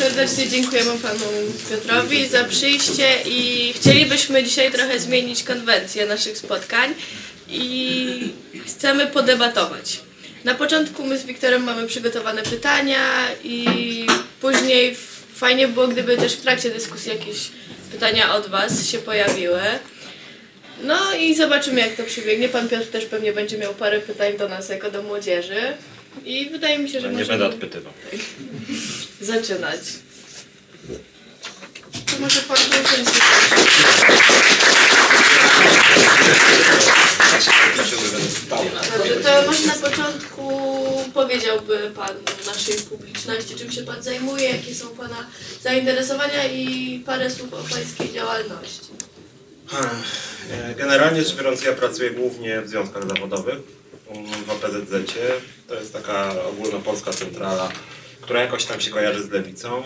serdecznie dziękujemy panu Piotrowi za przyjście i chcielibyśmy dzisiaj trochę zmienić konwencję naszych spotkań i chcemy podebatować. Na początku my z Wiktorem mamy przygotowane pytania i później fajnie było, gdyby też w trakcie dyskusji jakieś pytania od was się pojawiły. No i zobaczymy, jak to przebiegnie. Pan Piotr też pewnie będzie miał parę pytań do nas jako do młodzieży. I wydaje mi się, że nie będę odpytywał. Zaczynać. To może pan usiąść. To może na początku powiedziałby pan naszej publiczności, czym się pan zajmuje, jakie są pana zainteresowania i parę słów o pańskiej działalności. Generalnie rzecz biorąc, ja pracuję głównie w związkach zawodowych, w OPZZ-cie. To jest taka ogólnopolska centrala, która jakoś tam się kojarzy z lewicą.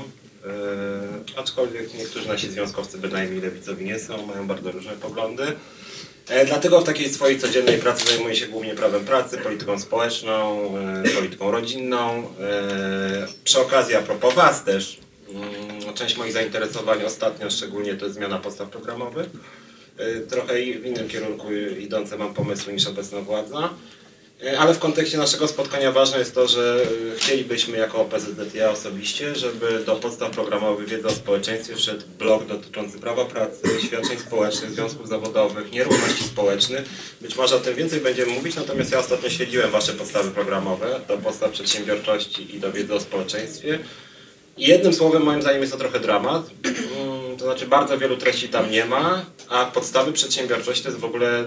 Aczkolwiek niektórzy nasi związkowcy bynajmniej lewicowi nie są, mają bardzo różne poglądy. Dlatego w takiej swojej codziennej pracy zajmuję się głównie prawem pracy, polityką społeczną, polityką rodzinną. Przy okazji, a propos was też, część moich zainteresowań ostatnio szczególnie to jest zmiana podstaw programowych. Trochę w innym kierunku idące mam pomysły niż obecna władza. Ale w kontekście naszego spotkania ważne jest to, że chcielibyśmy jako OPZZ, ja osobiście, żeby do podstaw programowych wiedzy o społeczeństwie wszedł blok dotyczący prawa pracy, świadczeń społecznych, związków zawodowych, nierówności społecznych. Być może o tym więcej będziemy mówić, natomiast ja ostatnio śledziłem wasze podstawy programowe do podstaw przedsiębiorczości i do wiedzy o społeczeństwie. I jednym słowem moim zdaniem jest to trochę dramat. To znaczy bardzo wielu treści tam nie ma, a podstawy przedsiębiorczości to jest w ogóle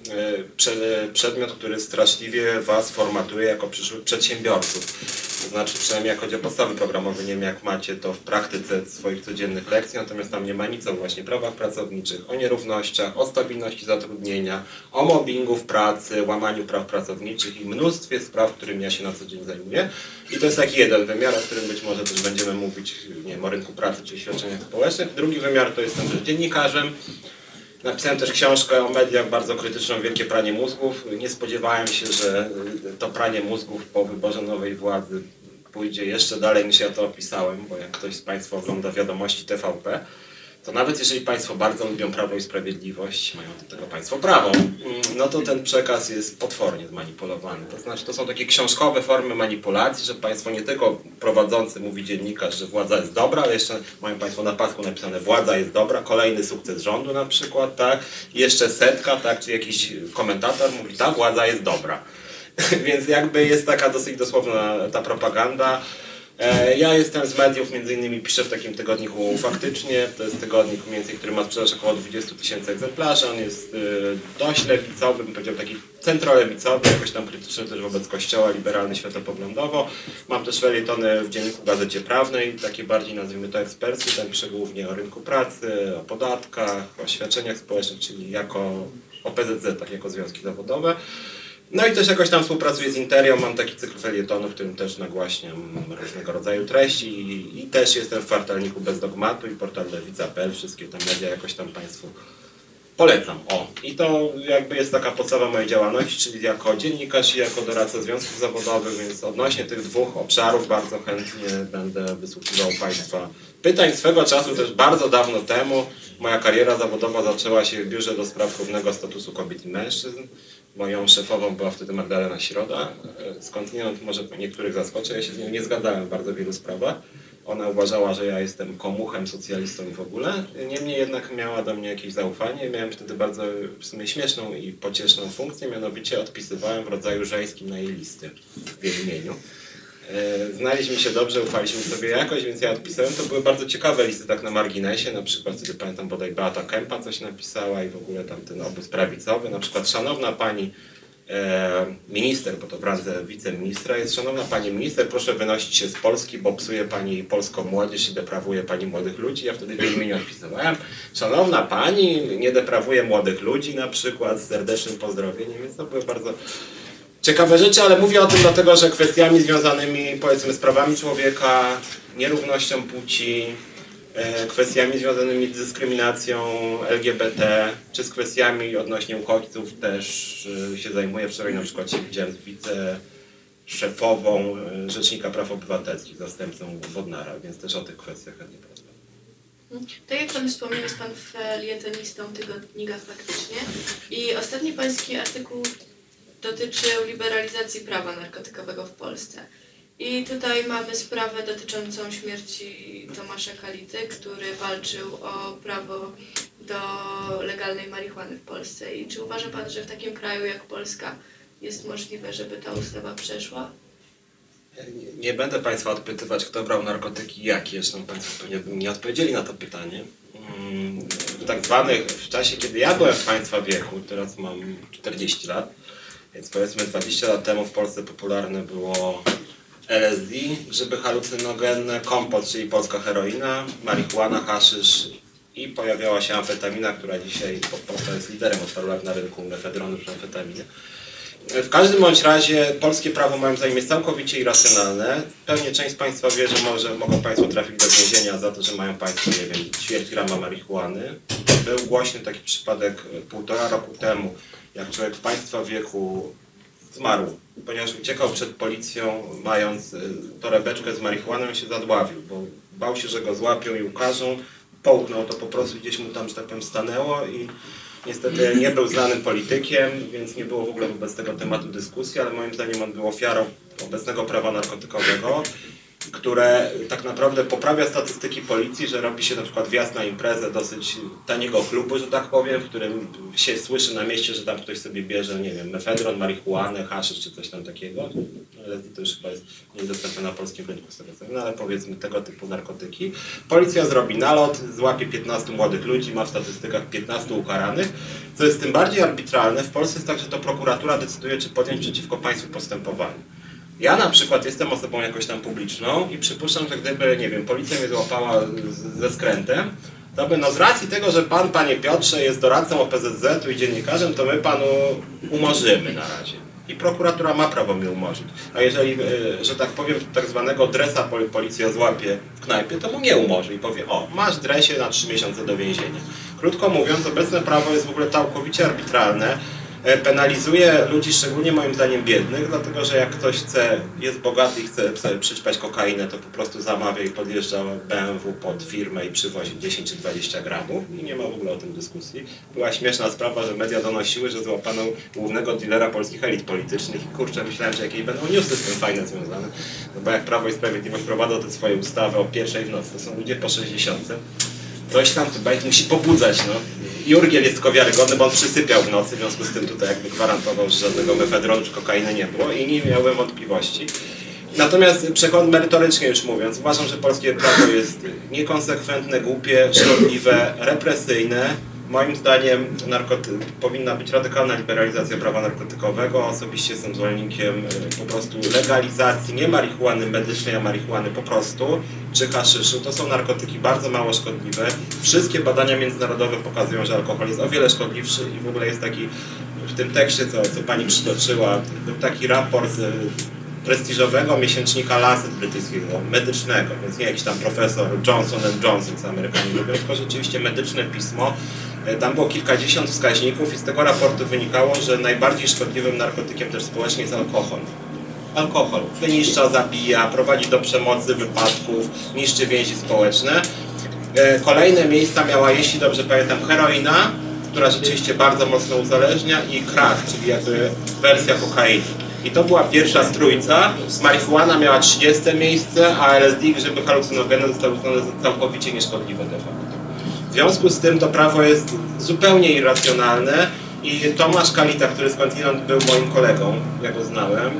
przedmiot, który straszliwie was formatuje jako przyszłych przedsiębiorców. To znaczy przynajmniej jak chodzi o podstawy programowe, nie wiem jak macie to w praktyce swoich codziennych lekcji, natomiast tam nie ma nic o właśnie prawach pracowniczych, o nierównościach, o stabilności zatrudnienia, o mobbingu w pracy, łamaniu praw pracowniczych i mnóstwie spraw, którymi ja się na co dzień zajmuję. I to jest taki jeden wymiar, o którym być może też będziemy mówić, nie wiem, o rynku pracy czy świadczeniach społecznych. Drugi wymiar to jestem też dziennikarzem. Napisałem też książkę o mediach bardzo krytyczną, Wielkie pranie mózgów. Nie spodziewałem się, że to pranie mózgów po wyborze nowej władzy pójdzie jeszcze dalej niż ja to opisałem, bo jak ktoś z Państwa ogląda wiadomości TVP, to nawet jeżeli Państwo bardzo lubią Prawo i Sprawiedliwość, mają do tego Państwo prawo, no to ten przekaz jest potwornie zmanipulowany. To znaczy to są takie książkowe formy manipulacji, że Państwo nie tylko prowadzący mówi dziennikarz, że władza jest dobra, ale jeszcze mają Państwo na pasku napisane władza jest dobra, kolejny sukces rządu na przykład, tak, i jeszcze setka, tak, czy jakiś komentator mówi ta władza jest dobra. Więc jakby jest taka dosyć dosłowna ta propaganda. Ja jestem z mediów, między innymi piszę w takim tygodniku Faktycznie, to jest tygodnik mniej więcej, który ma sprzedaż około 20 000 egzemplarzy, on jest dość lewicowy, bym powiedział taki centrolewicowy, jakoś tam krytyczny też wobec kościoła, liberalny światopoglądowo. Mam też felietony w dzienniku Gazecie Prawnej, takie bardziej nazwijmy to eksperckie, tam piszę głównie o rynku pracy, o podatkach, o świadczeniach społecznych, czyli jako OPZZ, tak jako związki zawodowe. No i też jakoś tam współpracuję z Interią, mam taki cykl felietonów, w którym też nagłaśniam różnego rodzaju treści i też jestem w kwartalniku Bez Dogmatu i portal Lewica.pl, wszystkie te media jakoś tam Państwu polecam. O, i to jakby jest taka podstawa mojej działalności, czyli jako dziennikarz i jako doradca związków zawodowych, więc odnośnie tych dwóch obszarów bardzo chętnie będę wysłuchiwał Państwa pytań. Swego czasu też bardzo dawno temu moja kariera zawodowa zaczęła się w Biurze do Spraw Równego Statusu Kobiet i Mężczyzn. Moją szefową była wtedy Magdalena Środa, skądinąd może niektórych zaskoczę, ja się z nią nie zgadzałem w bardzo wielu sprawach. Ona uważała, że ja jestem komuchem, socjalistą i w ogóle. Niemniej jednak miała do mnie jakieś zaufanie. Miałem wtedy bardzo w sumie śmieszną i pocieszną funkcję, mianowicie odpisywałem w rodzaju żeńskim na jej listy w jej imieniu. Znaliśmy się dobrze, ufaliśmy sobie jakoś, więc ja odpisałem. To były bardzo ciekawe listy tak na marginesie, na przykład wtedy pamiętam bodaj Beata Kępa coś napisała i w ogóle tam ten obóz prawicowy, na przykład szanowna pani minister, bo to w randze wiceministra jest, szanowna pani minister, proszę wynosić się z Polski, bo psuje pani polską młodzież i deprawuje pani młodych ludzi. Ja wtedy w jej imieniu odpisywałem, szanowna pani, nie deprawuje młodych ludzi na przykład, z serdecznym pozdrowieniem, więc to były bardzo ciekawe rzeczy, ale mówię o tym dlatego, że kwestiami związanymi powiedzmy z prawami człowieka, nierównością płci, kwestiami związanymi z dyskryminacją LGBT, czy z kwestiami odnośnie uchodźców też się zajmuję. Wczoraj na przykład się widziałem z szefową Rzecznika Praw Obywatelskich, zastępcą Bodnara, więc też o tych kwestiach chętnie porozmawiam. Tak jak Pan wspomniał, jest Pan felietonistą tygodnika faktycznie i ostatni Pański artykuł dotyczył liberalizacji prawa narkotykowego w Polsce. I tutaj mamy sprawę dotyczącą śmierci Tomasza Kality, który walczył o prawo do legalnej marihuany w Polsce. I czy uważa Pan, że w takim kraju jak Polska jest możliwe, żeby ta ustawa przeszła? Nie będę Państwa odpytywać, kto brał narkotyki i jakie. Zresztą Państwo pewnie nie odpowiedzieli na to pytanie. W czasie, kiedy ja byłem w Państwa wieku, teraz mam 40 lat, więc powiedzmy 20 lat temu w Polsce popularne było LSD, grzyby halucynogenne, kompot, czyli polska heroina, marihuana, haszysz i pojawiała się amfetamina, która dzisiaj Polska jest liderem od paru lat na rynku mefedronu przy amfetaminie. W każdym bądź razie polskie prawo moim zdaniem jest całkowicie irracjonalne. Pewnie część z Państwa wie, że mogą Państwo trafić do więzienia za to, że mają Państwo, nie wiem, ćwierć grama marihuany. Był głośny taki przypadek 1,5 roku temu, jak człowiek w Państwa wieku zmarł, ponieważ uciekał przed policją, mając torebeczkę z marihuaną i się zadławił, bo bał się, że go złapią i ukażą. Połknął to po prostu, gdzieś mu tam, że tak powiem, stanęło i niestety nie był znanym politykiem, więc nie było w ogóle wobec tego tematu dyskusji, ale moim zdaniem on był ofiarą obecnego prawa narkotykowego, które tak naprawdę poprawia statystyki policji, że robi się na przykład wjazd na imprezę dosyć taniego klubu, że tak powiem, w którym się słyszy na mieście, że tam ktoś sobie bierze, nie wiem, mefedron, marihuanę, haszysz czy coś tam takiego. Ale to już chyba jest niedostępne na polskim rynku, z tego co wiem, no ale powiedzmy tego typu narkotyki. Policja zrobi nalot, złapie 15 młodych ludzi, ma w statystykach 15 ukaranych. Co jest tym bardziej arbitralne, w Polsce jest tak, że to prokuratura decyduje, czy podjąć przeciwko państwu postępowanie. Ja na przykład jestem osobą jakoś tam publiczną i przypuszczam, że gdyby, nie wiem, policja mnie złapała ze skrętem, to by z racji tego, że pan, panie Piotrze, jest doradcą OPZZ-u i dziennikarzem, to my panu umorzymy na razie. I prokuratura ma prawo mnie umorzyć. A jeżeli, że tak powiem, tak zwanego dresa policja złapie w knajpie, to mu nie umorzy i powie: o, masz dresie na 3 miesiące do więzienia. Krótko mówiąc, obecne prawo jest w ogóle całkowicie arbitralne. Penalizuje ludzi, szczególnie moim zdaniem biednych, dlatego że jak ktoś jest bogaty i chce sobie przyćpać kokainę, to po prostu zamawia i podjeżdża BMW pod firmę i przywozi 10 czy 20 gramów i nie ma w ogóle o tym dyskusji. Była śmieszna sprawa, że media donosiły, że złapano głównego dealera polskich elit politycznych i kurczę, myślałem, że jakieś będą newsy z tym fajne związane, no bo jak Prawo i Sprawiedliwość prowadzą te swoje ustawy o 1:00 w nocy, to są ludzie po 60. Coś tam chyba ich musi pobudzać, no. Jurgiel jest tylko wiarygodny, bo on przysypiał w nocy, w związku z tym tutaj jakby gwarantował, że żadnego mefedronu czy kokainy nie było i nie miałem wątpliwości. Natomiast merytorycznie już mówiąc, uważam, że polskie prawo jest niekonsekwentne, głupie, szkodliwe, represyjne. Moim zdaniem powinna być radykalna liberalizacja prawa narkotykowego. Osobiście jestem zwolennikiem po prostu legalizacji nie marihuany medycznej, a marihuany po prostu, czy haszyszu. To są narkotyki bardzo mało szkodliwe. Wszystkie badania międzynarodowe pokazują, że alkohol jest o wiele szkodliwszy i w ogóle jest taki, w tym tekście, co pani przytoczyła, był taki raport prestiżowego miesięcznika Lancet brytyjskiego, medycznego, więc nie jakiś tam profesor Johnson & Johnson, co Amerykanie lubią, tylko rzeczywiście medyczne pismo. Tam było kilkadziesiąt wskaźników i z tego raportu wynikało, że najbardziej szkodliwym narkotykiem też społecznie jest alkohol. Alkohol wyniszcza, zabija, prowadzi do przemocy, wypadków, niszczy więzi społeczne. Kolejne miejsca miała, jeśli dobrze pamiętam, heroina, która rzeczywiście bardzo mocno uzależnia, i crack, czyli jakby wersja kokainy. I to była pierwsza trójca. Marihuana miała 30 miejsce, a LSD i grzyby halucynogenne zostały uznane za całkowicie nieszkodliwe de facto. W związku z tym to prawo jest zupełnie irracjonalne i Tomasz Kalita, który skądinąd był moim kolegą, ja go znałem,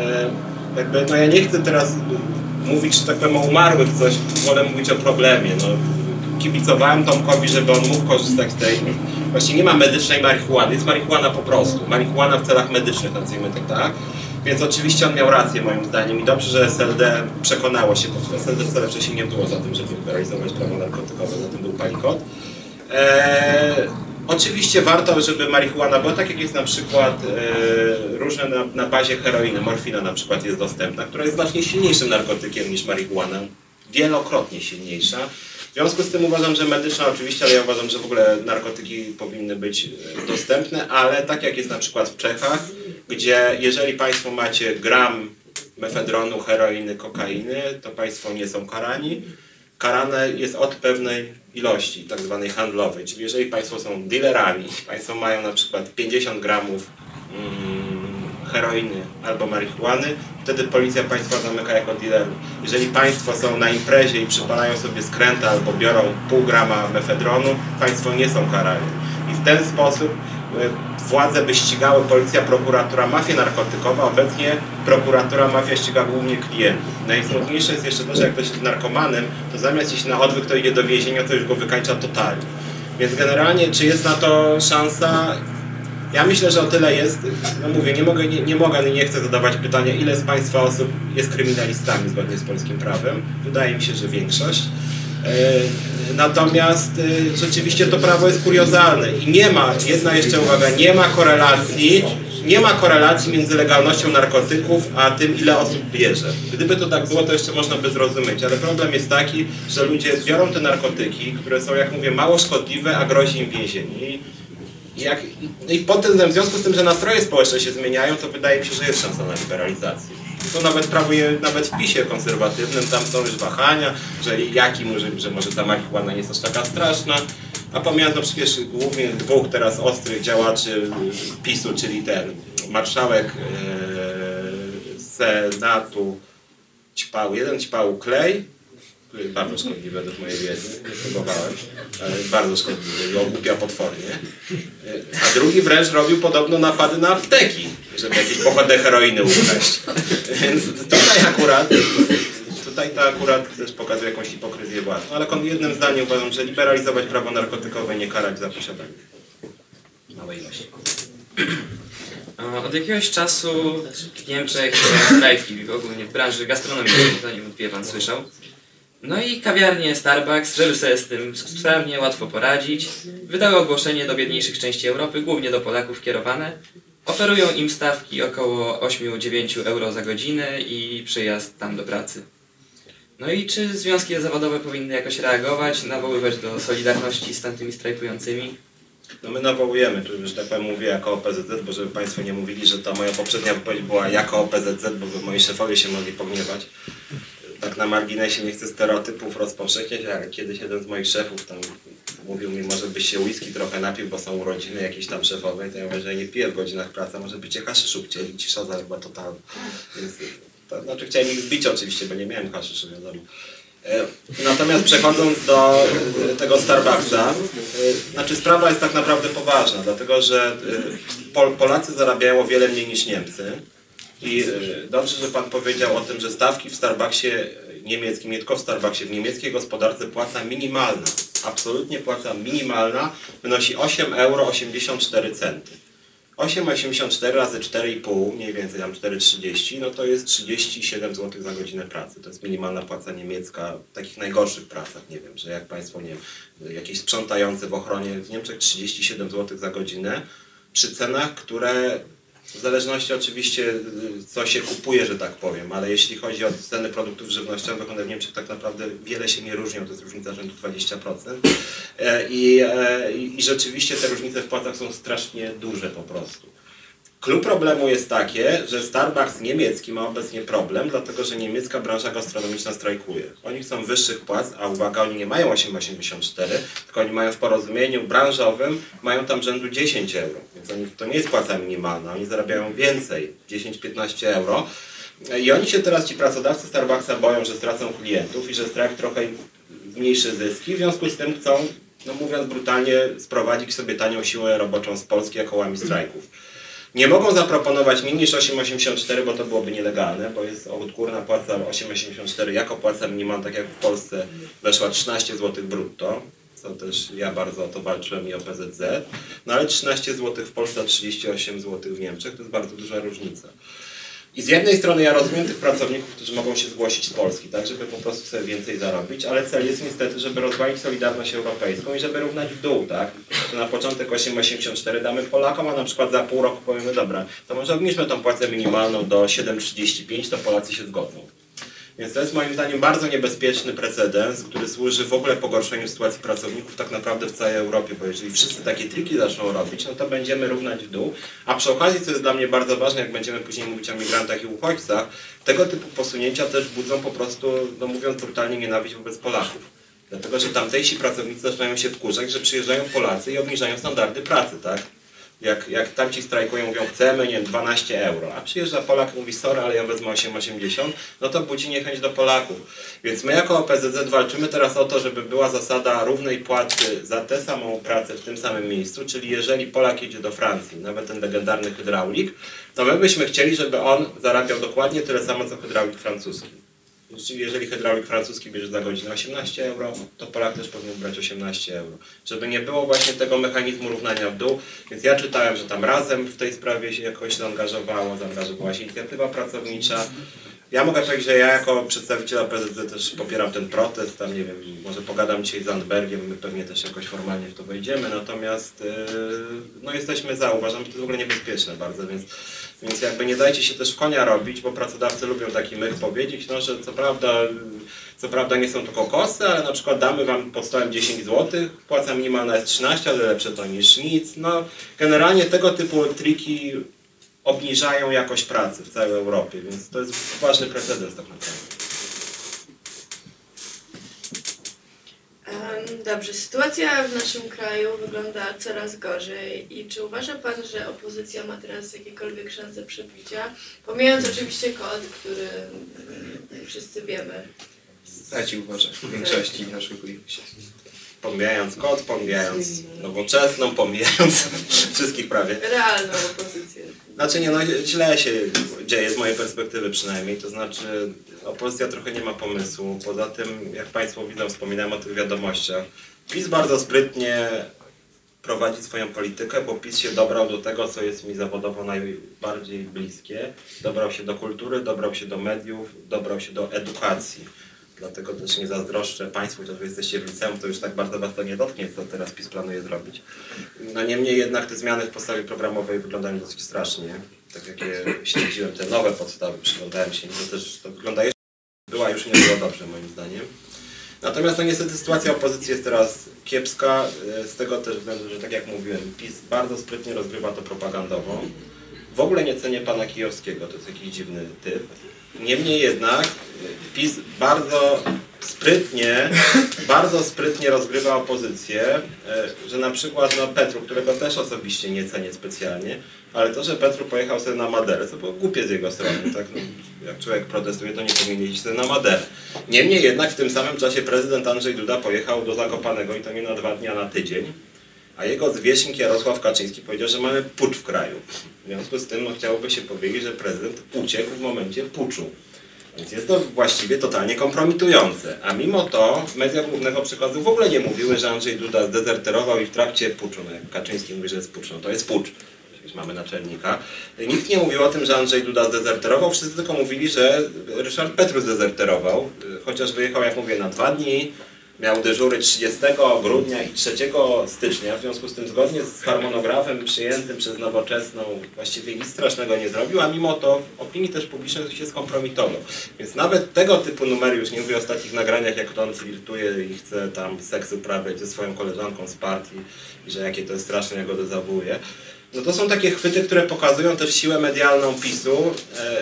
no ja nie chcę teraz mówić, że tak powiem, o umarłych coś, wolę mówić o problemie. No, kibicowałem Tomkowi, żeby on mógł korzystać z tej, właśnie nie ma medycznej marihuany, jest marihuana po prostu, marihuana w celach medycznych, nazwijmy to tak. Więc oczywiście on miał rację moim zdaniem i dobrze, że SLD przekonało się, bo SLD wcale wcześniej nie było za tym, żeby liberalizować prawo narkotykowe, za tym był palikot. Oczywiście warto, żeby marihuana była, tak jak jest na przykład różne na bazie heroiny, morfina na przykład jest dostępna, która jest znacznie silniejszym narkotykiem niż marihuana, wielokrotnie silniejsza. W związku z tym uważam, że medyczna oczywiście, ale ja uważam, że w ogóle narkotyki powinny być dostępne, ale tak jak jest na przykład w Czechach, gdzie jeżeli Państwo macie gram mefedronu, heroiny, kokainy, to państwo nie są karani. Karane jest od pewnej ilości, tak zwanej handlowej, czyli jeżeli państwo są dealerami, państwo mają na przykład 50 gramów heroiny albo marihuany, wtedy policja państwa zamyka jako dealerów. Jeżeli państwo są na imprezie i przypalają sobie skręta albo biorą pół grama mefedronu, państwo nie są karani. I w ten sposób władze by ścigały, policja, prokuratura, mafię narkotykową, obecnie prokuratura, mafia ściga głównie klientów. Najsmutniejsze jest jeszcze to, że jak ktoś jest narkomanem, to zamiast iść na odwyk, to idzie do więzienia, to już go wykańcza totalnie. Więc generalnie, czy jest na to szansa? Ja myślę, że o tyle jest, no mówię, nie mogę i nie chcę zadawać pytania, ile z państwa osób jest kryminalistami zgodnie z polskim prawem. Wydaje mi się, że większość. Natomiast rzeczywiście to prawo jest kuriozalne i nie ma, jedna jeszcze uwaga, nie ma korelacji między legalnością narkotyków a tym, ile osób bierze. Gdyby to tak było, to jeszcze można by zrozumieć, ale problem jest taki, że ludzie biorą te narkotyki, które są, jak mówię, mało szkodliwe, a grozi im więzienie. I pod tym, w związku z tym, że nastroje społeczne się zmieniają, to wydaje mi się, że jest szansa na liberalizację. To nawet nawet w PiS-ie konserwatywnym, tam są już wahania, że może ta marihuana nie jest aż taka straszna. A pomijając przecież głównie dwóch teraz ostrych działaczy PiS-u, czyli ten marszałek Senatu jeden ćpał klej, który jest bardzo szkodliwy według mojej wiedzy, nie próbowałem, ale bardzo szkodliwy i ogłupia potwornie. A drugi wręcz robił podobno napady na apteki, żeby jakieś pochodę heroiny ukraść. Więc tutaj to akurat też pokazuje jakąś hipokryzję władzy. No, ale jednym zdaniem uważam, że liberalizować prawo narkotykowe, nie karać za posiadanie małej ilości. Od jakiegoś czasu w Niemczech są strajki, ogólnie w branży gastronomicznej, to niewątpliwie pan słyszał. No i kawiarnie Starbucks, żeby sobie z tym sprawnie, łatwo poradzić, wydały ogłoszenie do biedniejszych części Europy, głównie do Polaków kierowane. Oferują im stawki około 8-9 euro za godzinę i przyjazd tam do pracy. No i czy związki zawodowe powinny jakoś reagować, nawoływać do solidarności z tamtymi strajkującymi? No my nawołujemy, że tak powiem mówię jako OPZZ, bo żeby państwo nie mówili, że ta moja poprzednia wypowiedź była jako OPZZ, bo moi szefowie się mogli pogniewać. Tak na marginesie, nie chcę stereotypów rozpowszechniać, ale kiedyś jeden z moich szefów tam mówił mi, może byś się whisky trochę napił, bo są urodziny jakiejś tam szefowej, to ja mówię, że nie piję w godzinach pracy, może bycie haszyszu chcieli, cisza zaległa totalna. Więc to znaczy chciałem ich zbić oczywiście, bo nie miałem haszyszu, wiadomo. Natomiast przechodząc do tego Starbucksa, znaczy sprawa jest tak naprawdę poważna, dlatego że Polacy zarabiają o wiele mniej niż Niemcy. I dobrze, że pan powiedział o tym, że stawki w Starbucksie niemieckim, nie tylko w Starbucksie, w niemieckiej gospodarce płaca minimalna, absolutnie płaca minimalna, wynosi 8,84 euro. 8,84 razy 4,5, mniej więcej tam 4,30, no to jest 37 zł za godzinę pracy. To jest minimalna płaca niemiecka w takich najgorszych pracach, nie wiem, że jak państwo, nie wiem, jakieś sprzątające w ochronie w Niemczech 37 zł za godzinę, przy cenach, które w zależności oczywiście co się kupuje, że tak powiem, ale jeśli chodzi o ceny produktów żywnościowych, one w Niemczech tak naprawdę wiele się nie różnią, to jest różnica rzędu 20%. I rzeczywiście te różnice w płacach są strasznie duże po prostu. Klucz problemu jest takie, że Starbucks niemiecki ma obecnie problem, dlatego że niemiecka branża gastronomiczna strajkuje. Oni chcą wyższych płac, a uwaga, oni nie mają 8,84, tylko oni mają w porozumieniu branżowym, mają tam rzędu 10 euro. Więc to nie jest płaca minimalna, oni zarabiają więcej, 10-15 euro. I oni się teraz, ci pracodawcy Starbucksa boją, że stracą klientów i że strajk trochę zmniejszy zyski, w związku z tym chcą, no mówiąc brutalnie, sprowadzić sobie tanią siłę roboczą z Polski kołami strajków. Nie mogą zaproponować mniej niż 8,84, bo to byłoby nielegalne, bo jest odgórna płaca 8,84 jako płaca minimalna, tak jak w Polsce weszła 13 zł brutto, co też ja bardzo o to walczyłem i o PZZ, no ale 13 zł w Polsce, a 38 zł w Niemczech, to jest bardzo duża różnica. I z jednej strony ja rozumiem tych pracowników, którzy mogą się zgłosić z Polski, tak, żeby po prostu sobie więcej zarobić, ale cel jest niestety, żeby rozwalić Solidarność Europejską i żeby równać w dół, tak. To na początek 8,84 damy Polakom, a na przykład za pół roku powiemy, dobra, to może obniżmy tą płacę minimalną do 7,35, to Polacy się zgodzą. Więc to jest moim zdaniem bardzo niebezpieczny precedens, który służy w ogóle pogorszeniu sytuacji pracowników tak naprawdę w całej Europie, bo jeżeli wszyscy takie triki zaczną robić, no to będziemy równać w dół. A przy okazji, co jest dla mnie bardzo ważne, jak będziemy później mówić o migrantach i uchodźcach, tego typu posunięcia też budzą po prostu, no mówiąc brutalnie, nienawiść wobec Polaków. Dlatego, że tamtejsi pracownicy zaczynają się wkurzać, że przyjeżdżają Polacy i obniżają standardy pracy, tak? Jak tamci strajkują, mówią chcemy, nie wiem, 12 euro, a przyjeżdża Polak i mówi sorry, ale ja wezmę 8,80, no to budzi niechęć do Polaków. Więc my jako OPZZ walczymy teraz o to, żeby była zasada równej płacy za tę samą pracę w tym samym miejscu, czyli jeżeli Polak jedzie do Francji, nawet ten legendarny hydraulik, to my byśmy chcieli, żeby on zarabiał dokładnie tyle samo, co hydraulik francuski. Czyli jeżeli hydraulik francuski bierze za godzinę 18 euro, to Polak też powinien brać 18 euro. Żeby nie było właśnie tego mechanizmu równania w dół. Więc ja czytałem, że tam Razem w tej sprawie się jakoś zaangażowała się inicjatywa pracownicza. Ja mogę powiedzieć, że ja jako przedstawiciel OPZZ też popieram ten protest, tam nie wiem, może pogadam dzisiaj z Zandbergiem, my pewnie też jakoś formalnie w to wejdziemy, natomiast no jesteśmy za, uważam, że to jest w ogóle niebezpieczne bardzo, więc jakby nie dajcie się też w konia robić, bo pracodawcy lubią taki myk powiedzieć, no, że co prawda nie są to kokosy, ale na przykład damy wam pod stołem 10 zł, płaca minimalna jest 13, ale lepsze to niż nic. No, generalnie tego typu triki obniżają jakość pracy w całej Europie, więc to jest ważny precedens tak naprawdę. Dobrze, sytuacja w naszym kraju wygląda coraz gorzej i czy uważa Pan, że opozycja ma teraz jakiekolwiek szanse przebicia? Pomijając oczywiście kod, który wszyscy wiemy. Stracił uważaj w większości, nie oszukujmy się. Pomijając kod, pomijając nowoczesną, pomijając wszystkich prawie. Realną opozycję. Znaczy nie, no źle się dzieje z mojej perspektywy przynajmniej, to znaczy opozycja trochę nie ma pomysłu, poza tym jak Państwo widzą, wspominałem o tych wiadomościach, PiS bardzo sprytnie prowadzi swoją politykę, bo PiS się dobrał do tego, co jest mi zawodowo najbardziej bliskie, dobrał się do kultury, dobrał się do mediów, dobrał się do edukacji. Dlatego też nie zazdroszczę Państwu, chociaż wy jesteście w liceum, to już tak bardzo Was to nie dotknie, co teraz PiS planuje zrobić. No niemniej jednak te zmiany w podstawie programowej wyglądają dosyć strasznie. Tak jak je śledziłem, te nowe podstawy, przyglądałem się, to też to wygląda jeszcze była, już nie było dobrze moim zdaniem. Natomiast no niestety sytuacja opozycji jest teraz kiepska, z tego też względu, że tak jak mówiłem, PiS bardzo sprytnie rozgrywa to propagandowo. W ogóle nie cenię pana Kijowskiego, to jest jakiś dziwny typ. Niemniej jednak PiS bardzo sprytnie rozgrywa opozycję, że na przykład no, Petru, którego też osobiście nie cenię specjalnie, ale to, że Petru pojechał sobie na Maderę, to było głupie z jego strony, tak? No, jak człowiek protestuje, to nie powinien jeździć sobie na Maderę. Niemniej jednak w tym samym czasie prezydent Andrzej Duda pojechał do Zakopanego i to nie na 2 dni, a na tydzień, a jego zwierzchnik Jarosław Kaczyński powiedział, że mamy pucz w kraju. W związku z tym no, chciałoby się powiedzieć, że prezydent uciekł w momencie puczu. Więc jest to właściwie totalnie kompromitujące. A mimo to media głównego przekazu w ogóle nie mówiły, że Andrzej Duda zdezerterował i w trakcie puczu, no jak Kaczyński mówi, że jest pucz, no to jest pucz. Przecież mamy naczelnika. Nikt nie mówił o tym, że Andrzej Duda zdezerterował, wszyscy tylko mówili, że Ryszard Petru zdezerterował, chociaż wyjechał, jak mówię, na 2 dni. Miał dyżury 30 grudnia i 3 stycznia, w związku z tym zgodnie z harmonogramem przyjętym przez Nowoczesną właściwie nic strasznego nie zrobił, a mimo to w opinii też publicznej się skompromitował. Więc nawet tego typu numery, już nie mówię o ostatnich nagraniach, jak to on flirtuje i chce tam seks uprawiać ze swoją koleżanką z partii i że jakie to jest straszne, jak go dezawuuje. No to są takie chwyty, które pokazują też siłę medialną PiS-u.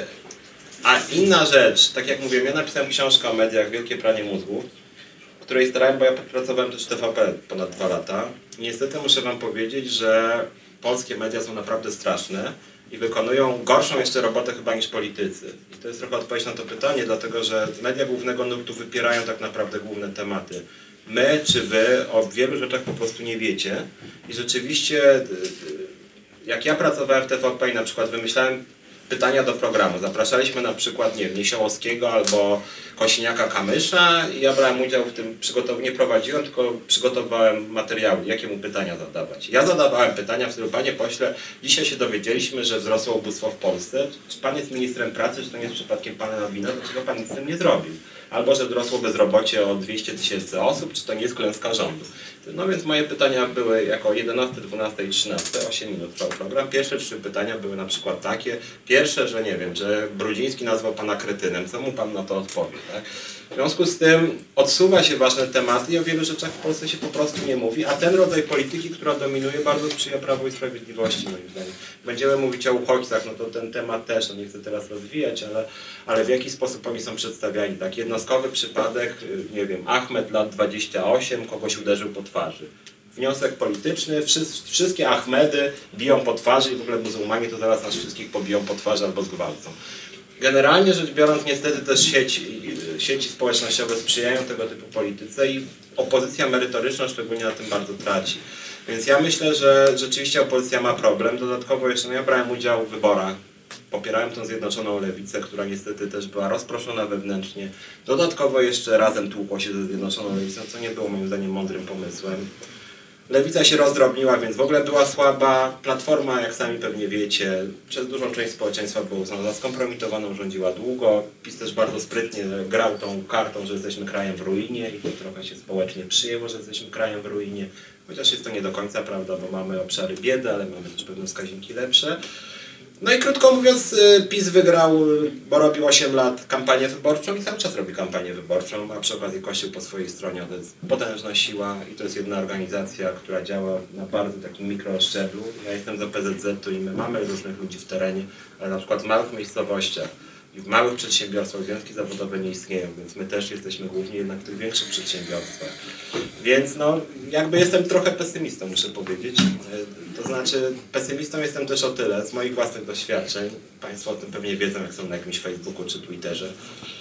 A inna rzecz, tak jak mówiłem, ja napisałem książkę o mediach, Wielkie pranie mózgów, w której starałem, bo ja pracowałem też w TVP ponad 2 lata. Niestety muszę Wam powiedzieć, że polskie media są naprawdę straszne i wykonują gorszą jeszcze robotę chyba niż politycy. I to jest trochę odpowiedź na to pytanie, dlatego że media głównego nurtu wypierają tak naprawdę główne tematy. My czy Wy o wielu rzeczach po prostu nie wiecie i rzeczywiście jak ja pracowałem w TVP i na przykład wymyślałem pytania do programu. Zapraszaliśmy na przykład, nie wiem, Niesiołowskiego albo Kosiniaka-Kamysza i ja brałem udział w tym, nie prowadziłem, tylko przygotowałem materiały, jakie mu pytania zadawać. Ja zadawałem pytania w stylu, panie pośle, dzisiaj się dowiedzieliśmy, że wzrosło ubóstwo w Polsce. Czy pan jest ministrem pracy, czy to nie jest przypadkiem pana wina, dlaczego pan nic z tym nie zrobił? albo że wzrosło bezrobocie o 200 000 osób, czy to nie jest klęska rządu. No więc moje pytania były jako 11, 12 i 13, 8 minut trwał program. Pierwsze 3 pytania były na przykład takie. Pierwsze, że nie wiem, że Brudziński nazwał pana kretynem. Co mu pan na to odpowie, tak? W związku z tym odsuwa się ważne tematy i o wielu rzeczach w Polsce się po prostu nie mówi, a ten rodzaj polityki, która dominuje, bardzo sprzyja Prawu i Sprawiedliwości, moim zdaniem. Będziemy mówić o uchodźcach, no to ten temat też, no nie chcę teraz rozwijać, ale w jaki sposób oni są przedstawiani. Tak, jednostkowy przypadek, nie wiem, Ahmed, lat 28, kogoś uderzył po twarzy. Wniosek polityczny, wszystkie Ahmedy biją po twarzy i w ogóle muzułmanie to zaraz nas wszystkich pobiją po twarzy albo zgwałcą. Generalnie rzecz biorąc, niestety też sieci społecznościowe sprzyjają tego typu polityce i opozycja merytoryczna szczególnie na tym bardzo traci. Więc ja myślę, że rzeczywiście opozycja ma problem. Dodatkowo jeszcze, no ja brałem udział w wyborach, popierałem tą Zjednoczoną Lewicę, która niestety też była rozproszona wewnętrznie. Dodatkowo jeszcze razem tłukło się ze Zjednoczoną Lewicą, co nie było moim zdaniem mądrym pomysłem. Lewica się rozdrobniła, więc w ogóle była słaba. Platforma, jak sami pewnie wiecie, przez dużą część społeczeństwa była uznana za skompromitowaną, rządziła długo. PiS też bardzo sprytnie grał tą kartą, że jesteśmy krajem w ruinie i to trochę się społecznie przyjęło, że jesteśmy krajem w ruinie. Chociaż jest to nie do końca prawda, bo mamy obszary biedy, ale mamy też pewne wskaźniki lepsze. No i krótko mówiąc, PiS wygrał, bo robił 8 lat kampanię wyborczą i cały czas robi kampanię wyborczą, a przy okazji Kościół po swojej stronie to jest potężna siła i to jest jedna organizacja, która działa na bardzo takim mikroszczeblu. Ja jestem za PZZ-u i my mamy różnych ludzi w terenie, ale na przykład w małych miejscowościach i w małych przedsiębiorstwach związki zawodowe nie istnieją, więc my też jesteśmy głównie jednak w tych większych przedsiębiorstwach. Więc no, jakby jestem trochę pesymistą, muszę powiedzieć. To znaczy, pesymistą jestem też o tyle, z moich własnych doświadczeń. Państwo o tym pewnie wiedzą, jak są na jakimś Facebooku, czy Twitterze,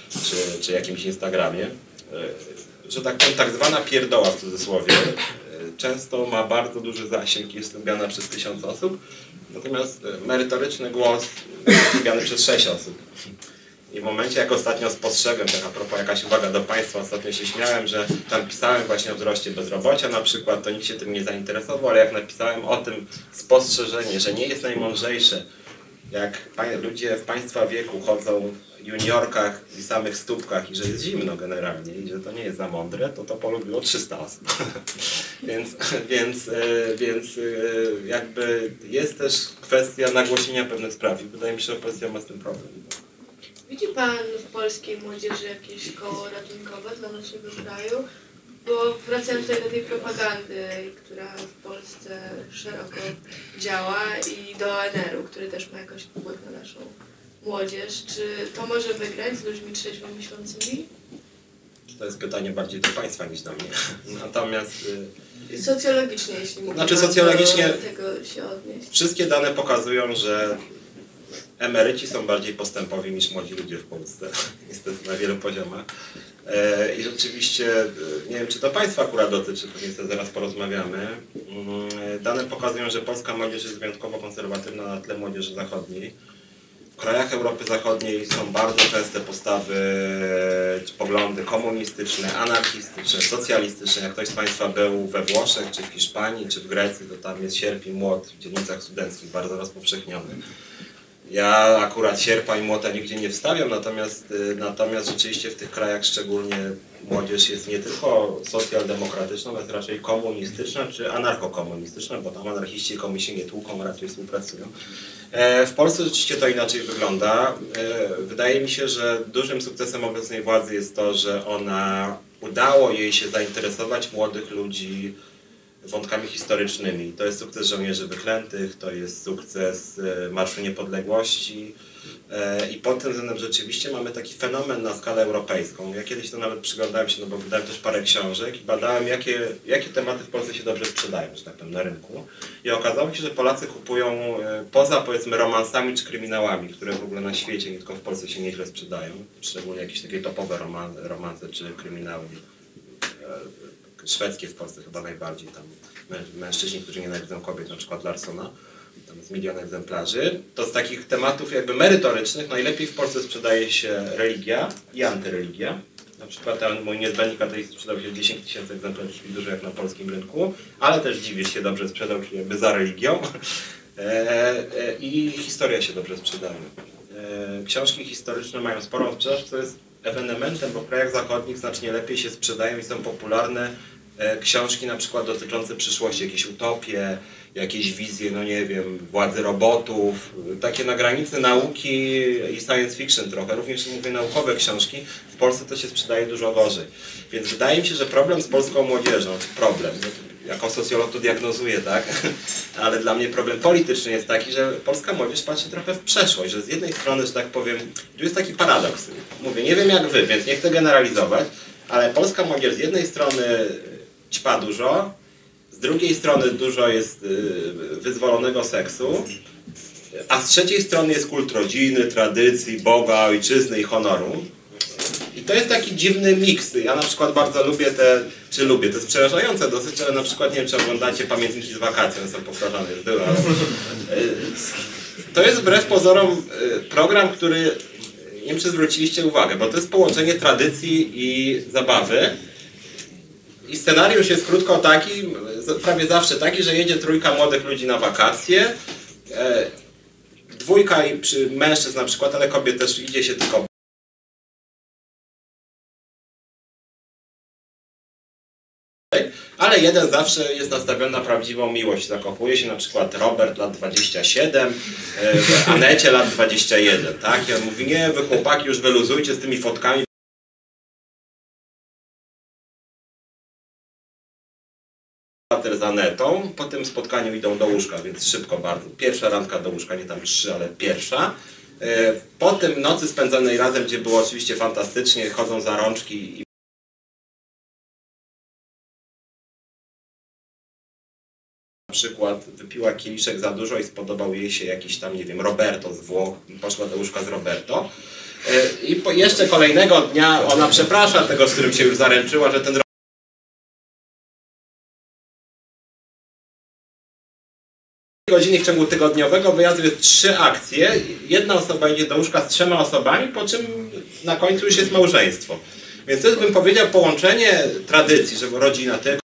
czy jakimś Instagramie, że tak powiem, tak zwana pierdoła w cudzysłowie często ma bardzo duży zasięg i jest lubiana przez 1000 osób, natomiast merytoryczny głos jest lubiany przez 6 osób. I w momencie, jak ostatnio spostrzegłem, tak a propos jakaś uwaga do Państwa, ostatnio się śmiałem, że tam pisałem właśnie o wzroście bezrobocia na przykład, to nikt się tym nie zainteresował, ale jak napisałem o tym spostrzeżenie, że nie jest najmądrzejsze, jak ludzie w Państwa wieku chodzą w juniorkach i samych stópkach i że jest zimno generalnie i że to nie jest za mądre, to polubiło 300 osób. więc jakby jest też kwestia nagłośnienia pewnych spraw i wydaje mi się, że opozycja ma z tym problem. Widzi Pan w polskiej młodzieży jakieś koło ratunkowe dla naszego kraju? Bo wracając tutaj do tej propagandy, która w Polsce szeroko działa i do ONR-u, który też ma jakoś wpływ na naszą młodzież, czy to może wygrać z ludźmi trzeźwo myślącymi? To jest pytanie bardziej do Państwa niż do mnie. Natomiast socjologicznie, jeśli mógłbym socjologicznie do tego się odnieść. Wszystkie dane pokazują, że emeryci są bardziej postępowi niż młodzi ludzie w Polsce, niestety na wielu poziomach. I rzeczywiście, nie wiem czy to Państwa akurat dotyczy, pewnie sobie zaraz porozmawiamy. Dane pokazują, że polska młodzież jest wyjątkowo konserwatywna na tle młodzieży zachodniej. W krajach Europy Zachodniej są bardzo częste postawy, czy poglądy komunistyczne, anarchistyczne, socjalistyczne. Jak ktoś z Państwa był we Włoszech, czy w Hiszpanii, czy w Grecji, to tam jest sierp i młot w dzielnicach studenckich bardzo rozpowszechniony. Ja akurat sierpa i młota nigdzie nie wstawiam, natomiast rzeczywiście w tych krajach szczególnie młodzież jest nie tylko socjaldemokratyczna, ale raczej komunistyczna czy anarchokomunistyczna, bo tam anarchiści i komuniści nie tłuką, raczej współpracują. W Polsce rzeczywiście to inaczej wygląda. Wydaje mi się, że dużym sukcesem obecnej władzy jest to, że udało jej się zainteresować młodych ludzi wątkami historycznymi. To jest sukces żołnierzy wyklętych, to jest sukces Marszu Niepodległości i pod tym względem rzeczywiście mamy taki fenomen na skalę europejską. Ja kiedyś to nawet przyglądałem się, no bo wydałem też parę książek i badałem jakie tematy w Polsce się dobrze sprzedają, że tak powiem, na rynku. I okazało się, że Polacy kupują poza powiedzmy romansami czy kryminałami, które w ogóle na świecie, nie tylko w Polsce się nieźle sprzedają, szczególnie jakieś takie topowe romanse czy kryminały. Szwedzkie w Polsce chyba najbardziej, tam mężczyźni, którzy nienawidzą kobiet, na przykład Larsona, tam jest 1 000 000 egzemplarzy. To z takich tematów jakby merytorycznych najlepiej w Polsce sprzedaje się religia i antyreligia. Na przykład ten mój niezbędnik ateisty sprzedał się 10 000 egzemplarzy, czyli dużo jak na polskim rynku, ale też dziwisz się, dobrze sprzedał, czyli jakby za religią. I historia się dobrze sprzedaje. Książki historyczne mają sporą sprzedaż, co jest ewenementem, bo w krajach zachodnich znacznie lepiej się sprzedają i są popularne książki na przykład dotyczące przyszłości, jakieś utopie, jakieś wizje, no nie wiem, władzy robotów, takie na granicy nauki i science fiction trochę, również mówię naukowe książki, w Polsce to się sprzedaje dużo gorzej. Więc wydaje mi się, że problem z polską młodzieżą, problem, jako socjolog to diagnozuję, tak? Ale dla mnie problem polityczny jest taki, że polska młodzież patrzy trochę w przeszłość, że z jednej strony, że tak powiem, tu jest taki paradoks. Mówię, nie wiem jak wy, więc nie chcę generalizować, ale polska młodzież z jednej strony ćpa dużo, z drugiej strony dużo jest wyzwolonego seksu, a z trzeciej strony jest kult rodziny, tradycji, Boga, ojczyzny i honoru. I to jest taki dziwny miks. Ja na przykład bardzo lubię to jest przerażające dosyć, ale na przykład nie wiem, czy oglądacie Pamiętniki z wakacji, one są powtarzane, już były, ale to jest wbrew pozorom program, który nie wiem, czy zwróciliście uwagę, bo to jest połączenie tradycji i zabawy. I scenariusz jest krótko taki, prawie zawsze taki, że jedzie trójka młodych ludzi na wakacje, dwójka i mężczyzn na przykład, ale kobiet też idzie się tylko. Ale jeden zawsze jest nastawiony na prawdziwą miłość, zakochuje się, na przykład Robert lat 27, Anecie lat 21, tak? I on mówi, nie, wy chłopaki już wyluzujcie z tymi fotkami. Z Anetą, po tym spotkaniu idą do łóżka, więc szybko bardzo. Pierwsza randka do łóżka, nie tam 3, ale pierwsza. Po tym nocy spędzonej razem, gdzie było oczywiście fantastycznie, chodzą za rączki i na przykład wypiła kieliszek za dużo i spodobał jej się jakiś tam, nie wiem, Roberto z Włoch, poszła do łóżka z Roberto. I jeszcze kolejnego dnia ona przeprasza tego, z którym się już zaręczyła, że ten godziny w ciągu tygodniowego wyjazdu jest 3 akcje. Jedna osoba idzie do łóżka z 3 osobami, po czym na końcu już jest małżeństwo. Więc to jest, bym powiedział, połączenie tradycji, że rodzina tylko.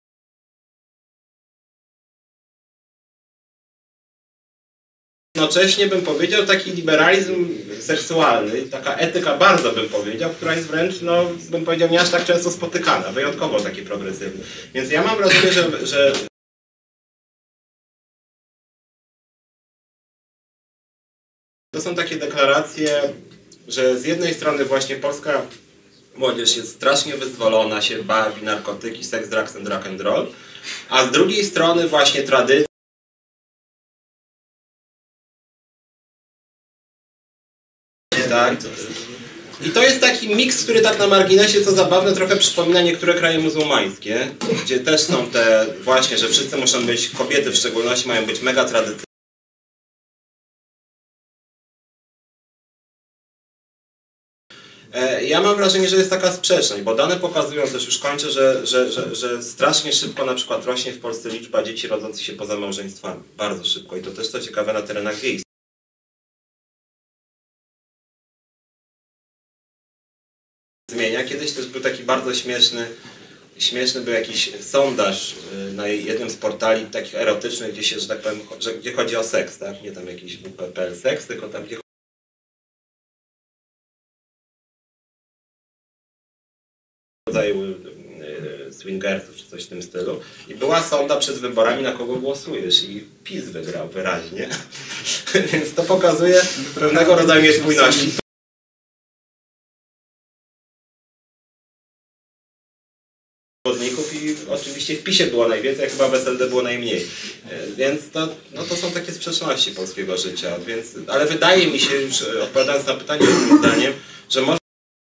Jednocześnie bym powiedział taki liberalizm seksualny, taka etyka bardzo bym powiedział, która jest wręcz, no bym powiedział, nie aż tak często spotykana, wyjątkowo taki progresywny. Więc ja mam wrażenie, że to są takie deklaracje, że z jednej strony właśnie polska młodzież jest strasznie wyzwolona, się bawi, narkotyki, seks, drugs and rock and roll, a z drugiej strony właśnie tradycja, tak? I to jest taki miks, który tak na marginesie, co zabawne, trochę przypomina niektóre kraje muzułmańskie, gdzie też są te właśnie, że wszyscy muszą być, kobiety w szczególności mają być mega tradycyjne. Ja mam wrażenie, że jest taka sprzeczność, bo dane pokazują, też już kończę, że strasznie szybko na przykład rośnie w Polsce liczba dzieci rodzących się poza małżeństwami. Bardzo szybko i to też co ciekawe na terenach wiejskich. Zmienia. Kiedyś też był taki bardzo śmieszny był jakiś sondaż na jednym z portali takich erotycznych, gdzie się, że tak powiem, gdzie chodzi o seks, tak? Nie tam jakiś WP.pl seks, tylko tam gdzie rodzaju swingersów czy coś w tym stylu. I była sonda przed wyborami, na kogo głosujesz i PiS wygrał wyraźnie. Więc to pokazuje pewnego rodzaju niespójności. I oczywiście w PiSie było najwięcej, a chyba w SLD było najmniej. Więc to są takie sprzeczności polskiego życia. Więc, ale wydaje mi się, już odpowiadając na pytanie moim zdaniem, że może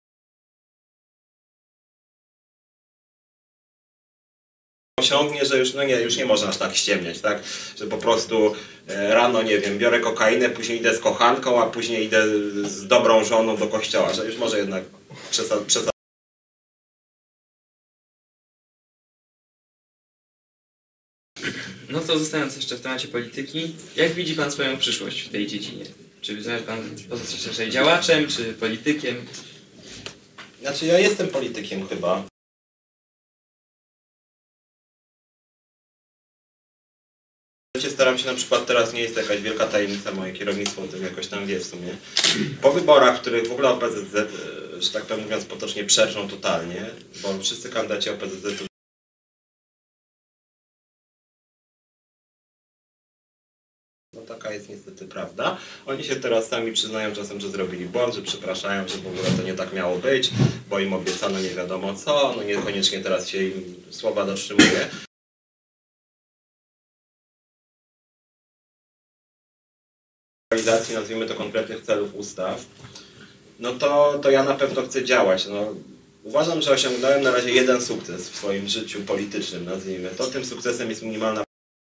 osiągnie, że już nie można aż tak ściemniać, tak? Że po prostu rano, nie wiem, biorę kokainę, później idę z kochanką, a później idę z dobrą żoną do kościoła, że już może jednak przesadzać. No to zostając jeszcze w temacie polityki, jak widzi Pan swoją przyszłość w tej dziedzinie? Czy zamierza Pan pozostać raczej działaczem, czy politykiem? Znaczy ja jestem politykiem chyba. OPZZ staram się na przykład, teraz nie jest to jakaś wielka tajemnica, moje kierownictwo o tym jakoś tam wie w sumie. Po wyborach, w których w ogóle OPZZ, że tak powiem mówiąc potocznie, przerżą totalnie, bo wszyscy kandydaci OPZZ no taka jest niestety prawda. Oni się teraz sami przyznają czasem, że zrobili błąd, że przepraszają, że w ogóle to nie tak miało być, bo im obiecano nie wiadomo co, no niekoniecznie teraz się im słowa dotrzymuje. Realizacji, nazwijmy to, konkretnych celów ustaw, no to ja na pewno chcę działać. No, uważam, że osiągnąłem na razie jeden sukces w swoim życiu politycznym, nazwijmy to. Tym sukcesem jest minimalna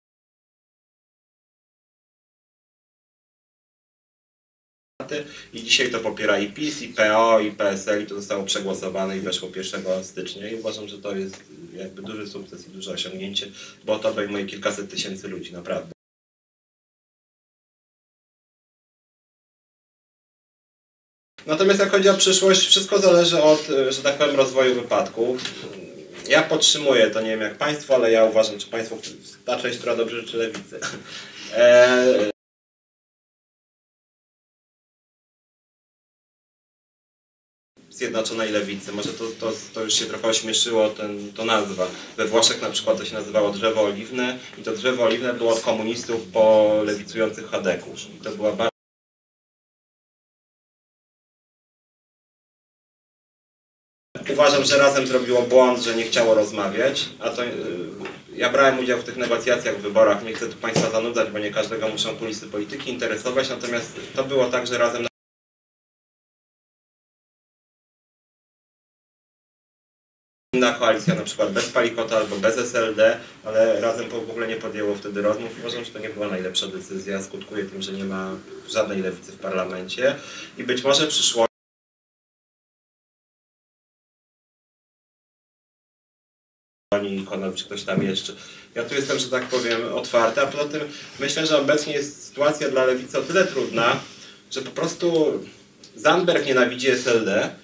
i dzisiaj to popiera i PiS, i PO, i PSL i to zostało przegłosowane i weszło 1 stycznia i uważam, że to jest jakby duży sukces i duże osiągnięcie, bo to obejmuje kilkaset tysięcy ludzi, naprawdę. Natomiast jak chodzi o przyszłość, wszystko zależy od, że tak powiem, rozwoju wypadków. Ja podtrzymuję, to nie wiem jak Państwo, ale ja uważam, czy Państwo, ta część, która dobrze życzy lewicy. Zjednoczonej Lewicy. Może to już się trochę ośmieszyło, to nazwa. We Włoszech na przykład to się nazywało drzewo oliwne i to drzewo oliwne było od komunistów po lewicujących chadeków. To była bardzo... Uważam, że razem zrobiło błąd, że nie chciało rozmawiać, a to ja brałem udział w tych negocjacjach w wyborach, nie chcę tu Państwa zanudzać, bo nie każdego muszą kulisy polityki interesować, natomiast to było tak, że razem inna koalicja, na przykład bez Palikota albo bez SLD, ale razem w ogóle nie podjęło wtedy rozmów. Uważam, że to nie była najlepsza decyzja, skutkuje tym, że nie ma żadnej lewicy w parlamencie i być może w przyszłości Konowicz, ktoś tam jeszcze. Ja tu jestem, że tak powiem, otwarty, a poza tym myślę, że obecnie jest sytuacja dla lewicy o tyle trudna, że po prostu Zandberg nienawidzi SLD.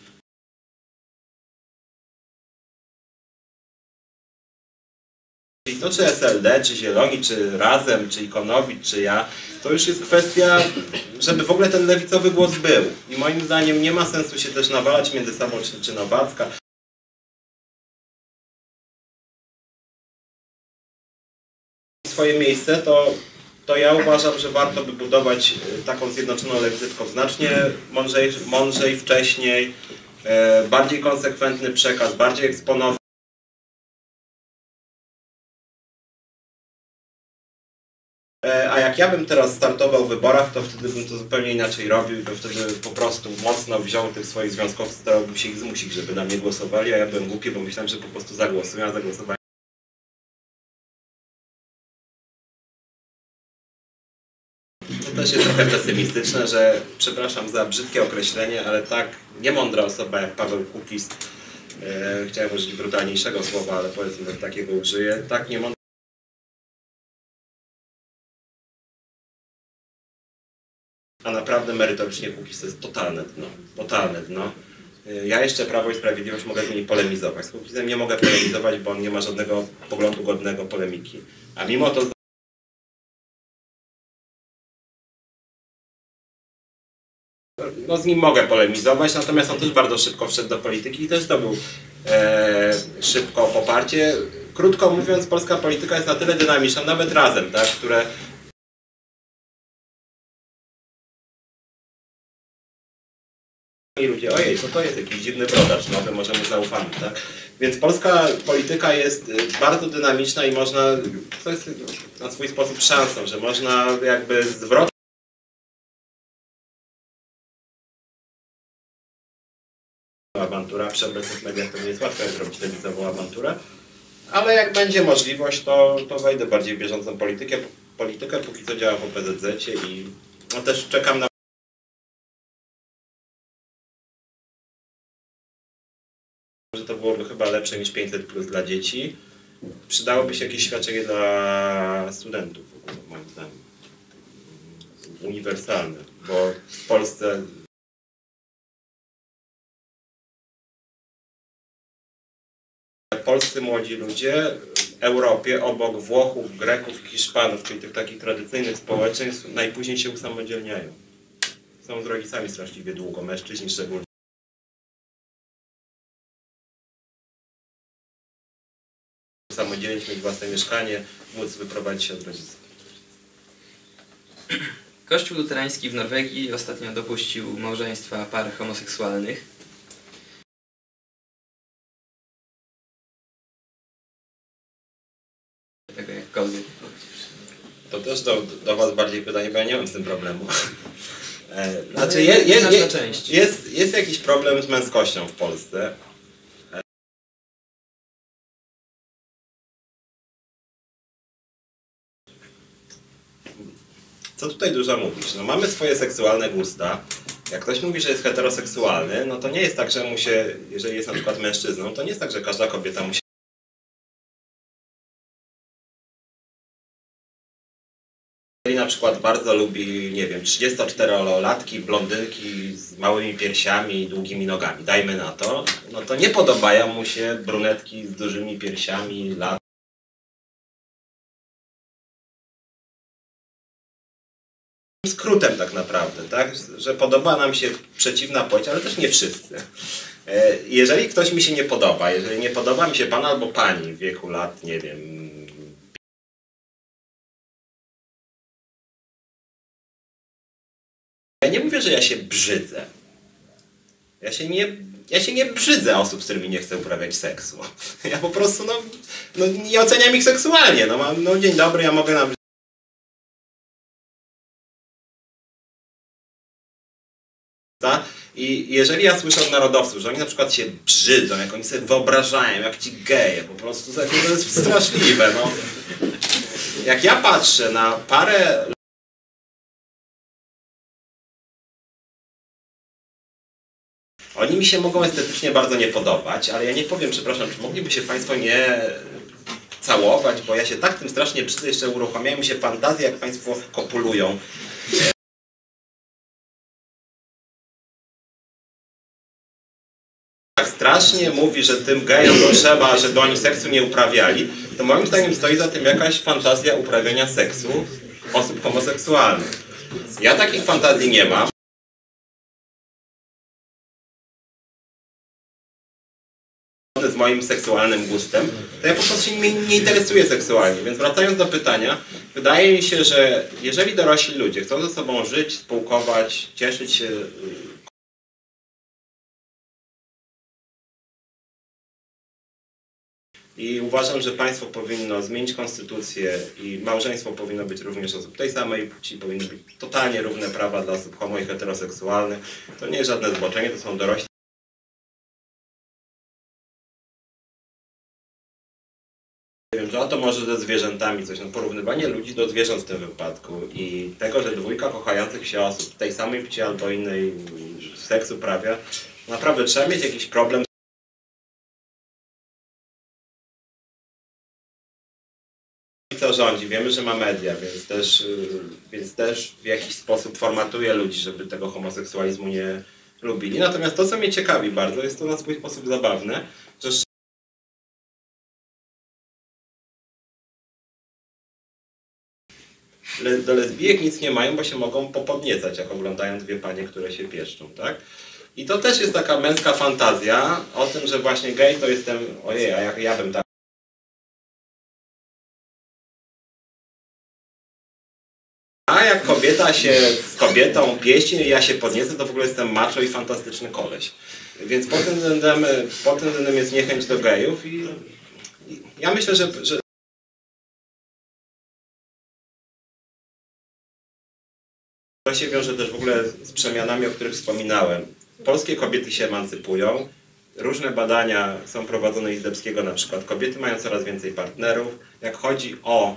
I to czy SLD, czy Zieloni, czy Razem, czy Ikonowicz, czy ja, to już jest kwestia, żeby w ogóle ten lewicowy głos był. I moim zdaniem nie ma sensu się też nawalać między sobą, czy Nowacka. Swoje miejsce, to ja uważam, że warto by budować taką zjednoczoną lewicę, tylko znacznie mądrzej, wcześniej, bardziej konsekwentny przekaz, bardziej eksponowany. A jak ja bym teraz startował w wyborach, to wtedy bym to zupełnie inaczej robił i to wtedy po prostu mocno wziął tych swoich związkowców, starałbym się ich zmusić, żeby na mnie głosowali, a ja byłem głupi, bo myślałem, że po prostu zagłosuję, a zagłosowałem. To też jest trochę pesymistyczne, że, przepraszam za brzydkie określenie, ale tak niemądra osoba jak Paweł Kukiz, chciałem użyć brutalniejszego słowa, ale powiedzmy, że takiego użyję, tak niemądra. A naprawdę merytorycznie Kukiz to jest totalne dno, totalne dno. Ja jeszcze Prawo i Sprawiedliwość mogę z nimi polemizować. Z Kukizem nie mogę polemizować, bo on nie ma żadnego poglądu godnego polemiki. A mimo to no z nim mogę polemizować, natomiast on też bardzo szybko wszedł do polityki i też zdobył szybko poparcie. Krótko mówiąc, polska polityka jest na tyle dynamiczna, nawet Razem, tak, które i ludzie, ojej, co to jest jakiś dziwny brodacz nowy, może mu zaufamy, tak? Więc polska polityka jest bardzo dynamiczna i można, to jest na swój sposób szansą, że można jakby zwrot awantura, przy obecnych mediach to nie jest łatwo zrobić lewicową awanturę, ale jak będzie możliwość, to wejdę bardziej w bieżącą politykę, póki co działa w OPZZ-cie i no też czekam na że to byłoby chyba lepsze niż 500+ dla dzieci. Przydałoby się jakieś świadczenie dla studentów, moim zdaniem. Uniwersalne, bo w Polsce polscy młodzi ludzie Europie obok Włochów, Greków i Hiszpanów, czyli tych takich tradycyjnych społeczeństw, najpóźniej się usamodzielniają. Są z rodzicami straszliwie długo, mężczyźni szczególnie. Usamodzielnić, mieć własne mieszkanie, móc wyprowadzić się od rodziców. Kościół luterański w Norwegii ostatnio dopuścił małżeństwa par homoseksualnych. Tego jakkolwiek. To też do Was bardziej pytanie, bo ja nie mam z tym problemu. Znaczy jest jakiś problem z męskością w Polsce. Co tutaj dużo mówisz? No mamy swoje seksualne gusta. Jak ktoś mówi, że jest heteroseksualny, no to nie jest tak, że mu się, jeżeli jest na przykład mężczyzną, to nie jest tak, że każda kobieta musi. Jeżeli na przykład bardzo lubi, nie wiem, 34-latki, blondynki z małymi piersiami i długimi nogami, dajmy na to, no to nie podobają mu się brunetki z dużymi piersiami, skrótem tak naprawdę, tak? Że podoba nam się przeciwna płeć, ale też nie wszyscy. Jeżeli ktoś mi się nie podoba, jeżeli nie podoba mi się pan albo pani w wieku lat, nie wiem, ja nie mówię, że ja się brzydzę. Ja się nie brzydzę osób, z którymi nie chcę uprawiać seksu. Ja po prostu, no nie oceniam ich seksualnie. No dzień dobry, ja mogę nam. I jeżeli ja słyszę od narodowców, że oni na przykład się brzydzą, jak oni sobie wyobrażają, jak ci geje, po prostu to jest straszliwe. No. Jak ja patrzę na parę. Oni mi się mogą estetycznie bardzo nie podobać, ale ja nie powiem, przepraszam, czy mogliby się Państwo nie całować, bo ja się tak tym strasznie brzydzę, jeszcze uruchamiają mi się fantazje, jak Państwo kopulują. Tak strasznie mówi, że tym gejom to trzeba, żeby oni seksu nie uprawiali, to moim zdaniem stoi za tym jakaś fantazja uprawiania seksu osób homoseksualnych. Ja takich fantazji nie mam. Z moim seksualnym gustem, to ja po prostu mnie nie interesuję seksualnie. Więc wracając do pytania, wydaje mi się, że jeżeli dorośli ludzie chcą ze sobą żyć, spółkować, cieszyć się. I uważam, że państwo powinno zmienić konstytucję i małżeństwo powinno być również osób tej samej płci, powinny być totalnie równe prawa dla osób homo i heteroseksualnych. To nie jest żadne zboczenie, to są dorośli. Wiem, że o to może ze zwierzętami coś, porównywanie ludzi do zwierząt w tym wypadku i tego, że dwójka kochających się osób tej samej płci albo innej seks uprawia, naprawdę trzeba mieć jakiś problem. Co rządzi? Wiemy, że ma media, więc też w jakiś sposób formatuje ludzi, żeby tego homoseksualizmu nie lubili. Natomiast to, co mnie ciekawi bardzo, jest to na swój sposób zabawne, że do lesbijek nic nie mają, bo się mogą popodniecać, jak oglądają dwie panie, które się pieszczą, tak? I to też jest taka męska fantazja o tym, że właśnie gej to jestem, ojej, a ja bym tak. A jak kobieta się z kobietą pieści, ja się podniecę, to w ogóle jestem macho i fantastyczny koleś. Więc pod tym względem jest niechęć do gejów i ja myślę, że to się wiąże też w ogóle z przemianami, o których wspominałem. Polskie kobiety się emancypują. Różne badania są prowadzone z Izdebskiego na przykład. Kobiety mają coraz więcej partnerów. Jak chodzi o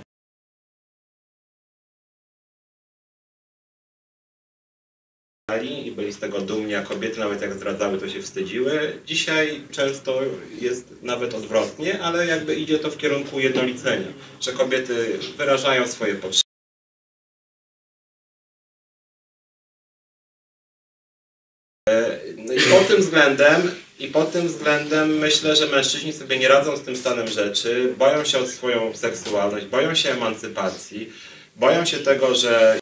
i byli z tego dumni, a kobiety nawet jak zdradzały, to się wstydziły. Dzisiaj często jest nawet odwrotnie, ale jakby idzie to w kierunku ujednolicenia, że kobiety wyrażają swoje potrzeby. No i pod tym względem I pod tym względem myślę, że mężczyźni sobie nie radzą z tym stanem rzeczy, boją się o swoją seksualność, boją się emancypacji, boją się tego, że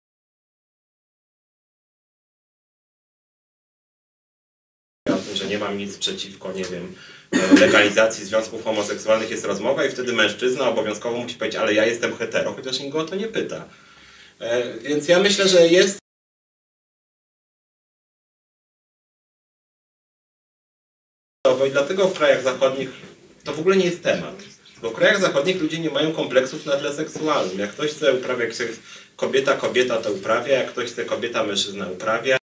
nie mam nic przeciwko, nie wiem, legalizacji związków homoseksualnych, jest rozmowa i wtedy mężczyzna obowiązkowo musi powiedzieć, ale ja jestem hetero, chociaż nikt go o to nie pyta. Więc ja myślę, że jest i dlatego w krajach zachodnich to w ogóle nie jest temat. Bo w krajach zachodnich ludzie nie mają kompleksów na tle seksualnym. Jak ktoś chce uprawiać seks kobieta, to uprawia, jak ktoś chce kobieta, mężczyzna uprawia.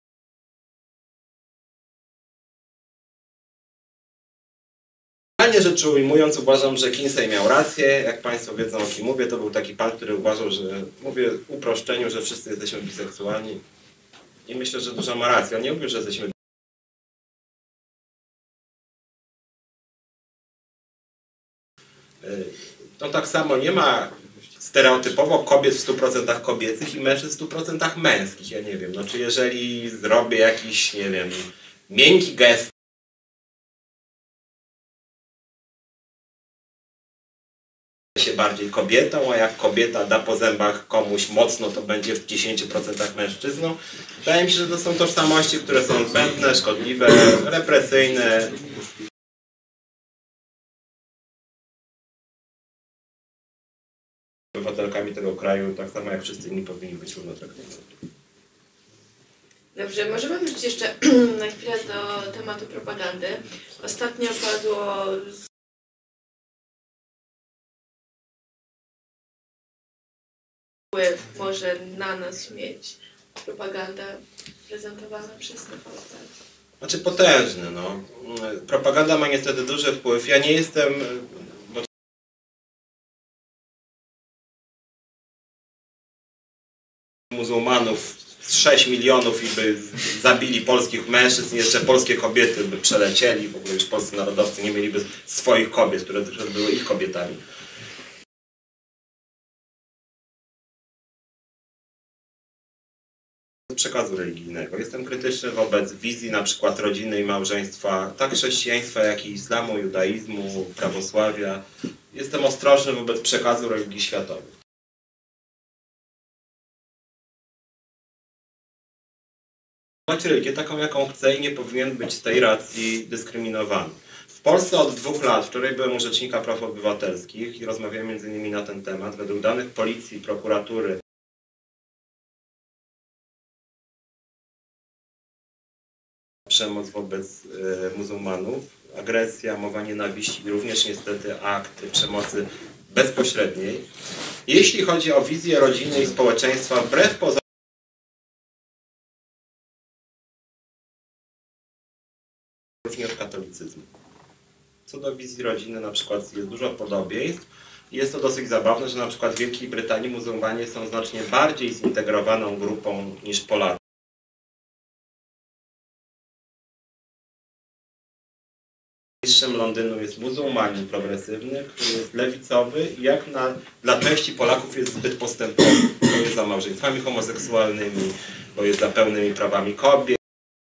Generalnie rzecz ujmując, uważam, że Kinsey miał rację. Jak Państwo wiedzą, o kim mówię, to był taki pan, który uważał, że mówię w uproszczeniu, że wszyscy jesteśmy biseksualni. I myślę, że dużo ma racji. On nie mówił, że jesteśmy no tak samo nie ma stereotypowo kobiet w 100% kobiecych i mężczyzn w 100% męskich. Ja nie wiem, no czy jeżeli zrobię jakiś, nie wiem, miękki gest, się bardziej kobietą, a jak kobieta da po zębach komuś mocno, to będzie w 10% mężczyzną. Wydaje mi się, że to są tożsamości, które są zbędne, szkodliwe, represyjne. Obywatelkami tego kraju, tak samo jak wszyscy inni, powinni być równo traktowani. Dobrze, możemy wrócić jeszcze na chwilę do tematu propagandy. Ostatnio padło wpływ może na nas mieć propaganda prezentowana przez TVP. Znaczy potężny, no. Propaganda ma niestety duży wpływ. Ja nie jestem... muzułmanów z 6 milionów i by zabili polskich mężczyzn, jeszcze polskie kobiety by przelecieli, w ogóle już polscy narodowcy nie mieliby swoich kobiet, które były ich kobietami. Przekazu religijnego. Jestem krytyczny wobec wizji na przykład rodziny i małżeństwa, tak chrześcijaństwa, jak i islamu, judaizmu, prawosławia. Jestem ostrożny wobec przekazu religii światowych. Mać religię taką, jaką chce i nie powinien być z tej racji dyskryminowany. W Polsce od 2 lat, wczoraj byłem u Rzecznika Praw Obywatelskich i rozmawiałem m.in. na ten temat, według danych policji i prokuratury przemoc wobec muzułmanów, agresja, mowa nienawiści i również niestety akty przemocy bezpośredniej. Jeśli chodzi o wizję rodziny i społeczeństwa, wbrew pozorom różni od katolicyzmu. Co do wizji rodziny na przykład jest dużo podobieństw. Jest to dosyć zabawne, że na przykład w Wielkiej Brytanii muzułmanie są znacznie bardziej zintegrowaną grupą niż Polacy. Mistrzem Londynu jest muzułmanin progresywny, który jest lewicowy i jak dla części Polaków jest zbyt postępowy. Bo jest za małżeństwami homoseksualnymi, bo jest za pełnymi prawami kobiet.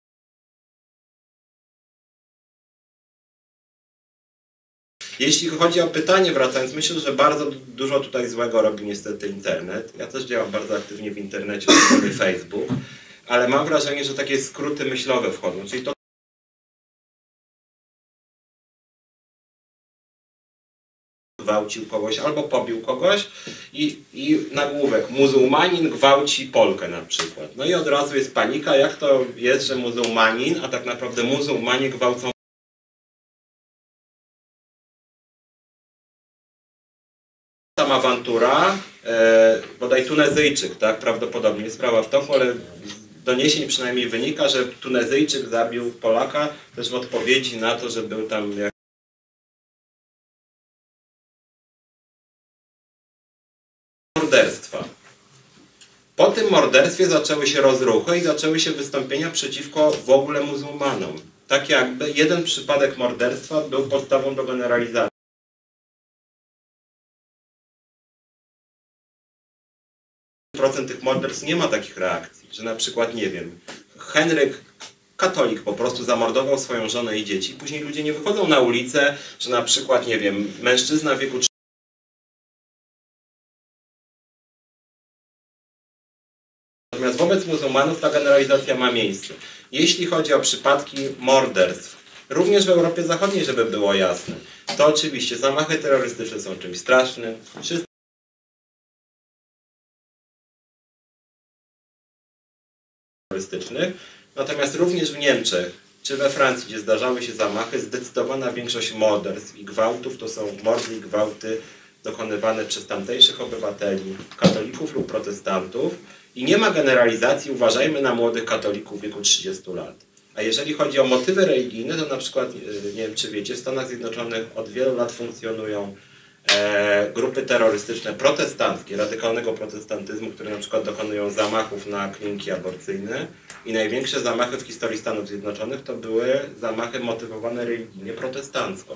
Jeśli chodzi o pytanie, wracając, myślę, że bardzo dużo tutaj złego robi niestety internet. Ja też działam bardzo aktywnie w internecie, na Facebook, ale mam wrażenie, że takie skróty myślowe wchodzą, czyli to gwałcił kogoś albo pobił kogoś i nagłówek muzułmanin gwałci Polkę na przykład. No i od razu jest panika, jak to jest, że muzułmanin, a tak naprawdę muzułmanie gwałcą. Tam awantura, bodaj Tunezyjczyk, tak, prawdopodobnie jest sprawa w toku, ale z doniesień przynajmniej wynika, że Tunezyjczyk zabił Polaka też w odpowiedzi na to, że był tam morderstwa. Po tym morderstwie zaczęły się rozruchy i zaczęły się wystąpienia przeciwko w ogóle muzułmanom. Tak jakby jeden przypadek morderstwa był podstawą do generalizacji. Procent tych morderstw nie ma takich reakcji, że na przykład, nie wiem, Henryk katolik po prostu zamordował swoją żonę i dzieci. Później ludzie nie wychodzą na ulicę, że na przykład, nie wiem, mężczyzna w wieku Natomiast wobec muzułmanów ta generalizacja ma miejsce. Jeśli chodzi o przypadki morderstw, również w Europie Zachodniej, żeby było jasne, to oczywiście zamachy terrorystyczne są czymś strasznym. Natomiast również w Niemczech czy we Francji, gdzie zdarzały się zamachy, zdecydowana większość morderstw i gwałtów to są mordy i gwałty dokonywane przez tamtejszych obywateli, katolików lub protestantów. I nie ma generalizacji, uważajmy na młodych katolików w wieku 30 lat. A jeżeli chodzi o motywy religijne, to na przykład, nie wiem czy wiecie, w Stanach Zjednoczonych od wielu lat funkcjonują grupy terrorystyczne protestanckie, radykalnego protestantyzmu, które na przykład dokonują zamachów na kliniki aborcyjne. I największe zamachy w historii Stanów Zjednoczonych to były zamachy motywowane religijnie protestancko.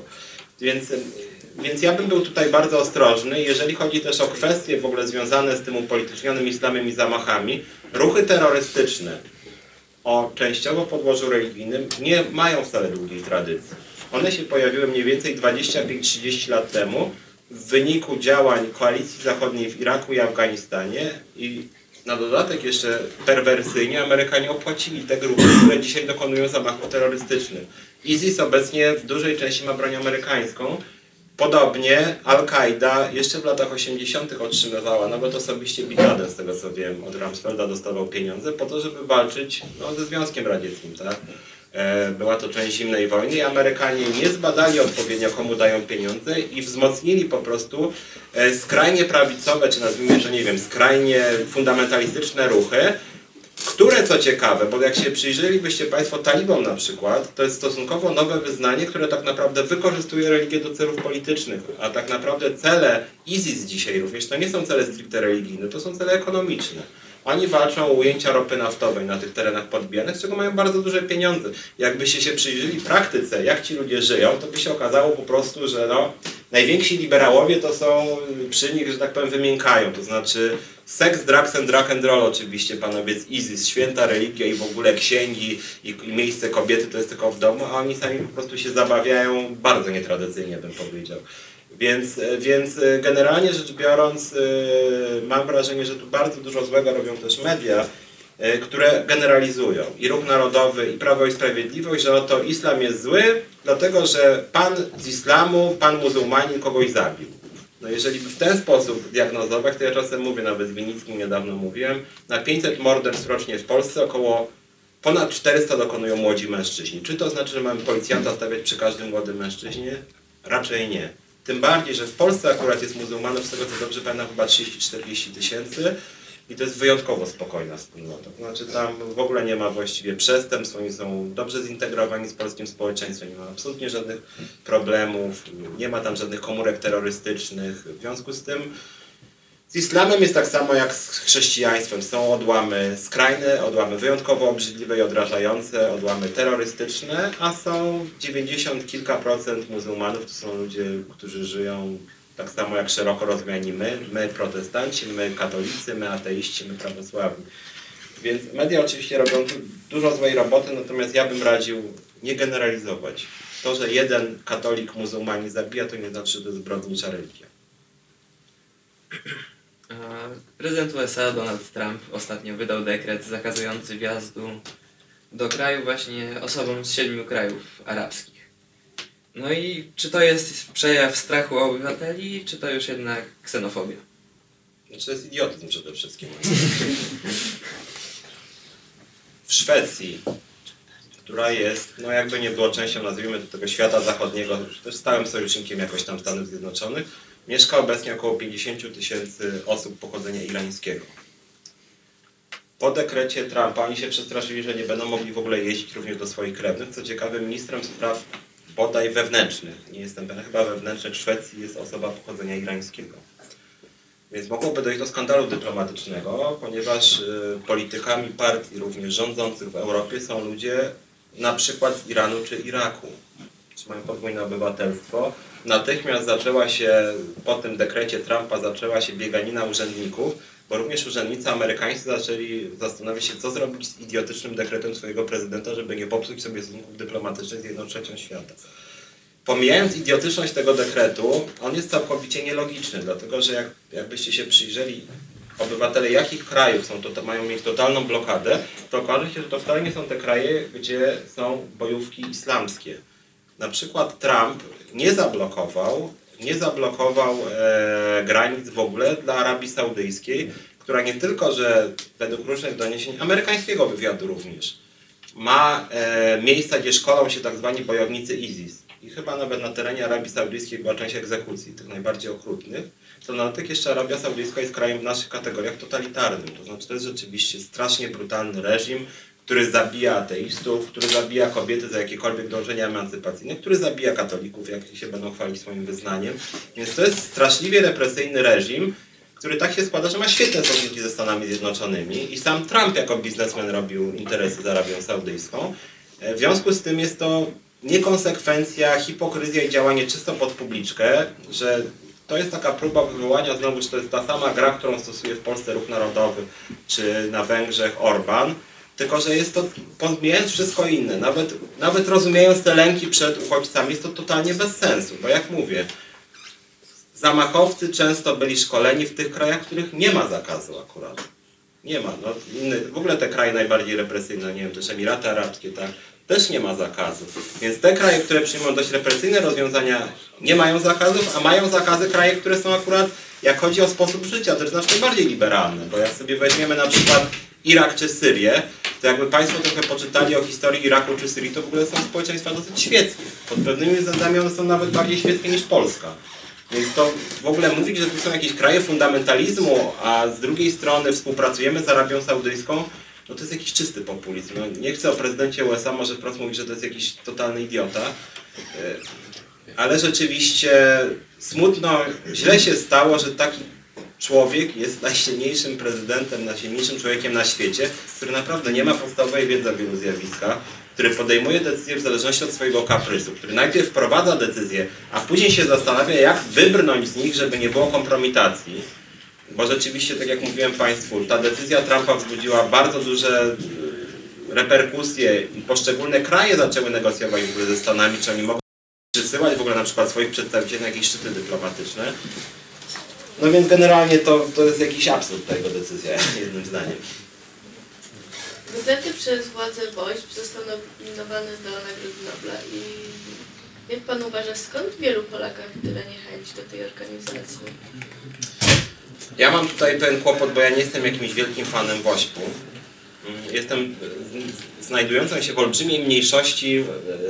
Więc ja bym był tutaj bardzo ostrożny, jeżeli chodzi też o kwestie w ogóle związane z tym upolitycznionym islamem i zamachami. Ruchy terrorystyczne o częściowo podłożu religijnym nie mają wcale długiej tradycji. One się pojawiły mniej więcej 25-30 lat temu w wyniku działań koalicji zachodniej w Iraku i Afganistanie i na dodatek jeszcze perwersyjnie Amerykanie opłacili te grupy, które dzisiaj dokonują zamachów terrorystycznych. ISIS obecnie w dużej części ma broń amerykańską. Podobnie Al-Kaida jeszcze w latach 80. otrzymywała, nawet osobiście Bin Laden, z tego co wiem, od Rumsfelda dostawał pieniądze po to, żeby walczyć ze Związkiem Radzieckim. Tak? Była to część zimnej wojny i Amerykanie nie zbadali odpowiednio, komu dają pieniądze i wzmocnili po prostu skrajnie prawicowe, czy nazwijmy to, nie wiem, skrajnie fundamentalistyczne ruchy, które, co ciekawe, bo jak się przyjrzelibyście Państwo talibom na przykład, to jest stosunkowo nowe wyznanie, które tak naprawdę wykorzystuje religię do celów politycznych, a tak naprawdę cele ISIS dzisiaj również to nie są cele stricte religijne, to są cele ekonomiczne. Oni walczą o ujęcia ropy naftowej na tych terenach podbijanych, z czego mają bardzo duże pieniądze. Jakbyście się przyjrzeli praktyce, jak ci ludzie żyją, to by się okazało po prostu, że najwięksi liberałowie to są przy nich, że tak powiem, wymiękają. To znaczy seks, drugs and rock and roll oczywiście, panowie z ISIS, święta religia i w ogóle księgi i miejsce kobiety to jest tylko w domu, a oni sami po prostu się zabawiają bardzo nietradycyjnie, bym powiedział. Więc generalnie rzecz biorąc mam wrażenie, że tu bardzo dużo złego robią też media, które generalizują i Ruch Narodowy, i Prawo i Sprawiedliwość, że oto islam jest zły, dlatego że pan z islamu, pan muzułmanin kogoś zabił. No jeżeli by w ten sposób diagnozować, to ja czasem mówię, nawet z Winickim niedawno mówiłem, na 500 morderstw rocznie w Polsce około ponad 400 dokonują młodzi mężczyźni. Czy to znaczy, że mamy policjanta stawiać przy każdym młodym mężczyźnie? Raczej nie. Tym bardziej, że w Polsce akurat jest muzułmanów, z tego co dobrze pamiętam, chyba 30-40 tysięcy i to jest wyjątkowo spokojna wspólnota. To znaczy tam w ogóle nie ma właściwie przestępstw, oni są dobrze zintegrowani z polskim społeczeństwem, nie ma absolutnie żadnych problemów, nie ma tam żadnych komórek terrorystycznych. W związku z tym z islamem jest tak samo jak z chrześcijaństwem. Są odłamy skrajne, odłamy wyjątkowo obrzydliwe i odrażające, odłamy terrorystyczne, a są 90 kilka procent muzułmanów, to są ludzie, którzy żyją tak samo jak szeroko rozumiani my protestanci, my katolicy, my ateiści, my prawosławni. Więc media oczywiście robią dużo złej roboty, natomiast ja bym radził nie generalizować. To, że jeden katolik muzułmanin zabija, to nie znaczy, że to jest zbrodnicza religia. Prezydent USA Donald Trump ostatnio wydał dekret zakazujący wjazdu do kraju właśnie osobom z 7 krajów arabskich. No i czy to jest przejaw strachu obywateli, czy to już jednak ksenofobia? Znaczy to jest idiotyzm przede wszystkim. W Szwecji, która jest, no jakby nie było częścią, nazwijmy to, tego świata zachodniego, też stałym sojusznikiem jakoś tam Stanów Zjednoczonych, mieszka obecnie około 50 tysięcy osób pochodzenia irańskiego. Po dekrecie Trumpa oni się przestraszyli, że nie będą mogli w ogóle jeździć również do swoich krewnych. Co ciekawe, ministrem spraw bodaj wewnętrznych, nie jestem pewien, chyba wewnętrznych Szwecji jest osoba pochodzenia irańskiego. Więc mogłoby dojść do skandalu dyplomatycznego, ponieważ politykami partii również rządzących w Europie są ludzie na przykład z Iranu czy Iraku, czy mają podwójne obywatelstwo. Natychmiast zaczęła się, po tym dekrecie Trumpa zaczęła się bieganina urzędników, bo również urzędnicy amerykańscy zaczęli zastanawiać się, co zrobić z idiotycznym dekretem swojego prezydenta, żeby nie popsuć sobie stosunków dyplomatycznych z 1/3 świata. Pomijając idiotyczność tego dekretu, on jest całkowicie nielogiczny, dlatego że jakbyście się przyjrzeli, obywatele jakich krajów mają mieć totalną blokadę, to okaże się, że to wcale nie są te kraje, gdzie są bojówki islamskie. Na przykład Trump nie zablokował granic w ogóle dla Arabii Saudyjskiej, która nie tylko, że według różnych doniesień amerykańskiego wywiadu również, ma miejsca, gdzie szkolą się tak zwani bojownicy ISIS. I chyba nawet na terenie Arabii Saudyjskiej była część egzekucji, tych najbardziej okrutnych. To na dodatek jeszcze Arabia Saudyjska jest krajem w naszych kategoriach totalitarnym. To znaczy to jest rzeczywiście strasznie brutalny reżim, który zabija ateistów, który zabija kobiety za jakiekolwiek dążenia emancypacyjne, który zabija katolików, jak się będą chwalić swoim wyznaniem. Więc to jest straszliwie represyjny reżim, który tak się składa, że ma świetne stosunki ze Stanami Zjednoczonymi i sam Trump jako biznesmen robił interesy z Arabią Saudyjską. W związku z tym jest to niekonsekwencja, hipokryzja i działanie czysto pod publiczkę, że to jest taka próba wywołania znowu, że to jest ta sama gra, którą stosuje w Polsce Ruch Narodowy, czy na Węgrzech Orbán, tylko że jest to, pomijając wszystko inne, nawet rozumiejąc te lęki przed uchodźcami, jest to totalnie bez sensu, bo jak mówię, zamachowcy często byli szkoleni w tych krajach, w których nie ma zakazu akurat. Nie ma. No, w ogóle te kraje najbardziej represyjne, nie wiem, też Emiraty Arabskie, tak, też nie ma zakazu. Więc te kraje, które przyjmują dość represyjne rozwiązania, nie mają zakazów, a mają zakazy kraje, które są akurat, jak chodzi o sposób życia, też znacznie bardziej liberalne. Bo jak sobie weźmiemy na przykład Irak czy Syrię, to jakby Państwo trochę poczytali o historii Iraku czy Syrii, to w ogóle są społeczeństwa dosyć świeckie. Pod pewnymi względami one są nawet bardziej świeckie niż Polska. Więc to w ogóle mówić, że tu są jakieś kraje fundamentalizmu, a z drugiej strony współpracujemy z Arabią Saudyjską, no to jest jakiś czysty populizm. No, nie chcę o prezydencie USA, może wprost mówić, że to jest jakiś totalny idiota, ale rzeczywiście smutno, źle się stało, że taki człowiek jest najsilniejszym prezydentem, najsilniejszym człowiekiem na świecie, który naprawdę nie ma podstawowej wiedzy o wielu zjawiskach, który podejmuje decyzje w zależności od swojego kaprysu, który najpierw wprowadza decyzje, a później się zastanawia, jak wybrnąć z nich, żeby nie było kompromitacji. Bo rzeczywiście, tak jak mówiłem Państwu, ta decyzja Trumpa wzbudziła bardzo duże reperkusje i poszczególne kraje zaczęły negocjować w ogóle ze Stanami, czy oni mogą przysyłać w ogóle na przykład swoich przedstawicieli na jakieś szczyty dyplomatyczne. No więc generalnie to jest jakiś absurd ta jego decyzja, jednym zdaniem. Wybrany przez władze WOŚP został nominowany do Nagrody Nobla i jak Pan uważa, skąd w wielu Polakach tyle niechęci do tej organizacji? Ja mam tutaj pewien kłopot, bo ja nie jestem jakimś wielkim fanem WOŚP-u. Jestem znajdującą się w olbrzymiej mniejszości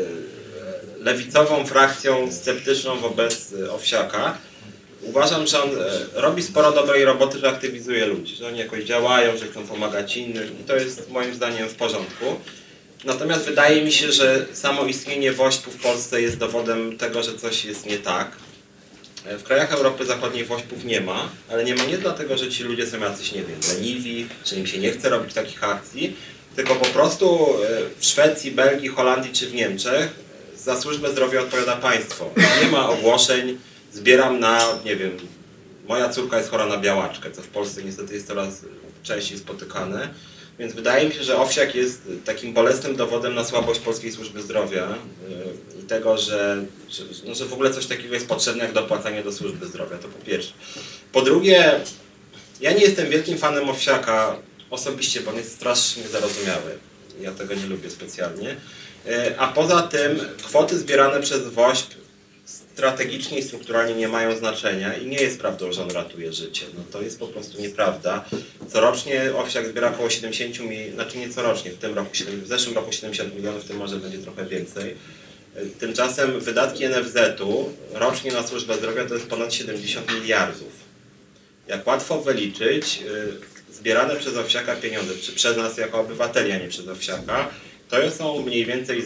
lewicową frakcją sceptyczną wobec Owsiaka. Uważam, że on robi sporo dobrej roboty, że aktywizuje ludzi, że oni jakoś działają, że chcą pomagać innym i to jest moim zdaniem w porządku. Natomiast wydaje mi się, że samo istnienie WOŚP-u w Polsce jest dowodem tego, że coś jest nie tak. W krajach Europy Zachodniej WOŚP-ów nie ma, ale nie ma nie dlatego, że ci ludzie są jacyś, nie wiem, leniwi, czy im się nie chce robić takich akcji, tylko po prostu w Szwecji, Belgii, Holandii czy w Niemczech za służbę zdrowia odpowiada państwo. Nie ma ogłoszeń, zbieram na, nie wiem, moja córka jest chora na białaczkę, co w Polsce niestety jest coraz częściej spotykane. Więc wydaje mi się, że Owsiak jest takim bolesnym dowodem na słabość polskiej służby zdrowia i tego, że w ogóle coś takiego jest potrzebne jak dopłacanie do służby zdrowia, to po pierwsze. Po drugie, ja nie jestem wielkim fanem Owsiaka osobiście, bo on jest strasznie zarozumiały. Ja tego nie lubię specjalnie. A poza tym kwoty zbierane przez WOŚP strategicznie i strukturalnie nie mają znaczenia i nie jest prawdą, że on ratuje życie. No to jest po prostu nieprawda. Corocznie Owsiak zbiera około 70 milionów, znaczy nie corocznie, w zeszłym roku 70 milionów, w tym może będzie trochę więcej. Tymczasem wydatki NFZ-u rocznie na służbę zdrowia to jest ponad 70 miliardów. Jak łatwo wyliczyć, zbierane przez Owsiaka pieniądze, czy przez nas jako obywateli, a nie przez Owsiaka, to są mniej więcej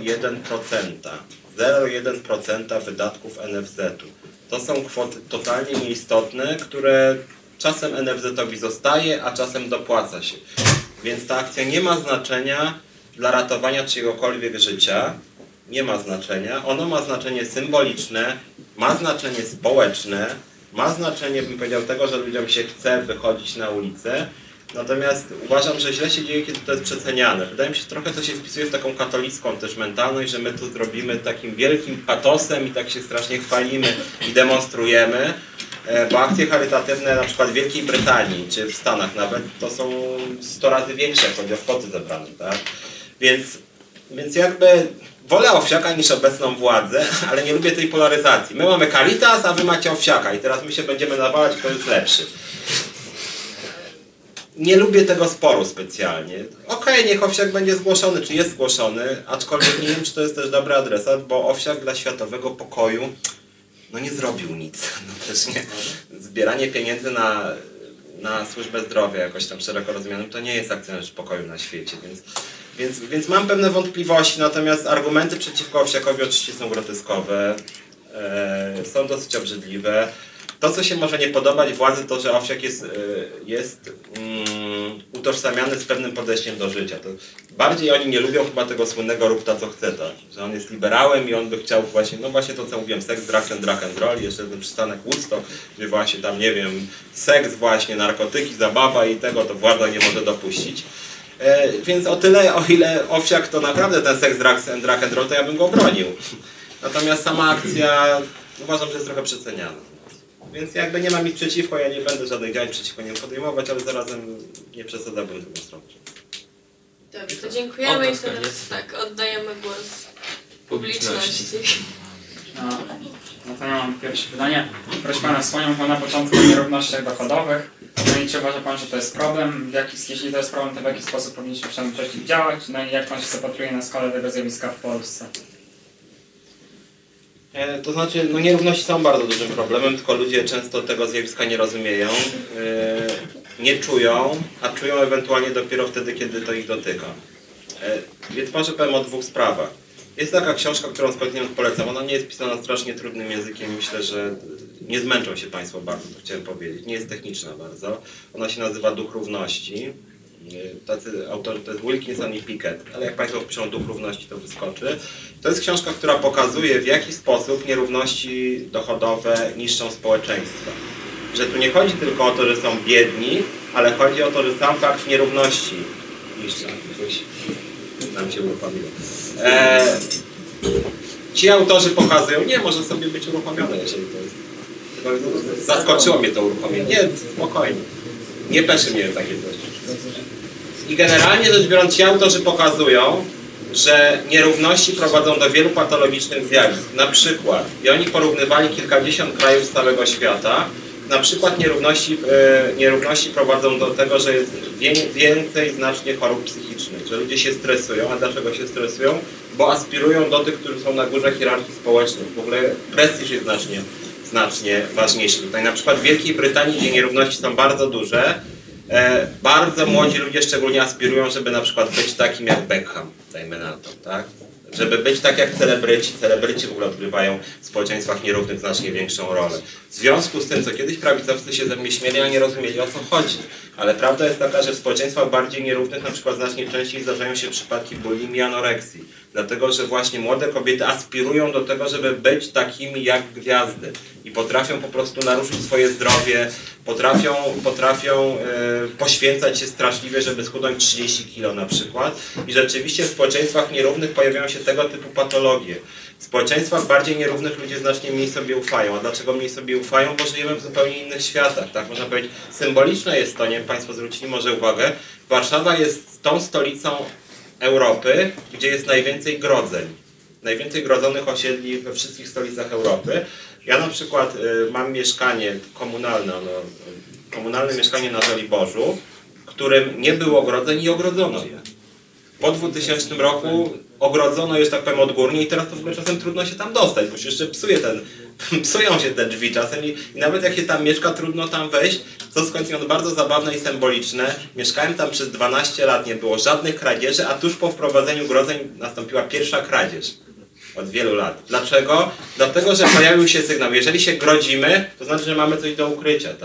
0,1% wydatków NFZ-u. To są kwoty totalnie nieistotne, które czasem NFZ-owi zostaje, a czasem dopłaca się. Więc ta akcja nie ma znaczenia dla ratowania czyjegokolwiek życia. Nie ma znaczenia. Ono ma znaczenie symboliczne, ma znaczenie społeczne Ma znaczenie, bym powiedział, tego, że ludziom się chce wychodzić na ulicę. Natomiast uważam, że źle się dzieje, kiedy to jest przeceniane. Wydaje mi się, trochę to się wpisuje w taką katolicką też mentalność, że my to zrobimy takim wielkim patosem i tak się strasznie chwalimy i demonstrujemy. Bo akcje charytatywne na przykład w Wielkiej Brytanii, czy w Stanach nawet, to są 100 razy większe, jak chodzi o kwoty zebrane, tak? Więc jakby wolę Owsiaka niż obecną władzę, ale nie lubię tej polaryzacji. My mamy Caritas, a wy macie Owsiaka i teraz my się będziemy nawalać, kto jest lepszy. Nie lubię tego sporu specjalnie. Okej, niech Owsiak będzie zgłoszony, czy jest zgłoszony, aczkolwiek nie wiem, czy to jest też dobry adresat, bo Owsiak dla światowego pokoju no nie zrobił nic. No też nie. Zbieranie pieniędzy na służbę zdrowia jakoś tam szeroko rozumianą, to nie jest akcja na rzecz pokoju na świecie, więc mam pewne wątpliwości, natomiast argumenty przeciwko Owsiakowi oczywiście są groteskowe, są dosyć obrzydliwe. To, co się może nie podobać władzy, to, że Owsiak jest utożsamiany z pewnym podejściem do życia. To bardziej oni nie lubią chyba tego słynnego rób ta co chce, ta, że on jest liberałem i on by chciał właśnie, no właśnie to co mówiłem, seks, drug and roll, jeszcze ten przystanek Woodstock, gdzie właśnie tam, nie wiem, seks właśnie, narkotyki, zabawa i tego to władza nie może dopuścić. Więc o tyle, o ile Owsiak to naprawdę ten seks, drug and roll, to ja bym go bronił. Natomiast sama akcja uważam, że jest trochę przeceniana. Więc jakby nie mam nic przeciwko, ja nie będę żadnych działań przeciwko niemu podejmować, ale zarazem nie przesadzałbym drugą stronę. Dobrze, to dziękujemy i teraz tak, oddajemy głos publiczności. No to ja mam pierwsze pytanie. Proszę Pana, wspomniał Pan na początku o nierównościach dochodowych. No i czy uważa Pan, że to jest problem? Jeśli to jest problem, to w jaki sposób powinniśmy temu przeciwdziałać? No i jak Pan się zapatruje na skalę tego zjawiska w Polsce? To znaczy, no nierówności są bardzo dużym problemem, tylko ludzie często tego zjawiska nie rozumieją, nie czują, a czują ewentualnie dopiero wtedy, kiedy to ich dotyka. Więc może powiem o dwóch sprawach. Jest taka książka, którą skądinąd polecam. Ona nie jest pisana strasznie trudnym językiem. Myślę, że nie zmęczą się Państwo bardzo, to chciałem powiedzieć. Nie jest techniczna bardzo. Ona się nazywa Duch Równości. Tacy autorzy to jest Wilkinson i Pickett, ale jak Państwo wpiszą Duch Równości, to wyskoczy. To jest książka, która pokazuje, w jaki sposób nierówności dochodowe niszczą społeczeństwo. Że tu nie chodzi tylko o to, że są biedni, ale chodzi o to, że sam fakt nierówności niszczy. Nam się uruchomiło. Ci autorzy pokazują, nie, może sobie być uruchomione, jeżeli to jest. Zaskoczyło mnie to uruchomienie. Nie, spokojnie. Nie peszy mnie takie coś. I generalnie rzecz biorąc, ci autorzy pokazują, że nierówności prowadzą do wielu patologicznych zjawisk. Na przykład, i oni porównywali kilkadziesiąt krajów z całego świata, na przykład nierówności prowadzą do tego, że jest więcej znacznie chorób psychicznych, że ludzie się stresują. A dlaczego się stresują? Bo aspirują do tych, którzy są na górze hierarchii społecznej. W ogóle prestiż jest znacznie ważniejszy. Tutaj na przykład w Wielkiej Brytanii, gdzie nierówności są bardzo duże, bardzo młodzi ludzie szczególnie aspirują, żeby na przykład być takim jak Beckham, dajmy na to, tak? Żeby być tak jak celebryci. Celebryci w ogóle odgrywają w społeczeństwach nierównych znacznie większą rolę. W związku z tym, co kiedyś prawicowcy się ze mnie śmieli, a nie rozumieli, o co chodzi. Ale prawda jest taka, że w społeczeństwach bardziej nierównych na przykład znacznie częściej zdarzają się przypadki bulimii i anoreksji. Dlatego, że właśnie młode kobiety aspirują do tego, żeby być takimi jak gwiazdy. I potrafią po prostu naruszyć swoje zdrowie, potrafią poświęcać się straszliwie, żeby schudnąć 30 kg na przykład. I rzeczywiście w społeczeństwach nierównych pojawiają się tego typu patologie. W społeczeństwach bardziej nierównych ludzie znacznie mniej sobie ufają. A dlaczego mniej sobie ufają? Bo żyjemy w zupełnie innych światach. Tak można powiedzieć, symboliczne jest to, nie wiem, Państwo zwrócili może uwagę, Warszawa jest tą stolicą Europy, gdzie jest najwięcej grodzeń. Najwięcej grodzonych osiedli we wszystkich stolicach Europy. Ja na przykład mam mieszkanie komunalne, komunalne mieszkanie na Żoliborzu, którym nie było ogrodzeń i ogrodzono je. Po 2000 roku ogrodzono je, że tak powiem, odgórnie i teraz to w ogóle czasem trudno się tam dostać, bo się jeszcze psują się te drzwi czasem i nawet jak się tam mieszka, trudno tam wejść, co skądinąd bardzo zabawne i symboliczne. Mieszkałem tam przez 12 lat, nie było żadnych kradzieży, a tuż po wprowadzeniu grodzeń nastąpiła pierwsza kradzież. Od wielu lat. Dlaczego? Dlatego, że pojawił się sygnał. Jeżeli się grodzimy, to znaczy, że mamy coś do ukrycia, tak?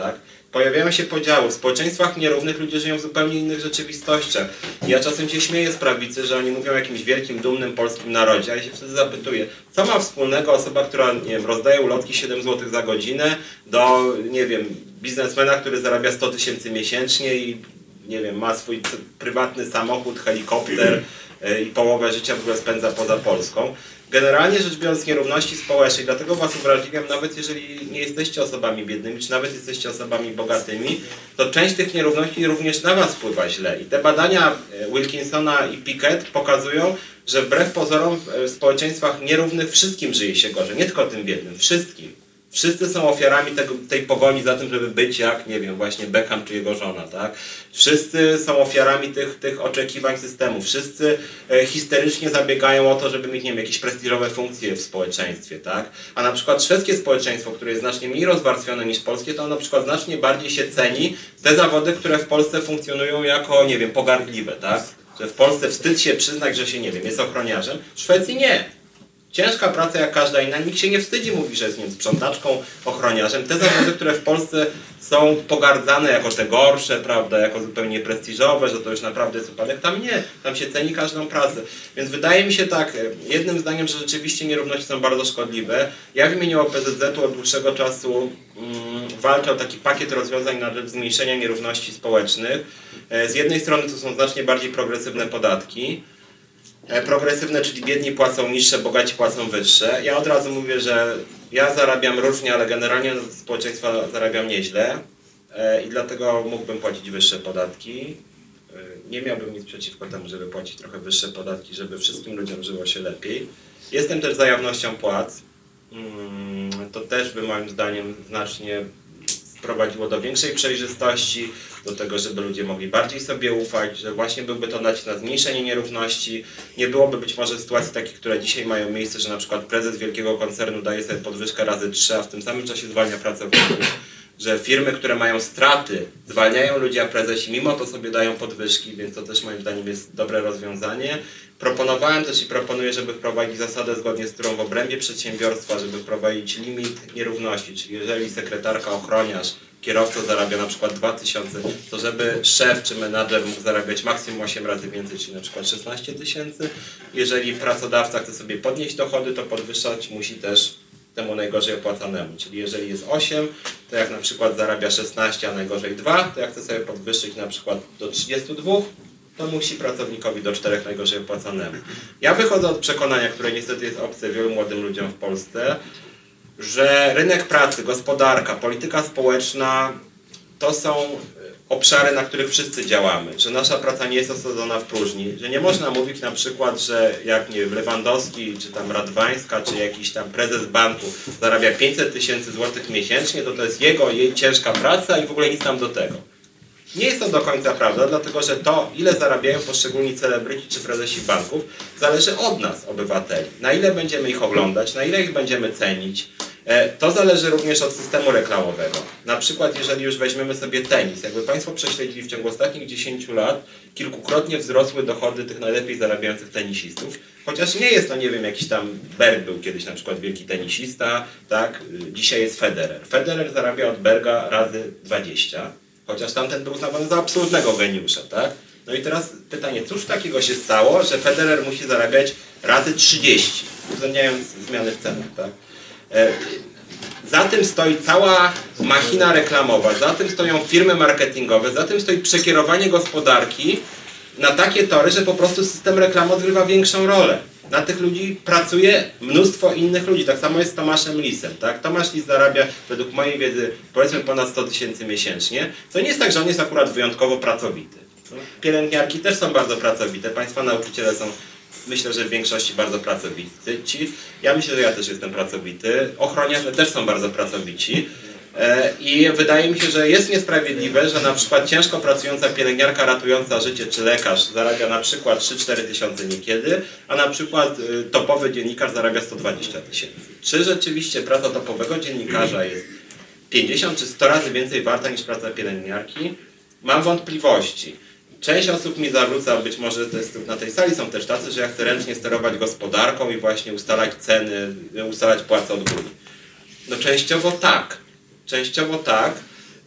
Pojawiają się podziały. W społeczeństwach nierównych ludzie żyją w zupełnie innych rzeczywistościach. Ja czasem się śmieję z prawicy, że oni mówią o jakimś wielkim, dumnym polskim narodzie, a ja się wtedy zapytuję, co ma wspólnego osoba, która, nie wiem, rozdaje ulotki 7 zł za godzinę do, nie wiem, biznesmena, który zarabia 100 000 miesięcznie i, nie wiem, ma swój prywatny samochód, helikopter i połowę życia w ogóle spędza poza Polską. Generalnie rzecz biorąc, nierówności społecznej, dlatego was uwrażliwiam, nawet jeżeli nie jesteście osobami biednymi, czy nawet jesteście osobami bogatymi, to część tych nierówności również na was wpływa źle. I te badania Wilkinsona i Pickett pokazują, że wbrew pozorom w społeczeństwach nierównych wszystkim żyje się gorzej, nie tylko tym biednym, wszystkim. Wszyscy są ofiarami tej pogoni za tym, żeby być jak, nie wiem, właśnie Beckham czy jego żona, tak? Wszyscy są ofiarami tych oczekiwań systemu. Wszyscy histerycznie zabiegają o to, żeby mieć, nie wiem, jakieś prestiżowe funkcje w społeczeństwie, tak? A na przykład szwedzkie społeczeństwo, które jest znacznie mniej rozwarstwione niż polskie, to na przykład znacznie bardziej się ceni te zawody, które w Polsce funkcjonują jako, nie wiem, pogardliwe, tak? Że w Polsce wstyd się przyznać, że się, nie wiem, jest ochroniarzem. W Szwecji nie. Ciężka praca jak każda inna, nikt się nie wstydzi, mówi, że jest, nie wiem, sprzątaczką, ochroniarzem. Te zawody, które w Polsce są pogardzane jako te gorsze, prawda, jako zupełnie prestiżowe, że to już naprawdę jest upadek, tam nie, tam się ceni każdą pracę. Więc wydaje mi się tak, jednym zdaniem, że rzeczywiście nierówności są bardzo szkodliwe. Ja w imieniu OPZZ-u od dłuższego czasu walczę o taki pakiet rozwiązań na rzecz zmniejszenia nierówności społecznych. Z jednej strony to są znacznie bardziej progresywne podatki. Progresywne, czyli biedni płacą niższe, bogaci płacą wyższe. Ja od razu mówię, że ja zarabiam różnie, ale generalnie społeczeństwa zarabiam nieźle i dlatego mógłbym płacić wyższe podatki. Nie miałbym nic przeciwko temu, żeby płacić trochę wyższe podatki, żeby wszystkim ludziom żyło się lepiej. Jestem też za jawnością płac. To też by moim zdaniem znacznie prowadziło do większej przejrzystości, do tego, żeby ludzie mogli bardziej sobie ufać, że właśnie byłby to nacisk na zmniejszenie nierówności. Nie byłoby być może sytuacji takich, które dzisiaj mają miejsce, że na przykład prezes wielkiego koncernu daje sobie podwyżkę razy 3, a w tym samym czasie zwalnia pracowników. Że firmy, które mają straty, zwalniają ludzi, a prezesi mimo to sobie dają podwyżki, więc to też moim zdaniem jest dobre rozwiązanie. Proponowałem też i proponuję, żeby wprowadzić zasadę, zgodnie z którą w obrębie przedsiębiorstwa, żeby wprowadzić limit nierówności, czyli jeżeli sekretarka, ochroniarz, kierowca zarabia na przykład 2000, to żeby szef czy menadżer mógł zarabiać maksimum 8 razy więcej, czyli na przykład 16 000. Jeżeli pracodawca chce sobie podnieść dochody, to podwyższać musi też temu najgorzej opłacanemu. Czyli jeżeli jest 8, to jak na przykład zarabia 16, a najgorzej 2, to jak chce sobie podwyższyć na przykład do 32, to musi pracownikowi do 4 najgorzej opłacanemu. Ja wychodzę od przekonania, które niestety jest obce wielu młodym ludziom w Polsce, że rynek pracy, gospodarka, polityka społeczna to są obszary, na których wszyscy działamy, że nasza praca nie jest osadzona w próżni, że nie można mówić na przykład, że jak nie wiem, Lewandowski, czy tam Radwańska, czy jakiś tam prezes banku zarabia 500 000 złotych miesięcznie, to jest jej ciężka praca i w ogóle nic tam do tego. Nie jest to do końca prawda, dlatego że to, ile zarabiają poszczególni celebryci czy prezesi banków, zależy od nas, obywateli. Na ile będziemy ich oglądać, na ile ich będziemy cenić. To zależy również od systemu reklamowego. Na przykład, jeżeli już weźmiemy sobie tenis, jakby Państwo prześledzili w ciągu ostatnich 10 lat, kilkukrotnie wzrosły dochody tych najlepiej zarabiających tenisistów. Chociaż nie jest to, nie wiem, jakiś tam Berg był kiedyś na przykład wielki tenisista, tak? Dzisiaj jest Federer. Federer zarabia od Berga razy 20. Chociaż tamten był uznawany za absolutnego geniusza, tak? No i teraz pytanie, cóż takiego się stało, że Federer musi zarabiać razy 30, uwzględniając zmiany w cenach, tak? Za tym stoi cała machina reklamowa, za tym stoją firmy marketingowe, za tym stoi przekierowanie gospodarki na takie tory, że po prostu system reklamy odgrywa większą rolę. Na tych ludzi pracuje mnóstwo innych ludzi. Tak samo jest z Tomaszem Lisem. Tak? Tomasz Lis zarabia, według mojej wiedzy, powiedzmy ponad 100 000 miesięcznie. To nie jest tak, że on jest akurat wyjątkowo pracowity. Pielęgniarki też są bardzo pracowite. Państwa nauczyciele są, myślę, że w większości bardzo pracowici. Ja myślę, że ja też jestem pracowity. Ochroniarze też są bardzo pracowici. I wydaje mi się, że jest niesprawiedliwe, że na przykład ciężko pracująca pielęgniarka ratująca życie czy lekarz zarabia na przykład 3-4 tysiące niekiedy, a na przykład topowy dziennikarz zarabia 120 000. Czy rzeczywiście praca topowego dziennikarza jest 50 czy 100 razy więcej warta niż praca pielęgniarki? Mam wątpliwości. Część osób mi zarzuca, być może na tej sali są też tacy, że ja chcę ręcznie sterować gospodarką i właśnie ustalać ceny, ustalać płace od góry. No częściowo tak. Częściowo tak,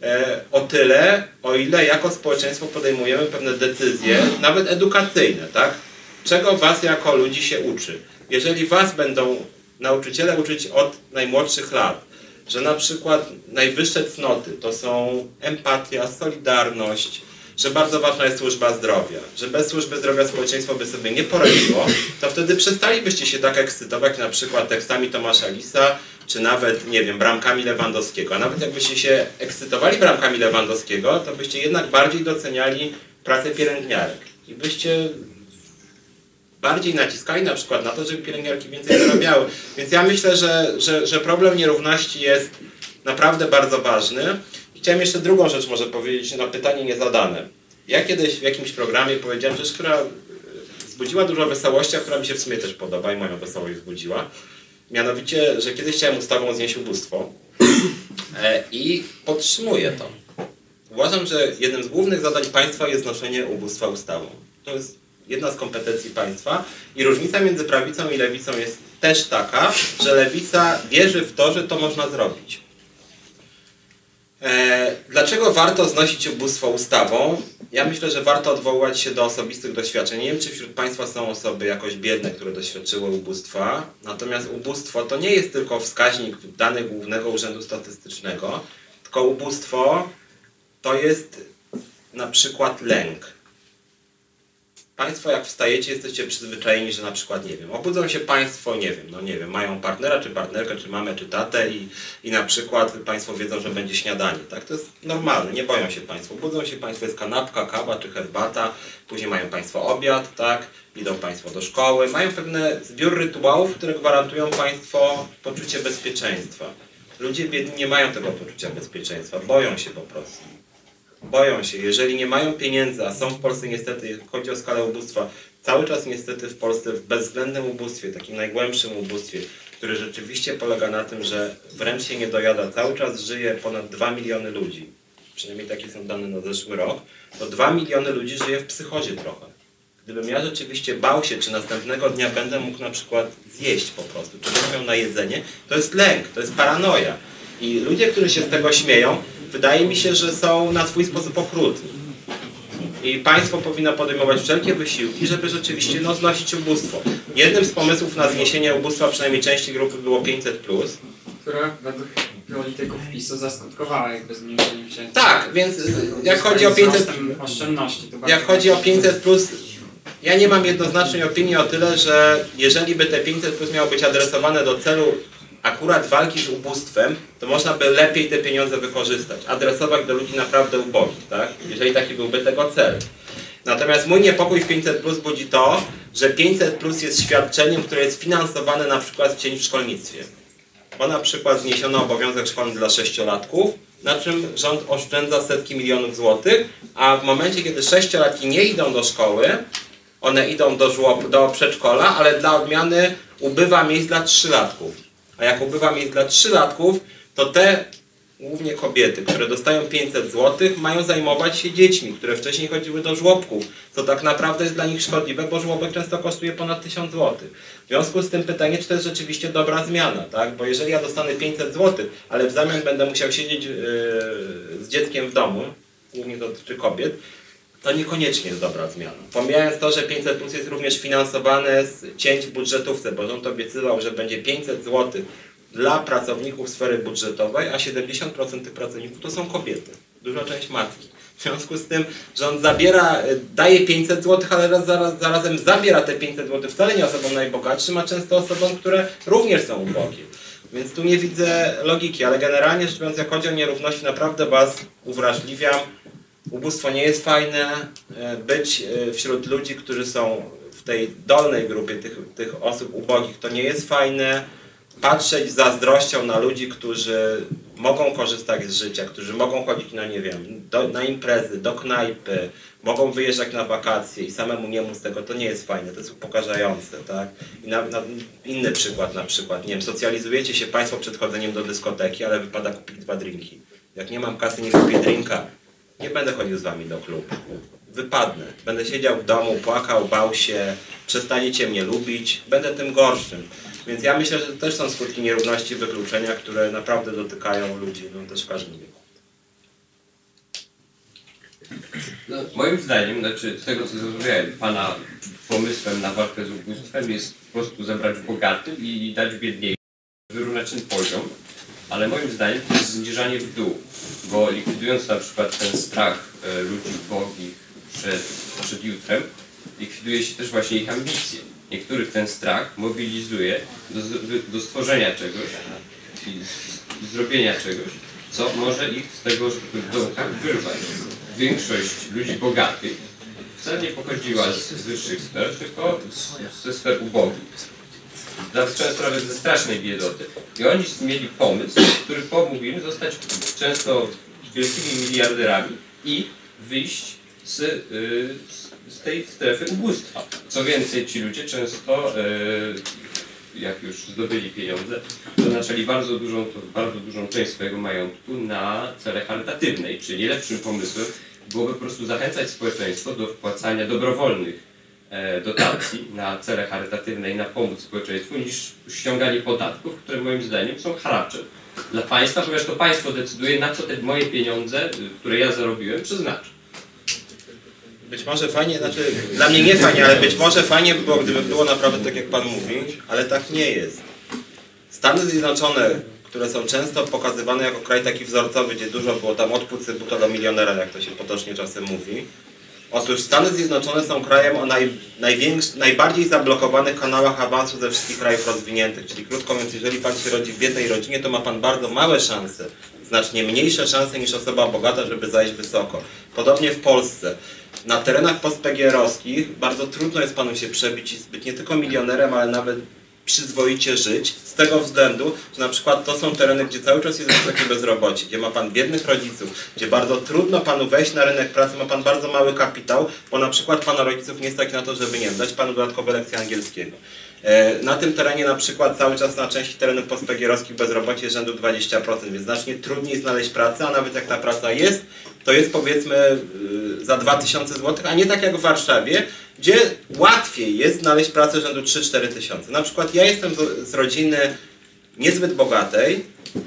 o tyle, o ile jako społeczeństwo podejmujemy pewne decyzje, nawet edukacyjne, tak? Czego was jako ludzi się uczy? Jeżeli was będą nauczyciele uczyć od najmłodszych lat, że na przykład najwyższe cnoty to są empatia, solidarność, że bardzo ważna jest służba zdrowia, że bez służby zdrowia społeczeństwo by sobie nie poradziło, to wtedy przestalibyście się tak ekscytować na przykład tekstami Tomasza Lisa, czy nawet, nie wiem, bramkami Lewandowskiego. A nawet jakbyście się ekscytowali bramkami Lewandowskiego, to byście jednak bardziej doceniali pracę pielęgniarek. I byście bardziej naciskali na przykład na to, żeby pielęgniarki więcej zarabiały. Więc ja myślę, że problem nierówności jest naprawdę bardzo ważny. Chciałem jeszcze drugą rzecz może powiedzieć na pytanie niezadane. Ja kiedyś w jakimś programie powiedziałem rzecz, która wzbudziła dużo wesołości, a która mi się w sumie też podoba i moją wesołość wzbudziła. Mianowicie, że kiedyś chciałem ustawą znieść ubóstwo i podtrzymuję to. Uważam, że jednym z głównych zadań państwa jest znoszenie ubóstwa ustawą. To jest jedna z kompetencji państwa i różnica między prawicą i lewicą jest też taka, że lewica wierzy w to, że to można zrobić. Dlaczego warto znosić ubóstwo ustawą? Ja myślę, że warto odwoływać się do osobistych doświadczeń. Nie wiem, czy wśród państwa są osoby jakoś biedne, które doświadczyły ubóstwa. Natomiast ubóstwo to nie jest tylko wskaźnik danych Głównego Urzędu Statystycznego, tylko ubóstwo to jest na przykład lęk. Państwo jak wstajecie, jesteście przyzwyczajeni, że na przykład, nie wiem, obudzą się państwo, nie wiem, no nie wiem, mają partnera, czy partnerkę, czy mamę, czy tatę i na przykład państwo wiedzą, że będzie śniadanie, tak? To jest normalne, nie boją się państwo. Budzą się państwo, jest kanapka, kawa, czy herbata, później mają państwo obiad, tak? Idą państwo do szkoły, mają pewne zbiór rytuałów, które gwarantują państwo poczucie bezpieczeństwa. Ludzie biedni nie mają tego poczucia bezpieczeństwa, boją się po prostu. Boją się, jeżeli nie mają pieniędzy, a są w Polsce niestety, jeśli chodzi o skalę ubóstwa, cały czas niestety w Polsce w bezwzględnym ubóstwie, takim najgłębszym ubóstwie, który rzeczywiście polega na tym, że wręcz się nie dojada, cały czas żyje ponad 2 miliony ludzi, przynajmniej takie są dane na zeszły rok, to 2 miliony ludzi żyje w psychozie trochę. Gdybym ja rzeczywiście bał się, czy następnego dnia będę mógł na przykład zjeść po prostu, czy będę miał na jedzenie, to jest lęk, to jest paranoja. I ludzie, którzy się z tego śmieją, wydaje mi się, że są na swój sposób okrutni. I państwo powinno podejmować wszelkie wysiłki, żeby rzeczywiście znosić ubóstwo. Jednym z pomysłów na zniesienie ubóstwa przynajmniej części grupy było 500+. Która według polityków PiS-u zaskutkowała jakby zmniejszeniem się. Tak, więc jak chodzi o 500+, oszczędności, jak chodzi o 500+, ja nie mam jednoznacznej opinii o tyle, że jeżeli by te 500+ miało być adresowane do celu akurat walki z ubóstwem, to można by lepiej te pieniądze wykorzystać, adresować do ludzi naprawdę ubogich, tak? Jeżeli taki byłby tego cel. Natomiast mój niepokój w 500+ budzi to, że 500+ jest świadczeniem, które jest finansowane na przykład z cień w szkolnictwie. Bo na przykład zniesiono obowiązek szkolny dla 6-latków, na czym rząd oszczędza setki milionów złotych, a w momencie, kiedy 6-latki nie idą do szkoły, one idą do przedszkola, ale dla odmiany ubywa miejsc dla 3-latków. A jak ubywa miejsc dla 3-latków, to te, głównie kobiety, które dostają 500 zł, mają zajmować się dziećmi, które wcześniej chodziły do żłobków, co tak naprawdę jest dla nich szkodliwe, bo żłobek często kosztuje ponad 1000 zł. W związku z tym pytanie, czy to jest rzeczywiście dobra zmiana, tak? Bo jeżeli ja dostanę 500 zł, ale w zamian będę musiał siedzieć z dzieckiem w domu, głównie to dotyczy kobiet, to niekoniecznie jest dobra zmiana. Pomijając to, że 500+ jest również finansowane z cięć w budżetówce, bo rząd obiecywał, że będzie 500 zł dla pracowników sfery budżetowej, a 70% tych pracowników to są kobiety. Duża część matki. W związku z tym rząd daje 500 zł, ale zarazem zabiera te 500 zł wcale nie osobom najbogatszym, a często osobom, które również są ubogie. Więc tu nie widzę logiki, ale generalnie rzecz biorąc, jak chodzi o nierówność, naprawdę was uwrażliwiam. Ubóstwo nie jest fajne, być wśród ludzi, którzy są w tej dolnej grupie tych osób ubogich, to nie jest fajne. Patrzeć z zazdrością na ludzi, którzy mogą korzystać z życia, którzy mogą chodzić na, nie wiem, na imprezy, do knajpy, mogą wyjeżdżać na wakacje i samemu nie móc tego, to nie jest fajne, to jest upokarzające, tak? I inny przykład na przykład, nie wiem, socjalizujecie się państwo przed chodzeniem do dyskoteki, ale wypada kupić 2 drinki. Jak nie mam kasy, nie kupię drinka, nie będę chodził z wami do klubu. Wypadnę. Będę siedział w domu, płakał, bał się, przestaniecie mnie lubić, będę tym gorszym. Więc ja myślę, że to też są skutki nierówności, wykluczenia, które naprawdę dotykają ludzi, no też w każdym wieku. No, moim zdaniem, znaczy z tego co zrozumiałem, pana pomysłem na walkę z ubóstwem jest po prostu zabrać bogatym i dać biedniejszym, wyrównać ten poziom, ale moim zdaniem to jest zniżanie w dół, bo likwidując na przykład ten strach ludzi ubogich przed jutrem, likwiduje się też właśnie ich ambicje. Niektórych ten strach mobilizuje do stworzenia czegoś i zrobienia czegoś, co może ich z tego dołka wyrwać. Większość ludzi bogatych wcale nie pochodziła z wyższych sfer, tylko ze sfer ubogich. Często nawet ze strasznej biedoty. I oni mieli pomysł, który pomógł im zostać często wielkimi miliarderami i wyjść z tej strefy ubóstwa. Co więcej, ci ludzie często, jak już zdobyli pieniądze, przeznaczali bardzo dużą część swojego majątku na cele charytatywne. Czyli lepszym pomysłem byłoby po prostu zachęcać społeczeństwo do wpłacania dobrowolnych dotacji na cele charytatywne i na pomoc społeczeństwu niż ściąganie podatków, które moim zdaniem są haraczem dla państwa, ponieważ to państwo decyduje, na co te moje pieniądze, które ja zarobiłem, przeznaczę. Być może fajnie, znaczy dla mnie nie fajnie, ale być może fajnie by było, gdyby było naprawdę tak jak pan mówi, ale tak nie jest. Stany Zjednoczone, które są często pokazywane jako kraj taki wzorcowy, gdzie dużo było tam od pucybuta do milionera, jak to się potocznie czasem mówi. Otóż Stany Zjednoczone są krajem o najbardziej zablokowanych kanałach awansu ze wszystkich krajów rozwiniętych. Czyli krótko mówiąc, jeżeli pan się rodzi w biednej rodzinie, to ma pan bardzo małe szanse, znacznie mniejsze szanse niż osoba bogata, żeby zajść wysoko. Podobnie w Polsce. Na terenach post-PGR-owskich bardzo trudno jest panu się przebić i być nie tylko milionerem, ale nawet przyzwoicie żyć, z tego względu, że na przykład to są tereny, gdzie cały czas jest wysokie bezrobocie, gdzie ma pan biednych rodziców, gdzie bardzo trudno panu wejść na rynek pracy, ma pan bardzo mały kapitał, bo na przykład pana rodziców nie stać na to, żeby nie wiem, dać panu dodatkowe lekcje angielskiego. Na tym terenie na przykład cały czas na części terenów post-PGR-owskich bezrobocie jest rzędu 20%, więc znacznie trudniej znaleźć pracę, a nawet jak ta praca jest, to jest powiedzmy za 2000 zł, a nie tak jak w Warszawie, gdzie łatwiej jest znaleźć pracę rzędu 3-4 tysiące. Na przykład ja jestem z rodziny niezbyt bogatej,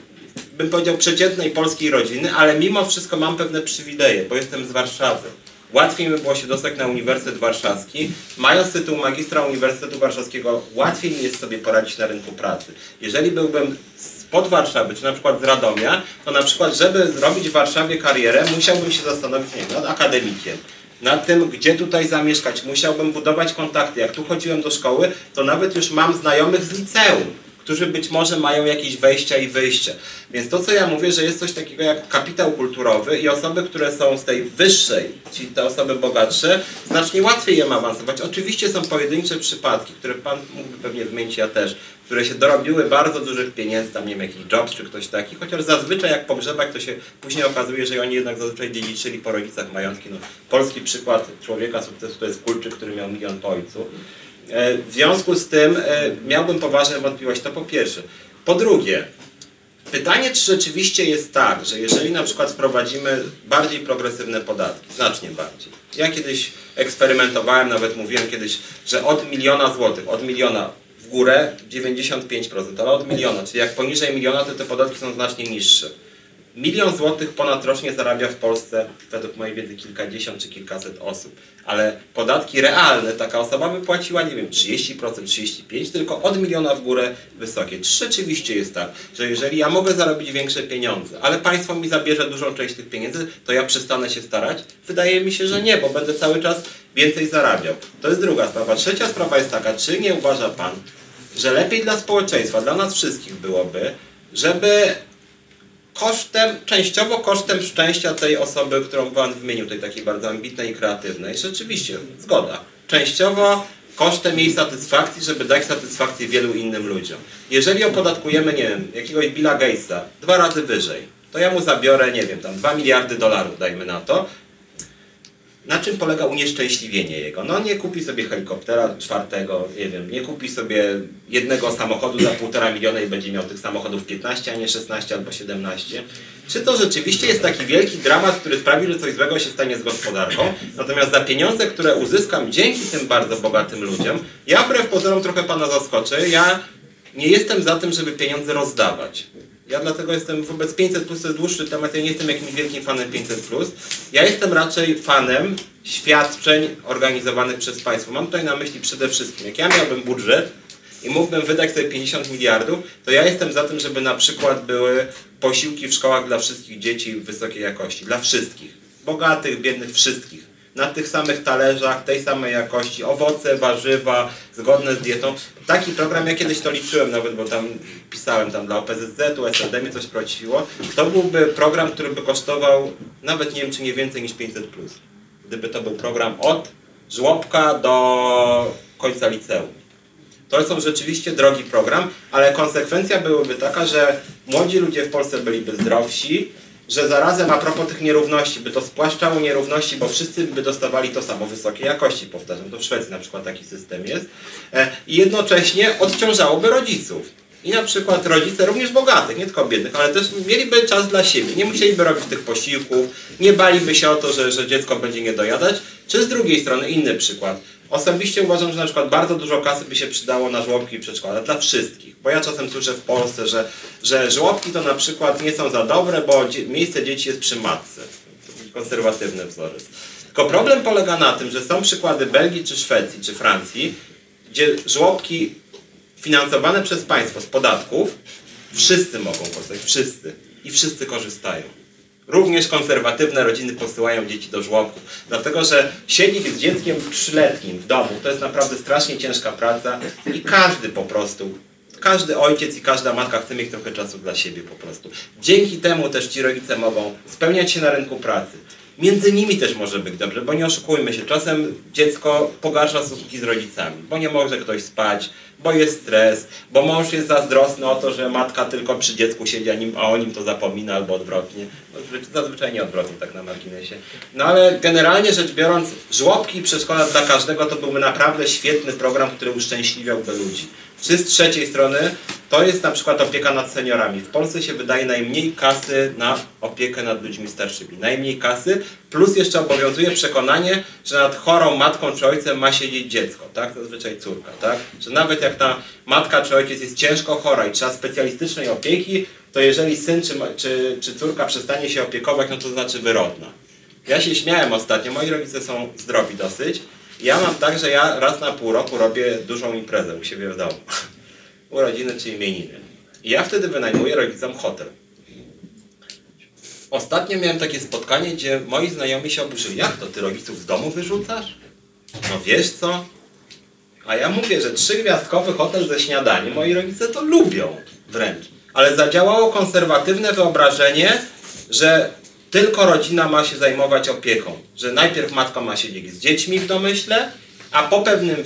bym powiedział przeciętnej polskiej rodziny, ale mimo wszystko mam pewne przywileje, bo jestem z Warszawy. Łatwiej mi było się dostać na Uniwersytet Warszawski. Mając tytuł magistra Uniwersytetu Warszawskiego, łatwiej mi jest sobie poradzić na rynku pracy. Jeżeli byłbym spod Warszawy, czy na przykład z Radomia, to na przykład, żeby zrobić w Warszawie karierę, musiałbym się zastanowić, nie wiem, nad akademikiem, nad tym, gdzie tutaj zamieszkać. Musiałbym budować kontakty. Jak tu chodziłem do szkoły, to nawet już mam znajomych z liceum, którzy być może mają jakieś wejścia i wyjścia. Więc to, co ja mówię, że jest coś takiego jak kapitał kulturowy i osoby, które są z tej wyższej, czyli te osoby bogatsze, znacznie łatwiej jem awansować. Oczywiście są pojedyncze przypadki, które pan mógłby pewnie wymienić, ja też, które się dorobiły bardzo dużych pieniędzy, tam nie wiem, jakiś Jobs czy ktoś taki, chociaż zazwyczaj jak pogrzebać, to się później okazuje, że oni jednak zazwyczaj dziedziczyli po rodzicach majątki. No, polski przykład człowieka sukcesu to jest Kulczyk, który miał 1 milion po ojcu. W związku z tym miałbym poważne wątpliwości, to po pierwsze. Po drugie, pytanie, czy rzeczywiście jest tak, że jeżeli na przykład wprowadzimy bardziej progresywne podatki, znacznie bardziej. Ja kiedyś eksperymentowałem, nawet mówiłem kiedyś, że od 1 000 000 złotych, od 1 000 000 w górę 95%, ale od 1 000 000, czyli jak poniżej 1 000 000, to te podatki są znacznie niższe. 1 000 000 złotych ponadrocznie zarabia w Polsce, według mojej wiedzy, kilkadziesiąt czy kilkaset osób. Ale podatki realne taka osoba by płaciła, nie wiem, 30%, 35%, tylko od 1 000 000 w górę wysokie. Czy rzeczywiście jest tak, że jeżeli ja mogę zarobić większe pieniądze, ale państwo mi zabierze dużą część tych pieniędzy, to ja przestanę się starać? Wydaje mi się, że nie, bo będę cały czas więcej zarabiał. To jest druga sprawa. Trzecia sprawa jest taka, czy nie uważa pan, że lepiej dla społeczeństwa, dla nas wszystkich byłoby, żeby częściowo kosztem szczęścia tej osoby, którą pan wymienił, tej takiej bardzo ambitnej i kreatywnej, rzeczywiście, zgoda, częściowo kosztem jej satysfakcji, żeby dać satysfakcję wielu innym ludziom. Jeżeli opodatkujemy, nie wiem, jakiegoś Billa Gatesa 2 razy wyżej, to ja mu zabiorę, nie wiem, tam 2 miliardy dolarów, dajmy na to. Na czym polega unieszczęśliwienie jego? No nie kupi sobie helikoptera 4, nie wiem, nie kupi sobie jednego samochodu za 1,5 miliona i będzie miał tych samochodów 15, a nie 16 albo 17. Czy to rzeczywiście jest taki wielki dramat, który sprawi, że coś złego się stanie z gospodarką? Natomiast za pieniądze, które uzyskam dzięki tym bardzo bogatym ludziom, ja wbrew pozorom trochę pana zaskoczę, ja nie jestem za tym, żeby pieniądze rozdawać. Ja dlatego jestem wobec 500 plus, to jest dłuższy temat, ja nie jestem jakimś wielkim fanem 500 plus. Ja jestem raczej fanem świadczeń organizowanych przez państwo. Mam tutaj na myśli przede wszystkim, jak ja miałbym budżet i mógłbym wydać sobie 50 miliardów, to ja jestem za tym, żeby na przykład były posiłki w szkołach dla wszystkich dzieci wysokiej jakości. Dla wszystkich. Bogatych, biednych, wszystkich. Na tych samych talerzach, tej samej jakości, owoce, warzywa, zgodne z dietą. Taki program, ja kiedyś to liczyłem nawet, bo tam pisałem tam dla OPZZ-u, SLD mi coś prosiło. To byłby program, który by kosztował nawet nie wiem czy nie więcej niż 500+. Gdyby to był program od żłobka do końca liceum. To są rzeczywiście drogi program, ale konsekwencja byłaby taka, że młodzi ludzie w Polsce byliby zdrowsi, że zarazem a propos tych nierówności, by to spłaszczało nierówności, bo wszyscy by dostawali to samo wysokiej jakości, powtarzam, to w Szwecji na przykład taki system jest, i jednocześnie odciążałoby rodziców. I na przykład rodzice również bogatych, nie tylko biednych, ale też mieliby czas dla siebie, nie musieliby robić tych posiłków, nie baliby się o to, że dziecko będzie nie dojadać, czy z drugiej strony inny przykład. Osobiście uważam, że na przykład bardzo dużo kasy by się przydało na żłobki i przedszkola dla wszystkich. Bo ja czasem słyszę w Polsce, że żłobki to na przykład nie są za dobre, bo miejsce dzieci jest przy matce. To konserwatywny wzorzec. Tylko problem polega na tym, że są przykłady Belgii, czy Szwecji, czy Francji, gdzie żłobki finansowane przez państwo z podatków wszyscy mogą korzystać, wszyscy. I wszyscy korzystają. Również konserwatywne rodziny posyłają dzieci do żłobków. Dlatego, że siedzieć z dzieckiem 3-letnim w domu to jest naprawdę strasznie ciężka praca i każdy po prostu, każdy ojciec i każda matka chce mieć trochę czasu dla siebie po prostu. Dzięki temu też ci rodzice mogą spełniać się na rynku pracy. Między nimi też może być dobrze, bo nie oszukujmy się, czasem dziecko pogarsza stosunki z rodzicami, bo nie może ktoś spać, bo jest stres, bo mąż jest zazdrosny o to, że matka tylko przy dziecku siedzi, a o nim to zapomina, albo odwrotnie. No, zazwyczaj nie odwrotnie, tak na marginesie. No ale generalnie rzecz biorąc, żłobki i przedszkola dla każdego to byłby naprawdę świetny program, który uszczęśliwiałby ludzi. Czy z trzeciej strony, to jest na przykład opieka nad seniorami. W Polsce się wydaje najmniej kasy na opiekę nad ludźmi starszymi. Najmniej kasy, plus jeszcze obowiązuje przekonanie, że nad chorą matką czy ojcem ma siedzieć dziecko, tak? Zazwyczaj córka, tak? Że nawet jak ta matka czy ojciec jest ciężko chora i trzeba specjalistycznej opieki, to jeżeli syn czy córka przestanie się opiekować, no to znaczy wyrodna. Ja się śmiałem ostatnio, moi rodzice są zdrowi dosyć. Ja mam tak, że ja raz na pół roku robię dużą imprezę u siebie w domu. Urodziny czy imieniny. I ja wtedy wynajmuję rodzicom hotel. Ostatnio miałem takie spotkanie, gdzie moi znajomi się oburzyli. Jak to, ty rodziców z domu wyrzucasz? No wiesz co? A ja mówię, że 3-gwiazdkowy hotel ze śniadaniem, moi rodzice to lubią wręcz. Ale zadziałało konserwatywne wyobrażenie, że tylko rodzina ma się zajmować opieką. Że najpierw matka ma siedzieć z dziećmi w domyśle, a po pewnym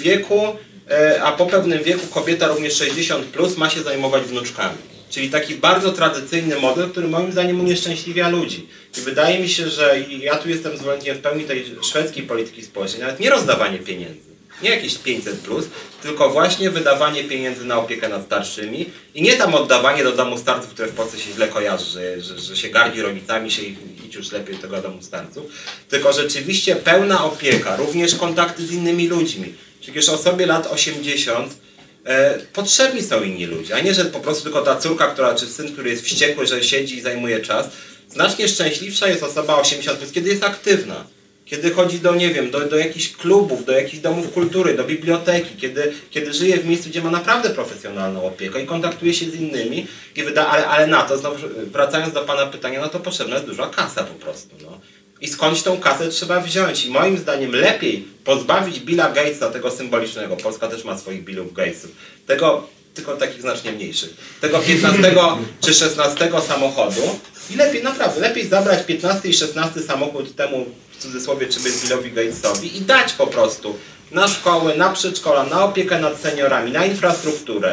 wieku kobieta również 60+ ma się zajmować wnuczkami. Czyli taki bardzo tradycyjny model, który moim zdaniem unieszczęśliwia ludzi. I wydaje mi się, że ja tu jestem zwolennikiem w pełni tej szwedzkiej polityki społecznej, nawet nie rozdawanie pieniędzy. Nie jakieś 500+, tylko właśnie wydawanie pieniędzy na opiekę nad starszymi i nie tam oddawanie do domu starców, które w Polsce się źle kojarzy, że się gardzi rodzicami, się idź już lepiej do tego domu starców, tylko rzeczywiście pełna opieka, również kontakty z innymi ludźmi. Przecież osobie lat 80 potrzebni są inni ludzie, a nie, że po prostu tylko ta córka, czy syn, który jest wściekły, że siedzi i zajmuje czas. Znacznie szczęśliwsza jest osoba 80+, kiedy jest aktywna. Kiedy chodzi do, nie wiem, do jakichś klubów, do jakichś domów kultury, do biblioteki, kiedy żyje w miejscu, gdzie ma naprawdę profesjonalną opiekę i kontaktuje się z innymi, ale na to, znowu wracając do pana pytania, no to potrzebna jest duża kasa po prostu. No. I skądś tą kasę trzeba wziąć. I moim zdaniem lepiej pozbawić Billa Gatesa, tego symbolicznego, Polska też ma swoich Billów Gatesów, tylko takich znacznie mniejszych, tego 15 czy 16 samochodu i lepiej, naprawdę, lepiej zabrać 15 i 16 samochód temu, w cudzysłowie, czy być Billowi Gatesowi i dać po prostu na szkoły, na przedszkola, na opiekę nad seniorami, na infrastrukturę.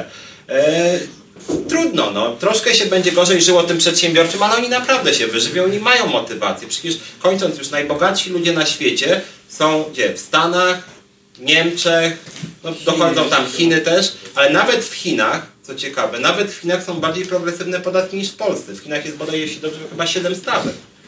Trudno, no. Troszkę się będzie gorzej żyło tym przedsiębiorczym, ale oni naprawdę się wyżywią i mają motywację. Przecież kończąc już, najbogatsi ludzie na świecie są gdzie? W Stanach, Niemczech, no, dochodzą tam Chiny też, ale nawet w Chinach, co ciekawe, nawet w Chinach są bardziej progresywne podatki niż w Polsce. W Chinach jest bodaj, jeśli dobrze, chyba 7 stawek.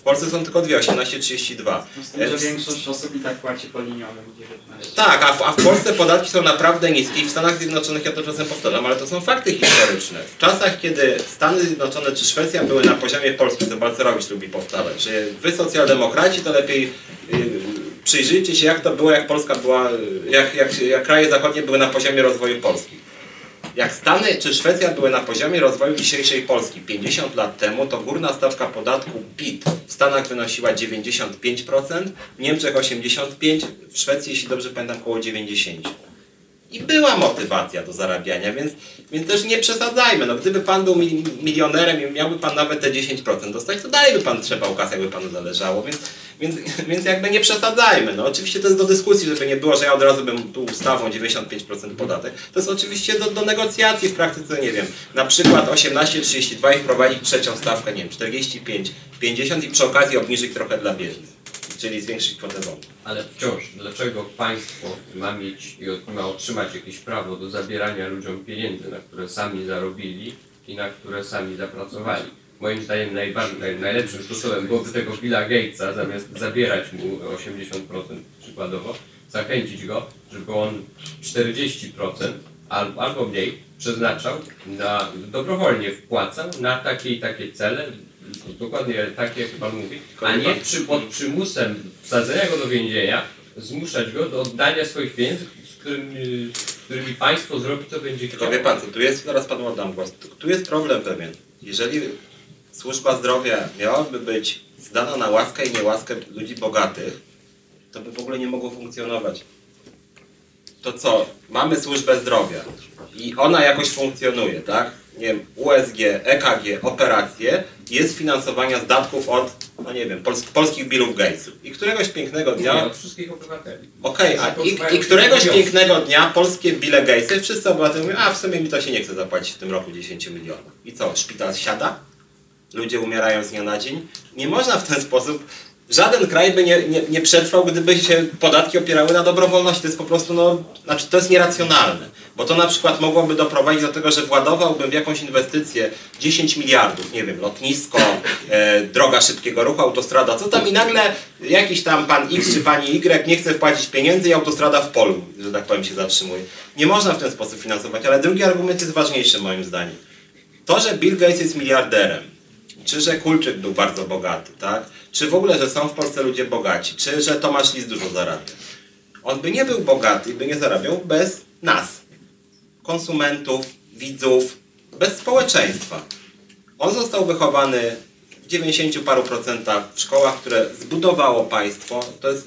Polsce są tylko dwie, 18-32. Z tym, że większość osób i tak płaci po liniowym 19. Tak, a w Polsce podatki są naprawdę niskie i w Stanach Zjednoczonych, ja to czasem powtarzam, ale to są fakty historyczne. W czasach, kiedy Stany Zjednoczone czy Szwecja były na poziomie Polski, co Balcerowicz lubi powtarzać, że wy socjaldemokraci to lepiej przyjrzyjcie się, jak to było, jak Polska była, jak kraje zachodnie były na poziomie rozwoju Polski. Jak Stany czy Szwecja były na poziomie rozwoju dzisiejszej Polski 50 lat temu, to górna stawka podatku PIT w Stanach wynosiła 95%, w Niemczech 85%, w Szwecji, jeśli dobrze pamiętam, około 90%. I była motywacja do zarabiania, więc też nie przesadzajmy. No, gdyby pan był milionerem i miałby pan nawet te 10% dostać, to dalej by pan trzepał kasę, jakby panu zależało, więc jakby nie przesadzajmy. No, oczywiście to jest do dyskusji, żeby nie było, że ja od razu bym tu ustawą 95% podatek. To jest oczywiście do negocjacji w praktyce, nie wiem, na przykład 18,32 i wprowadzić trzecią stawkę, nie wiem, 45, 50 i przy okazji obniżyć trochę dla biednych, czyli zwiększyć kwotę wolną. Ale wciąż, dlaczego państwo ma mieć i ma otrzymać jakieś prawo do zabierania ludziom pieniędzy, na które sami zarobili i na które sami zapracowali? Moim zdaniem najlepszym sposobem byłoby tego Billa Gatesa, zamiast zabierać mu 80% przykładowo, zachęcić go, żeby on 40% albo mniej przeznaczał, dobrowolnie wpłacał na takie i takie cele, dokładnie takie jak pan mówi, a nie pod przymusem wsadzenia go do więzienia, zmuszać go do oddania swoich pieniędzy, z którymi państwo zrobi, co będzie chciało. Tylko wie pan co, tu jest, zaraz panu oddam głos, tu jest problem pewien. Jeżeli służba zdrowia miałaby być zdana na łaskę i niełaskę ludzi bogatych, to by w ogóle nie mogło funkcjonować. To co, mamy służbę zdrowia i ona jakoś funkcjonuje, tak? Nie wiem, USG, EKG, operacje, jest finansowania z datków od, no nie wiem, polskich Billów Gatesów. I któregoś pięknego dnia... Nie, od wszystkich obywateli. Okej, i któregoś pięknego dnia polskie Bille Gatesy, wszyscy obywatele mówią, a w sumie mi to się nie chce zapłacić w tym roku 10 milionów. I co, szpital siada? Ludzie umierają z dnia na dzień? Nie można w ten sposób... Żaden kraj by nie przetrwał, gdyby się podatki opierały na dobrowolności. To jest po prostu, no, znaczy to jest nieracjonalne. Bo to na przykład mogłoby doprowadzić do tego, że władowałbym w jakąś inwestycję 10 miliardów, nie wiem, lotnisko, droga szybkiego ruchu, autostrada, co tam i nagle jakiś tam pan X czy pani Y nie chce wpłacić pieniędzy i autostrada w polu, że tak powiem, się zatrzymuje. Nie można w ten sposób finansować, ale drugi argument jest ważniejszy moim zdaniem. To, że Bill Gates jest miliarderem, czy że Kulczyk był bardzo bogaty, tak? Czy w ogóle, że są w Polsce ludzie bogaci, czy że Tomasz Lis dużo zarabia. On by nie był bogaty i by nie zarabiał bez nas, konsumentów, widzów, bez społeczeństwa. On został wychowany w 90 paru procentach w szkołach, które zbudowało państwo.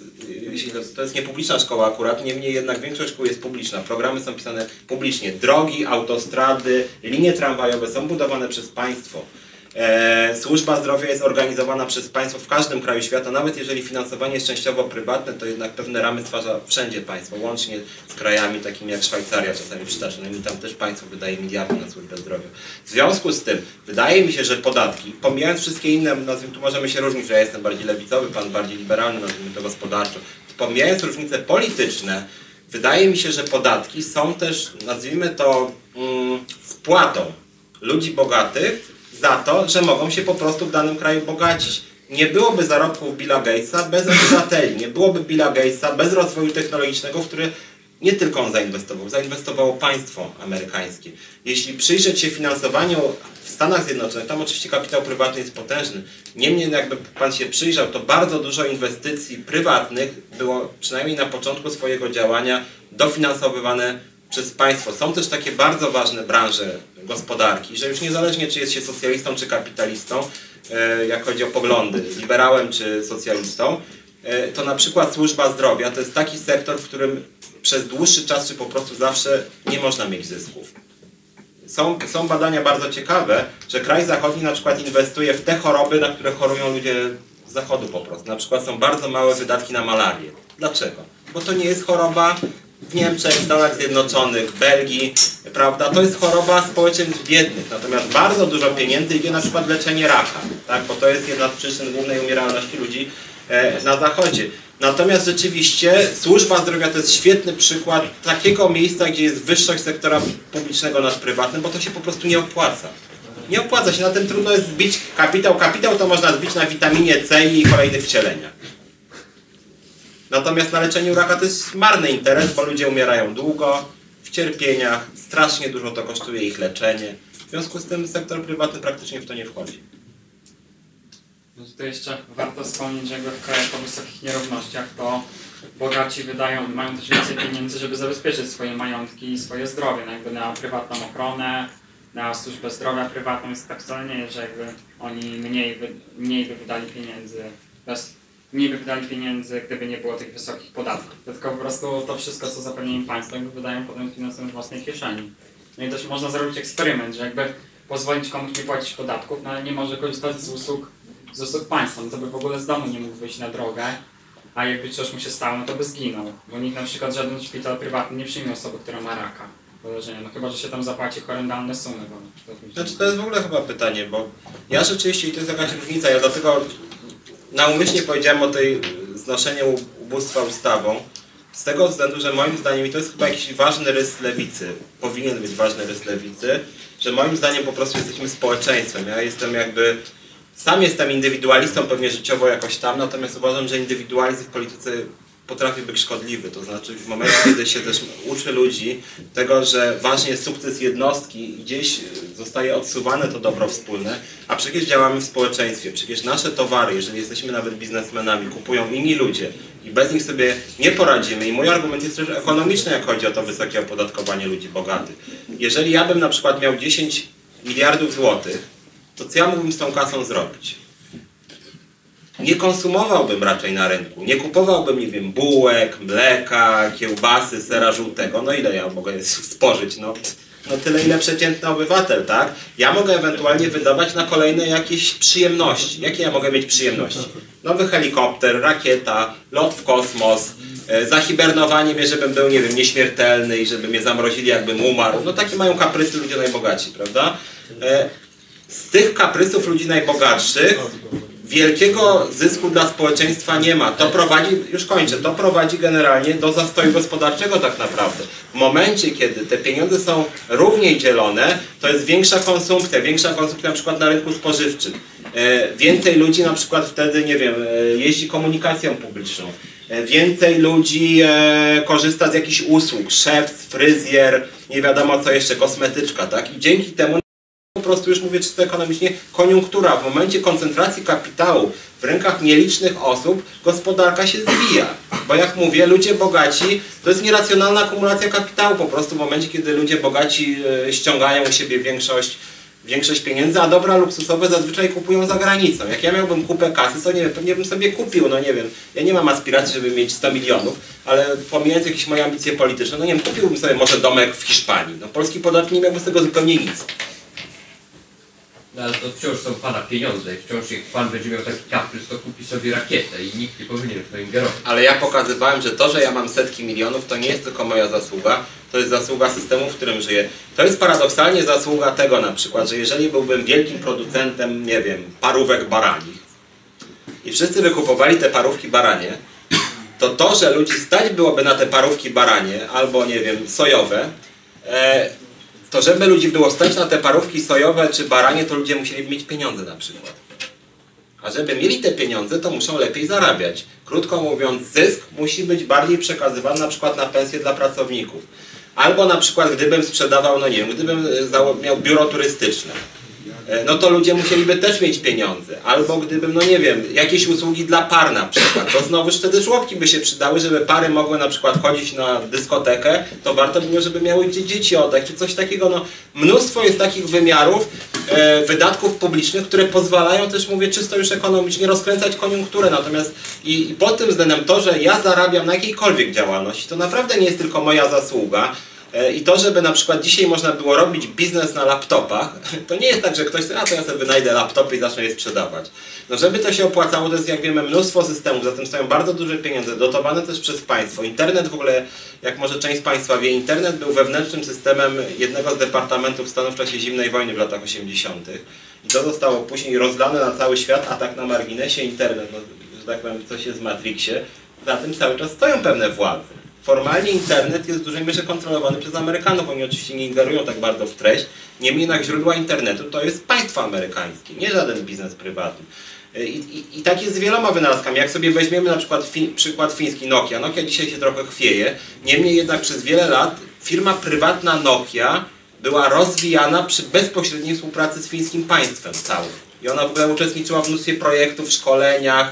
To jest niepubliczna szkoła akurat, niemniej jednak większość szkół jest publiczna. Programy są pisane publicznie. Drogi, autostrady, linie tramwajowe są budowane przez państwo. Służba zdrowia jest organizowana przez państwo w każdym kraju świata, nawet jeżeli finansowanie jest częściowo prywatne, to jednak pewne ramy stwarza wszędzie państwo, łącznie z krajami takimi jak Szwajcaria, czasami przytaczanymi, tam też państwo wydaje miliardy na służbę zdrowia. W związku z tym, wydaje mi się, że podatki, pomijając wszystkie inne, tu możemy się różnić, że ja jestem bardziej lewicowy, pan bardziej liberalny, nazwijmy to gospodarczo, pomijając różnice polityczne, wydaje mi się, że podatki są też, nazwijmy to, spłatą ludzi bogatych za to, że mogą się po prostu w danym kraju bogacić. Nie byłoby zarobków Billa Gatesa bez obywateli, nie byłoby Billa Gatesa bez rozwoju technologicznego, w który nie tylko on zainwestowało państwo amerykańskie. Jeśli przyjrzeć się finansowaniu w Stanach Zjednoczonych, tam oczywiście kapitał prywatny jest potężny, niemniej jakby pan się przyjrzał, to bardzo dużo inwestycji prywatnych było przynajmniej na początku swojego działania dofinansowywane przez państwo. Są też takie bardzo ważne branże gospodarki, że już niezależnie czy jest się socjalistą czy kapitalistą, jak chodzi o poglądy, liberałem czy socjalistą, to na przykład służba zdrowia to jest taki sektor, w którym przez dłuższy czas czy po prostu zawsze nie można mieć zysków. Są badania bardzo ciekawe, że kraj zachodni na przykład inwestuje w te choroby, na które chorują ludzie z zachodu po prostu. Na przykład są bardzo małe wydatki na malarię. Dlaczego? Bo to nie jest choroba w Niemczech, w Stanach Zjednoczonych, w Belgii, prawda? To jest choroba społeczeństw biednych. Natomiast bardzo dużo pieniędzy idzie na przykład w leczenie raka, tak? Bo to jest jedna z przyczyn głównej umieralności ludzi na zachodzie. Natomiast rzeczywiście służba zdrowia to jest świetny przykład takiego miejsca, gdzie jest wyższość sektora publicznego nad prywatnym, bo to się po prostu nie opłaca. Nie opłaca się, na tym trudno jest zbić kapitał. Kapitał to można zbić na witaminie C i kolejnych wcieleniach. Natomiast na leczeniu raka to jest marny interes, bo ludzie umierają długo, w cierpieniach, strasznie dużo to kosztuje ich leczenie. W związku z tym sektor prywatny praktycznie w to nie wchodzi. No to jeszcze warto wspomnieć, że jakby w krajach o wysokich nierównościach to bogaci mają też więcej pieniędzy, żeby zabezpieczyć swoje majątki i swoje zdrowie, no jakby na prywatną ochronę, na służbę zdrowia prywatną, jest tak wcale nie jest, że jakby oni mniej by wydali pieniędzy, gdyby nie było tych wysokich podatków. Tylko po prostu to wszystko, co zapewnia im państwo, jakby wydają potem finansując własnej kieszeni. No i też można zrobić eksperyment, że jakby pozwolić komuś nie płacić podatków, no ale nie może korzystać z usług państwa, no to by w ogóle z domu nie mógł wyjść na drogę, a jakby coś mu się stało, no to by zginął. Bo nikt na przykład żaden szpital prywatny nie przyjmie osoby, która ma raka. No chyba, że się tam zapłaci horrendalne sumy. Znaczy to jest w ogóle chyba pytanie, bo ja rzeczywiście, i to jest jakaś różnica, ja dlatego naumyślnie powiedziałem o tej znoszeniu ubóstwa ustawą, z tego względu, że moim zdaniem, i to jest chyba jakiś ważny rys lewicy, powinien być ważny rys lewicy, że moim zdaniem po prostu jesteśmy społeczeństwem. Ja sam jestem indywidualistą pewnie życiowo jakoś tam, natomiast uważam, że indywidualizm w polityce potrafi być szkodliwy. To znaczy w momencie, kiedy się też uczy ludzi tego, że ważny jest sukces jednostki i gdzieś zostaje odsuwane to dobro wspólne, a przecież działamy w społeczeństwie. Przecież nasze towary, jeżeli jesteśmy nawet biznesmenami, kupują inni ludzie i bez nich sobie nie poradzimy. I mój argument jest też ekonomiczny, jak chodzi o to wysokie opodatkowanie ludzi bogatych. Jeżeli ja bym na przykład miał 10 miliardów złotych, to co ja mógłbym z tą kasą zrobić? Nie konsumowałbym raczej na rynku, nie kupowałbym, nie wiem, bułek, mleka, kiełbasy, sera żółtego. No ile ja mogę spożyć? No tyle, ile przeciętny obywatel, tak? Ja mogę ewentualnie wydawać na kolejne jakieś przyjemności. Jakie ja mogę mieć przyjemności? Nowy helikopter, rakieta, lot w kosmos, zahibernowanie mnie, żebym był, nie wiem, nieśmiertelny i żeby mnie zamrozili, jakbym umarł. No takie mają kaprysy ludzie najbogaci, prawda? Z tych kaprysów ludzi najbogatszych wielkiego zysku dla społeczeństwa nie ma. To prowadzi, już kończę, to prowadzi generalnie do zastoju gospodarczego tak naprawdę. W momencie, kiedy te pieniądze są równiej dzielone, to jest większa konsumpcja na przykład na rynku spożywczym. Więcej ludzi na przykład wtedy, nie wiem, jeździ komunikacją publiczną. Więcej ludzi korzysta z jakichś usług, szewc, fryzjer, nie wiadomo co jeszcze, kosmetyczka, tak? I dzięki temu po prostu, już mówię czysto ekonomicznie, koniunktura. W momencie koncentracji kapitału w rękach nielicznych osób gospodarka się zwija. Bo jak mówię, ludzie bogaci to jest nieracjonalna akumulacja kapitału. Po prostu w momencie, kiedy ludzie bogaci ściągają u siebie większość pieniędzy, a dobra luksusowe zazwyczaj kupują za granicą. Jak ja miałbym kupę kasy, to nie wiem, pewnie bym sobie kupił, no nie wiem. Ja nie mam aspiracji, żeby mieć 100 milionów, ale pomijając jakieś moje ambicje polityczne, no nie wiem, kupiłbym sobie może domek w Hiszpanii. No polski podatnik nie miałby z tego zupełnie nic. No, ale to wciąż są Pana pieniądze i wciąż jak Pan będzie miał taki kaprys, to kupi sobie rakietę i nikt nie powinien w to ingerować. Ale ja pokazywałem, że to, że ja mam setki milionów, to nie jest tylko moja zasługa, to jest zasługa systemu, w którym żyję. To jest paradoksalnie zasługa tego na przykład, że jeżeli byłbym wielkim producentem, nie wiem, parówek baranich i wszyscy wykupowali te parówki baranie, to, że ludzi stać byłoby na te parówki baranie albo, nie wiem, sojowe, to żeby ludzi było stać na te parówki sojowe czy baranie, to ludzie musieliby mieć pieniądze na przykład. A żeby mieli te pieniądze, to muszą lepiej zarabiać. Krótko mówiąc, zysk musi być bardziej przekazywany na przykład na pensje dla pracowników. Albo na przykład gdybym sprzedawał, no nie wiem, gdybym miał biuro turystyczne, no to ludzie musieliby też mieć pieniądze. Albo gdybym, no nie wiem, jakieś usługi dla par na przykład, to znowuż wtedy żłobki by się przydały, żeby pary mogły na przykład chodzić na dyskotekę, to warto by było, żeby miały gdzie dzieci oddać, czy coś takiego. No, mnóstwo jest takich wymiarów wydatków publicznych, które pozwalają też, mówię, czysto już ekonomicznie rozkręcać koniunkturę. Natomiast i pod tym względem to, że ja zarabiam na jakiejkolwiek działalności, to naprawdę nie jest tylko moja zasługa. I to, żeby na przykład dzisiaj można było robić biznes na laptopach, to nie jest tak, że ktoś to ja sobie wynajdę laptopy i zacznę je sprzedawać. No żeby to się opłacało, to jest, jak wiemy, mnóstwo systemów, za tym stoją bardzo duże pieniądze, dotowane też przez państwo. Internet w ogóle, jak może część z Państwa wie, internet był wewnętrznym systemem jednego z departamentów stanu w czasie zimnej wojny w latach 80. I to zostało później rozlane na cały świat, a tak na marginesie internet, no, że tak powiem, coś jest w Matrixie, za tym cały czas stoją pewne władze. formalnie internet jest w dużej mierze kontrolowany przez Amerykanów. Oni oczywiście nie ingerują tak bardzo w treść. Niemniej jednak źródła internetu to jest państwo amerykańskie, nie żaden biznes prywatny. I tak jest z wieloma wynalazkami. Jak sobie weźmiemy na przykład przykład fiński Nokia. Nokia dzisiaj się trochę chwieje. Niemniej jednak przez wiele lat firma prywatna Nokia była rozwijana przy bezpośredniej współpracy z fińskim państwem całym. I ona w ogóle uczestniczyła w mnóstwie projektów, szkoleniach.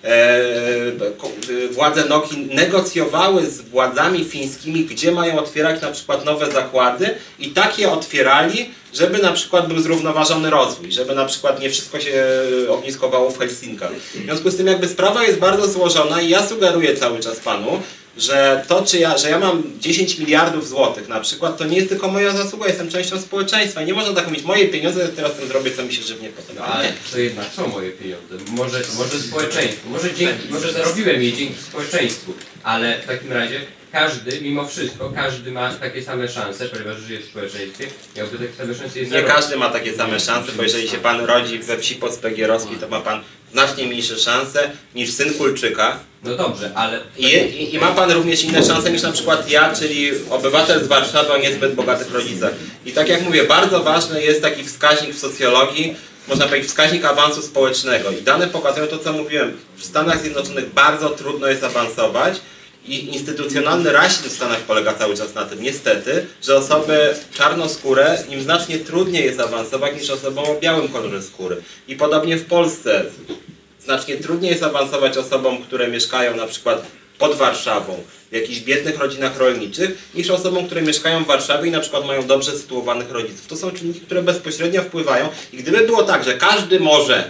Władze Nokii negocjowały z władzami fińskimi, gdzie mają otwierać na przykład nowe zakłady i tak je otwierali, żeby na przykład był zrównoważony rozwój, żeby na przykład nie wszystko się ogniskowało w Helsinkach. W związku z tym jakby sprawa jest bardzo złożona i ja sugeruję cały czas panu, że to, że ja mam 10 miliardów złotych na przykład, to nie jest tylko moja zasługa, jestem częścią społeczeństwa. Nie można tak mówić, moje pieniądze, teraz tym zrobię, co mi się żywnie podoba. No, ale to jednak są moje pieniądze. Może społeczeństwu, może zarobiłem je dzięki społeczeństwu, ale w takim razie każdy, mimo wszystko, każdy ma takie same szanse, ponieważ żyje w społeczeństwie, miałby takie same szanse. Nie każdy ma takie same szanse, bo jeżeli się pan rodzi we wsi podspegierowskiej, to ma pan znacznie mniejsze szanse niż syn Kulczyka. No dobrze, ale... I ma pan również inne szanse niż na przykład ja, czyli obywatel z Warszawy o niezbyt bogatych rodzicach. I tak jak mówię, bardzo ważny jest taki wskaźnik w socjologii, można powiedzieć wskaźnik awansu społecznego. I dane pokazują to, co mówiłem. W Stanach Zjednoczonych bardzo trudno jest awansować i instytucjonalny rasizm w Stanach polega cały czas na tym, niestety, że osoby czarnoskóre, im znacznie trudniej jest awansować niż osobom o białym kolorze skóry. I podobnie w Polsce. Znacznie trudniej jest awansować osobom, które mieszkają na przykład pod Warszawą, w jakichś biednych rodzinach rolniczych, niż osobom, które mieszkają w Warszawie i na przykład mają dobrze sytuowanych rodziców. To są czynniki, które bezpośrednio wpływają i gdyby było tak, że każdy może,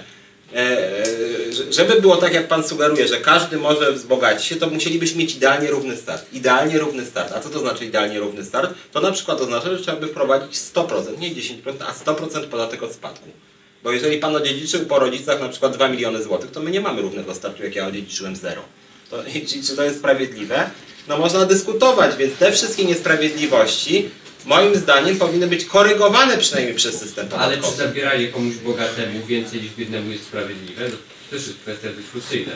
żeby było tak, jak pan sugeruje, że każdy może wzbogacić się, to musielibyśmy mieć idealnie równy start. Idealnie równy start. A co to znaczy idealnie równy start? To na przykład oznacza, że trzeba by wprowadzić 100%, nie 10%, a 100% podatek od spadku. Bo jeżeli pan odziedziczył po rodzicach na przykład 2 miliony złotych, to my nie mamy równego startu, jak ja odziedziczyłem 0. Czy to jest sprawiedliwe? No można dyskutować, więc te wszystkie niesprawiedliwości moim zdaniem powinny być korygowane przynajmniej przez system podatkowy. Ale czy zabieranie komuś bogatemu więcej niż biednemu jest sprawiedliwe? No, to też jest kwestia dyskusyjna.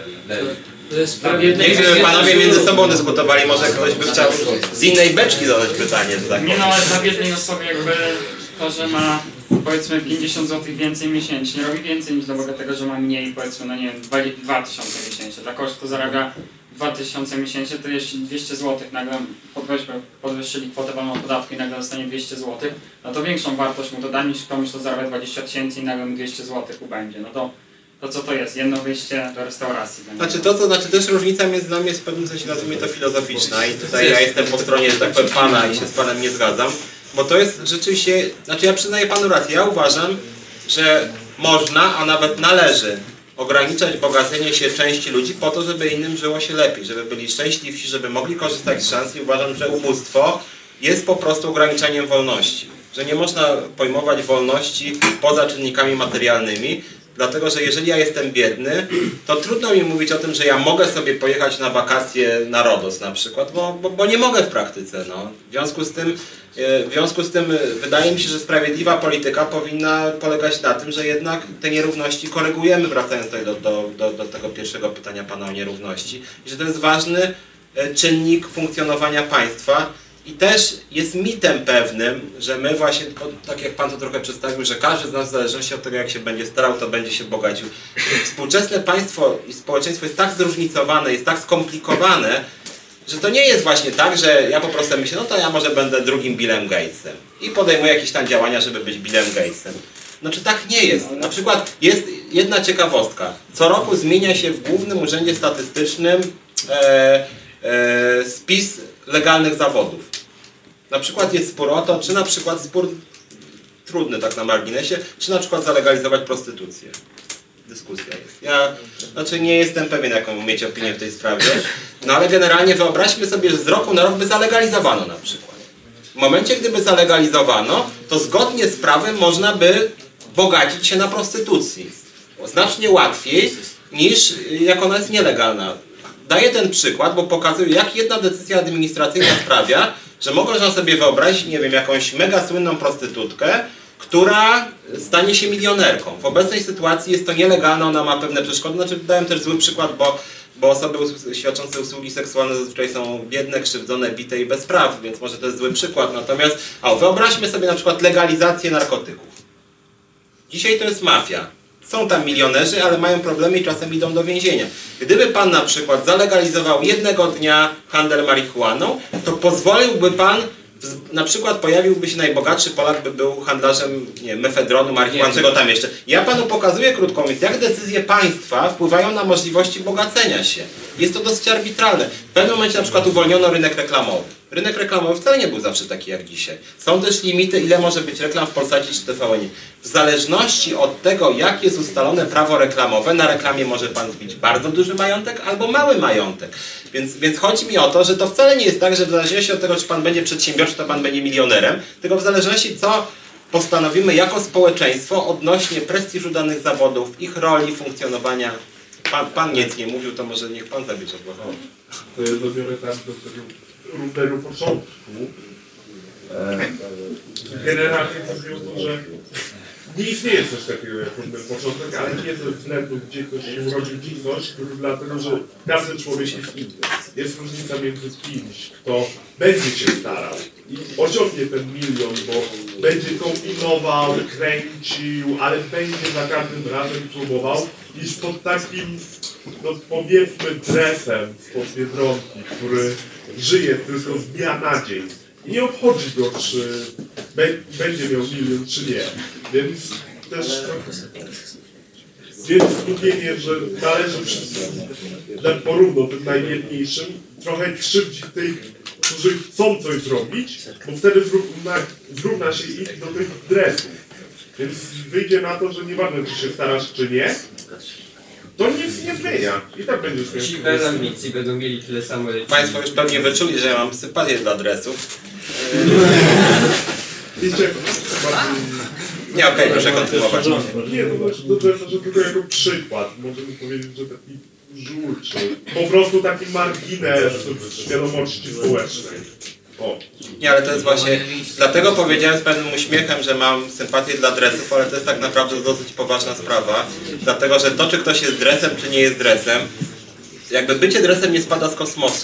Niech żeby panowie między sobą dyskutowali, może ktoś by chciał z innej beczki zadać pytanie. Tak nie no, ale dla biednej osoby jakby to, że ma powiedzmy 50 zł więcej miesięcznie, robi więcej niż dla bogatego, że ma mniej, powiedzmy, no nie wiem, 2000 miesięcznie. Dla kogoś, kto zarabia 2000 miesięcznie, to jeśli 200 zł nagle podwyższyli kwotę wolną od podatku i nagle dostanie 200 zł, no to większą wartość mu to da niż komuś, kto zarabia 20 000 i nagle 200 zł ubędzie. No to co to jest? Jedno wyjście do restauracji. Znaczy też różnica między nami jest w pewnym sensie, nazwijmy to filozoficzna i tutaj ja jestem po stronie, że tak powiem, pana i się z panem nie zgadzam, bo to jest rzeczywiście, znaczy ja przyznaję panu rację, ja uważam, że można, a nawet należy ograniczać bogacenie się części ludzi po to, żeby innym żyło się lepiej, żeby byli szczęśliwsi, żeby mogli korzystać z szans i uważam, że ubóstwo jest po prostu ograniczeniem wolności, że nie można pojmować wolności poza czynnikami materialnymi. Dlatego, że jeżeli ja jestem biedny, to trudno mi mówić o tym, że ja mogę sobie pojechać na wakacje na Rodos na przykład, bo nie mogę w praktyce. No. W związku z tym wydaje mi się, że sprawiedliwa polityka powinna polegać na tym, że jednak te nierówności korygujemy, wracając tutaj do tego pierwszego pytania pana o nierówności, i że to jest ważny czynnik funkcjonowania państwa. I też jest mitem pewnym, że my właśnie, tak jak pan to trochę przedstawił, że każdy z nas w zależności od tego, jak się będzie starał, to będzie się bogacił. Współczesne państwo i społeczeństwo jest tak zróżnicowane, jest tak skomplikowane, że to nie jest właśnie tak, że ja po prostu myślę, no to ja może będę drugim Billem Gatesem i podejmuję jakieś tam działania, żeby być Billem Gatesem. Znaczy tak nie jest. Na przykład jest jedna ciekawostka. Co roku zmienia się w Głównym Urzędzie Statystycznym spis legalnych zawodów. Na przykład jest spór o to, czy na przykład spór trudny tak na marginesie, czy na przykład zalegalizować prostytucję. Dyskusja jest. Ja znaczy nie jestem pewien, jaką mieć opinię w tej sprawie, no ale generalnie wyobraźmy sobie, że z roku na rok by zalegalizowano na przykład. W momencie, gdyby zalegalizowano, to zgodnie z prawem można by bogacić się na prostytucji. Znacznie łatwiej niż jak ona jest nielegalna. Daję ten przykład, bo pokazuje, jak jedna decyzja administracyjna sprawia, że można sobie wyobrazić, nie wiem, jakąś mega słynną prostytutkę, która stanie się milionerką. W obecnej sytuacji jest to nielegalne, ona ma pewne przeszkody. Znaczy, dałem też zły przykład, bo osoby świadczące usługi seksualne zazwyczaj są biedne, krzywdzone, bite i bez praw, więc może to jest zły przykład. Natomiast wyobraźmy sobie na przykład legalizację narkotyków. Dzisiaj to jest mafia. Są tam milionerzy, ale mają problemy i czasem idą do więzienia. Gdyby pan na przykład zalegalizował jednego dnia handel marihuaną, to pozwoliłby pan, na przykład pojawiłby się najbogatszy Polak, by był handlarzem, nie wiem, mefedronu, marihuany, czego tam jeszcze. Ja panu pokazuję krótko, więc jak decyzje państwa wpływają na możliwości bogacenia się. Jest to dosyć arbitralne. W pewnym momencie na przykład uwolniono rynek reklamowy. Rynek reklamowy wcale nie był zawsze taki jak dzisiaj. Są też limity, ile może być reklam w Polsacie czy TVN-ie. W zależności od tego, jak jest ustalone prawo reklamowe, na reklamie może pan zbić bardzo duży majątek albo mały majątek. Więc chodzi mi o to, że to wcale nie jest tak, że w zależności od tego, czy pan będzie przedsiębiorczy, to pan będzie milionerem, tylko w zależności co postanowimy jako społeczeństwo odnośnie prestiżu danych zawodów, ich roli, funkcjonowania. Pan nic nie mówił, to może niech pan zabierze głos. To ja zabiorę tam do tego równego początku. Generalnie chodzi o to, że nie istnieje coś takiego jak równy początek, ale nie ze względu, gdzie ktoś się urodził, ktoś, który dlatego, że każdy człowiek jest inny. Jest różnica między kimś, kto będzie się starał i osiągnie ten milion, bo będzie kombinował, kręcił, ale będzie za każdym razem próbował, iż pod takim, no powiedzmy, dresem spod Biedronki, który żyje tylko z dnia na dzień. I nie obchodzi go, czy będzie miał milion, czy nie. Więc też mówienie, że należy wszystkim dać porówno tym najbiedniejszym, trochę krzywdzi tych, którzy chcą coś zrobić, bo wtedy zrówna się ich do tych dresów. Więc wyjdzie na to, że nieważne, czy się starasz, czy nie, to nic nie zmienia. I tak będziesz miał. Ci bez ambicji będą mieli tyle samo. Państwo już pewnie wyczuli, że ja mam sympatię dla dresów. Nie, okej, proszę kontynuować. Nie, to znaczy, że tylko jako przykład. Możemy powiedzieć, że taki żulczy. Po prostu taki margines świadomości społecznej. O. Nie, ale to jest właśnie, dlatego powiedziałem z pewnym uśmiechem, że mam sympatię dla dresów, ale to jest tak naprawdę dosyć poważna sprawa. Dlatego, że to, czy ktoś jest dresem, czy nie jest dresem, jakby bycie dresem nie spada z kosmosu.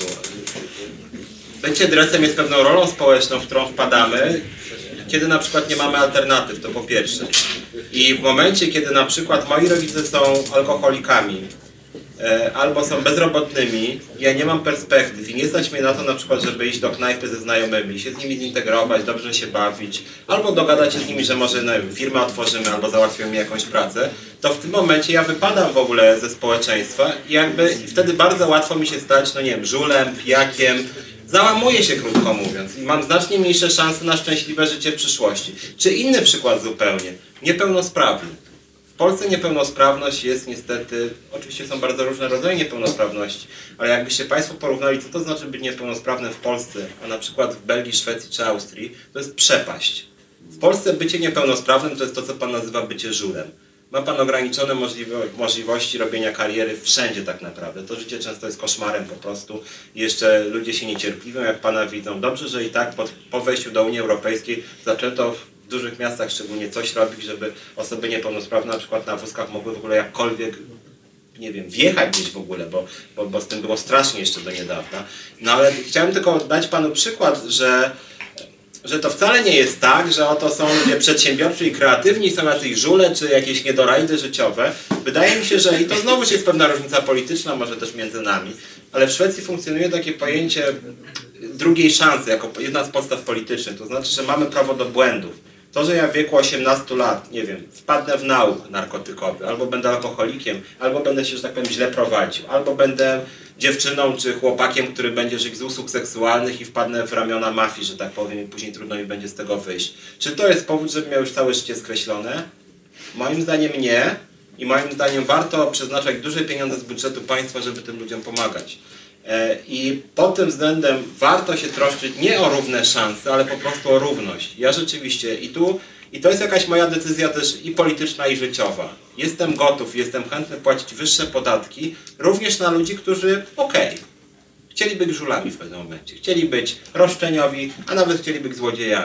Bycie dresem jest pewną rolą społeczną, w którą wpadamy, kiedy na przykład nie mamy alternatyw, to po pierwsze. I w momencie, kiedy na przykład moi rodzice są alkoholikami, albo są bezrobotnymi, ja nie mam perspektyw i nie stać mnie na to na przykład, żeby iść do knajpy ze znajomymi, się z nimi zintegrować, dobrze się bawić, albo dogadać się z nimi, że może firmę otworzymy, albo załatwimy mi jakąś pracę, to w tym momencie ja wypadam w ogóle ze społeczeństwa i jakby wtedy bardzo łatwo mi się stać, no nie wiem, żulem, pijakiem, załamuję się, krótko mówiąc, i mam znacznie mniejsze szanse na szczęśliwe życie w przyszłości. Czy inny przykład zupełnie, niepełnosprawny. W Polsce niepełnosprawność jest niestety, oczywiście są bardzo różne rodzaje niepełnosprawności, ale jakbyście Państwo porównali, co to znaczy być niepełnosprawnym w Polsce, a na przykład w Belgii, Szwecji czy Austrii, to jest przepaść. W Polsce bycie niepełnosprawnym to jest to, co Pan nazywa bycie żulem. Ma Pan ograniczone możliwości robienia kariery wszędzie tak naprawdę. To życie często jest koszmarem po prostu. I jeszcze ludzie się niecierpliwią, jak Pana widzą. Dobrze, że i tak po wejściu do Unii Europejskiej zaczęto w dużych miastach szczególnie coś robić, żeby osoby niepełnosprawne na przykład na wózkach mogły w ogóle jakkolwiek, nie wiem, wjechać gdzieś w ogóle, bo z tym było strasznie jeszcze do niedawna. No ale chciałem tylko dać Panu przykład, że to wcale nie jest tak, że oto są ludzie przedsiębiorczy i kreatywni, są jacyś żule czy jakieś niedorajdy życiowe. Wydaje mi się, że i to znowuż jest pewna różnica polityczna, może też między nami, ale w Szwecji funkcjonuje takie pojęcie drugiej szansy, jako jedna z podstaw politycznych. To znaczy, że mamy prawo do błędów. To, że ja w wieku 18 lat, nie wiem, wpadnę w nauk narkotykowy, albo będę alkoholikiem, albo będę się, że tak powiem, źle prowadził, albo będę dziewczyną czy chłopakiem, który będzie żyć z usług seksualnych i wpadnę w ramiona mafii, że tak powiem, i później trudno mi będzie z tego wyjść. Czy to jest powód, żeby miał już całe życie skreślone? Moim zdaniem nie. I moim zdaniem warto przeznaczać duże pieniądze z budżetu państwa, żeby tym ludziom pomagać. I pod tym względem warto się troszczyć nie o równe szanse, ale po prostu o równość. Ja rzeczywiście i to jest jakaś moja decyzja też i polityczna, i życiowa. Jestem gotów, jestem chętny płacić wyższe podatki również na ludzi, którzy chcieli być żulami w pewnym momencie, chcieli być roszczeniowi, a nawet chcieli być złodziejami.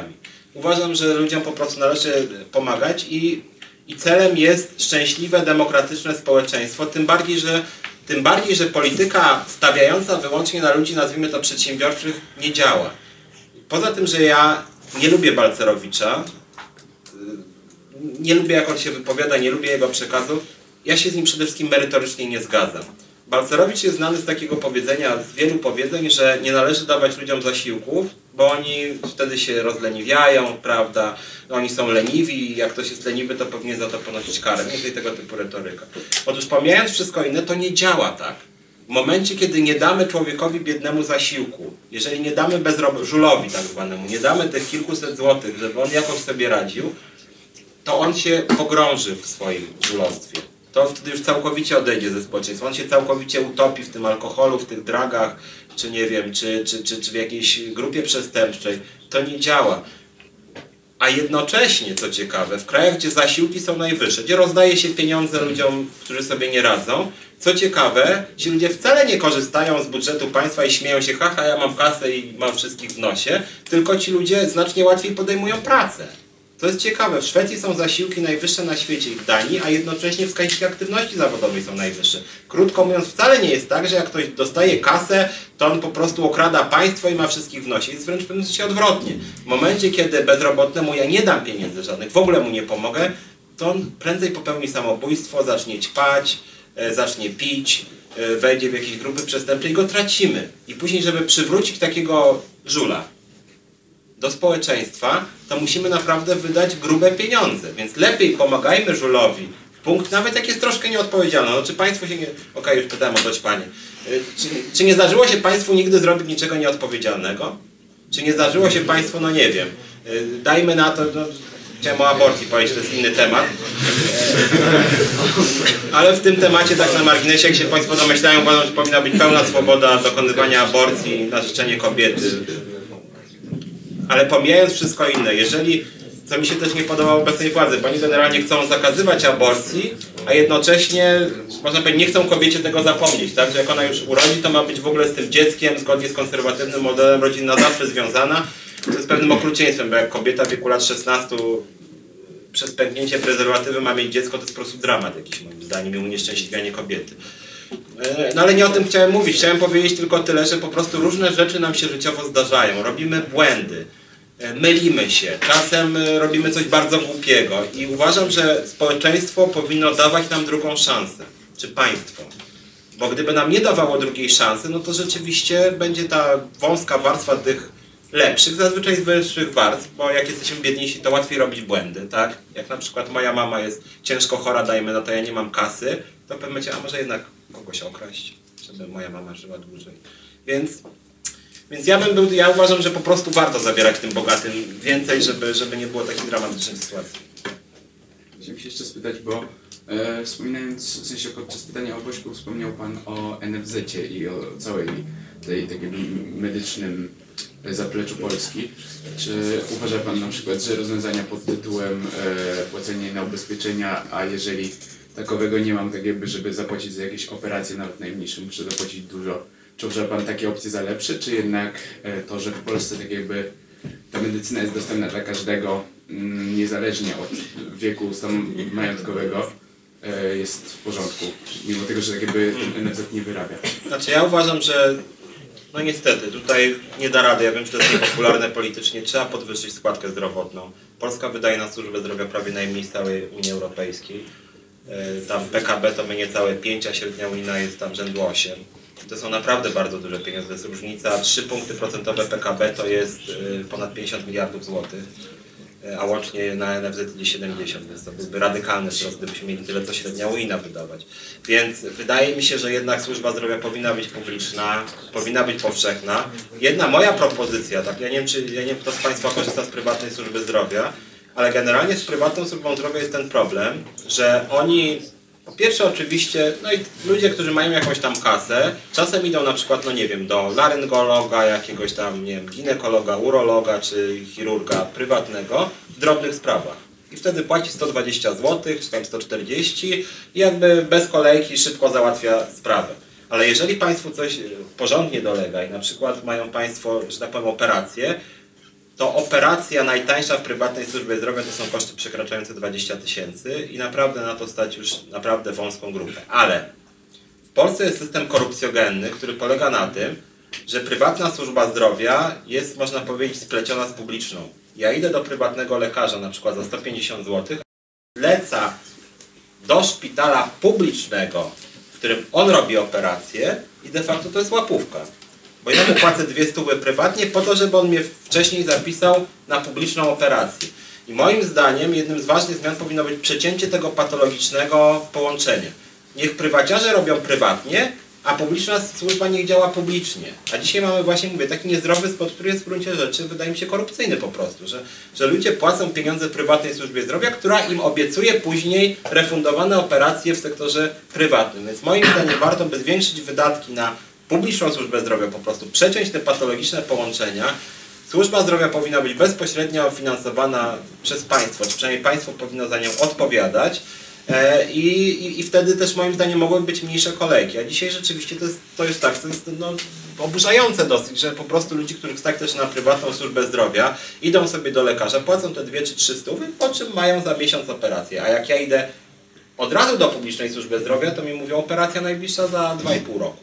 Że ludziom po prostu należy pomagać i celem jest szczęśliwe, demokratyczne społeczeństwo, tym bardziej, że polityka stawiająca wyłącznie na ludzi, nazwijmy to przedsiębiorczych, nie działa. Poza tym, że ja nie lubię Balcerowicza, nie lubię jak on się wypowiada, nie lubię jego przekazu, ja się z nim przede wszystkim merytorycznie nie zgadzam. Balcerowicz jest znany z takiego powiedzenia, z wielu powiedzeń, że nie należy dawać ludziom zasiłków, bo oni wtedy się rozleniwiają, prawda? Oni są leniwi i jak ktoś jest leniwy, to powinien za to ponosić karę. Mniej więcej tego typu retoryka. Otóż pomijając wszystko inne, to nie działa tak. W momencie, kiedy nie damy człowiekowi biednemu zasiłku, jeżeli nie damy żulowi tak zwanemu, nie damy tych kilkuset złotych, żeby on jakoś sobie radził, to on się pogrąży w swoim żulostwie. To wtedy już całkowicie odejdzie ze społeczeństwa. On się całkowicie utopi w tym alkoholu, w tych dragach, czy nie wiem, czy w jakiejś grupie przestępczej. To nie działa. A jednocześnie, co ciekawe, w krajach, gdzie zasiłki są najwyższe, gdzie rozdaje się pieniądze ludziom, którzy sobie nie radzą, co ciekawe, ci ludzie wcale nie korzystają z budżetu państwa i śmieją się, haha, ja mam kasę i mam wszystkich w nosie, tylko ci ludzie znacznie łatwiej podejmują pracę. To jest ciekawe, w Szwecji są zasiłki najwyższe na świecie i w Danii, a jednocześnie wskaźniki aktywności zawodowej są najwyższe. Krótko mówiąc, wcale nie jest tak, że jak ktoś dostaje kasę, to on po prostu okrada państwo i ma wszystkich w nosie. Jest wręcz w pewnym sensie odwrotnie. W momencie, kiedy bezrobotnemu ja nie dam pieniędzy żadnych, w ogóle mu nie pomogę, to on prędzej popełni samobójstwo, zacznie ćpać, zacznie pić, wejdzie w jakieś grupy przestępcze i go tracimy. I później, żeby przywrócić takiego żula do społeczeństwa, to musimy naprawdę wydać grube pieniądze. Więc lepiej pomagajmy żulowi w punkt, nawet jak jest troszkę nieodpowiedzialny. No, czy państwo się nie... Okej, już pytałem o to panie. Czy nie zdarzyło się państwu nigdy zrobić niczego nieodpowiedzialnego? Czy nie zdarzyło się państwu, no nie wiem, dajmy na to, no, chciałem o aborcji powiedzieć, to jest inny temat. Ale w tym temacie, tak na marginesie, jak się państwo domyślają, uważam, że powinna być pełna swoboda dokonywania aborcji na życzenie kobiety. Ale pomijając wszystko inne, jeżeli, co mi się też nie podobało obecnej władzy, bo oni generalnie chcą zakazywać aborcji, a jednocześnie, można powiedzieć, nie chcą kobiecie tego zapomnieć, tak? Że jak ona już urodzi, to ma być w ogóle z tym dzieckiem, zgodnie z konserwatywnym modelem rodziny na zawsze związana. To jest pewnym okrucieństwem, bo jak kobieta w wieku lat 16 przez pęknięcie prezerwatywy ma mieć dziecko, to jest po prostu dramat jakiś, moim zdaniem, i unieszczęśliwianie kobiety. No ale nie o tym chciałem mówić. Chciałem powiedzieć tylko tyle, że po prostu różne rzeczy nam się życiowo zdarzają. Robimy błędy, mylimy się, czasem robimy coś bardzo głupiego i uważam, że społeczeństwo powinno dawać nam drugą szansę, czy państwo. Bo gdyby nam nie dawało drugiej szansy, no to rzeczywiście będzie ta wąska warstwa tych lepszych, zazwyczaj z wyższych warstw, bo jak jesteśmy biedniejsi, to łatwiej robić błędy, tak? Jak na przykład moja mama jest ciężko chora, dajmy na to, ja nie mam kasy, to pewnie będzie, a może jednak kogoś okraść, żeby moja mama żyła dłużej. Więc ja uważam, że po prostu warto zabierać tym bogatym więcej, żeby nie było takich dramatycznych sytuacji. Chciałem się jeszcze spytać, bo wspominając, w sensie podczas pytania o Bośku wspomniał Pan o NFZ-cie i o całej tej takim medycznym zapleczu Polski. Czy uważa Pan na przykład, że rozwiązania pod tytułem płacenie na ubezpieczenia, a jeżeli takowego nie mam, tak jakby, żeby zapłacić za jakieś operacje, nawet najmniejsze, muszę zapłacić dużo. Czy uważa Pan takie opcje za lepsze, czy jednak to, że w Polsce tak jakby ta medycyna jest dostępna dla każdego, niezależnie od wieku stanu majątkowego, jest w porządku, mimo tego, że tak jakby ten NFZ nie wyrabia? Znaczy ja uważam, że no niestety, tutaj nie da rady, ja wiem, że to jest niepopularne politycznie, trzeba podwyższyć składkę zdrowotną. Polska wydaje na służbę zdrowia prawie najmniej z całej Unii Europejskiej. Tam PKB to my niecałe 5, a średnia unijna jest tam rzędu 8. To są naprawdę bardzo duże pieniądze, to jest różnica. 3 punkty procentowe PKB to jest ponad 50 miliardów złotych, a łącznie na NFZ idzie 70, więc to byłby radykalny wzrost, gdybyśmy mieli tyle, co średnia unijna wydawać. Więc wydaje mi się, że jednak służba zdrowia powinna być publiczna, powinna być powszechna. Jedna moja propozycja, tak, ja nie wiem, kto z Państwa korzysta z prywatnej służby zdrowia, ale generalnie z prywatną służbą zdrowia jest ten problem, że oni, po pierwsze oczywiście, no i ludzie, którzy mają jakąś tam kasę, czasem idą na przykład, no nie wiem, do laryngologa, jakiegoś tam, nie wiem, ginekologa, urologa czy chirurga prywatnego w drobnych sprawach. I wtedy płaci 120 zł, czy tam 140 i jakby bez kolejki szybko załatwia sprawę. Ale jeżeli Państwu coś porządnie dolega i na przykład mają Państwo, że tak powiem, operację, to operacja najtańsza w prywatnej służbie zdrowia to są koszty przekraczające 20 000 i naprawdę na to stać już naprawdę wąską grupę. Ale w Polsce jest system korupcjogenny, który polega na tym, że prywatna służba zdrowia jest, można powiedzieć, spleciona z publiczną. Ja idę do prywatnego lekarza na przykład za 150 zł, zleca do szpitala publicznego, w którym on robi operację i de facto to jest łapówka. Bo ja mu płacę 200 prywatnie po to, żeby on mnie wcześniej zapisał na publiczną operację. I moim zdaniem jednym z ważnych zmian powinno być przecięcie tego patologicznego połączenia. Niech prywaciarze robią prywatnie, a publiczna służba niech działa publicznie. A dzisiaj mamy właśnie, mówię, taki niezdrowy spot, który jest w gruncie rzeczy, wydaje mi się, korupcyjny po prostu, że ludzie płacą pieniądze prywatnej służbie zdrowia, która im obiecuje później refundowane operacje w sektorze prywatnym. Więc moim zdaniem warto by zwiększyć wydatki na publiczną służbę zdrowia, po prostu przeciąć te patologiczne połączenia. Służba zdrowia powinna być bezpośrednio finansowana przez państwo, czy przynajmniej państwo powinno za nią odpowiadać. I wtedy też moim zdaniem mogłyby być mniejsze kolejki. A dzisiaj rzeczywiście to jest oburzające dosyć, że po prostu ludzi, których stać też na prywatną służbę zdrowia, idą sobie do lekarza, płacą te 2 czy 300, po czym mają za miesiąc operację. A jak ja idę od razu do publicznej służby zdrowia, to mi mówią operacja najbliższa za 2,5 roku.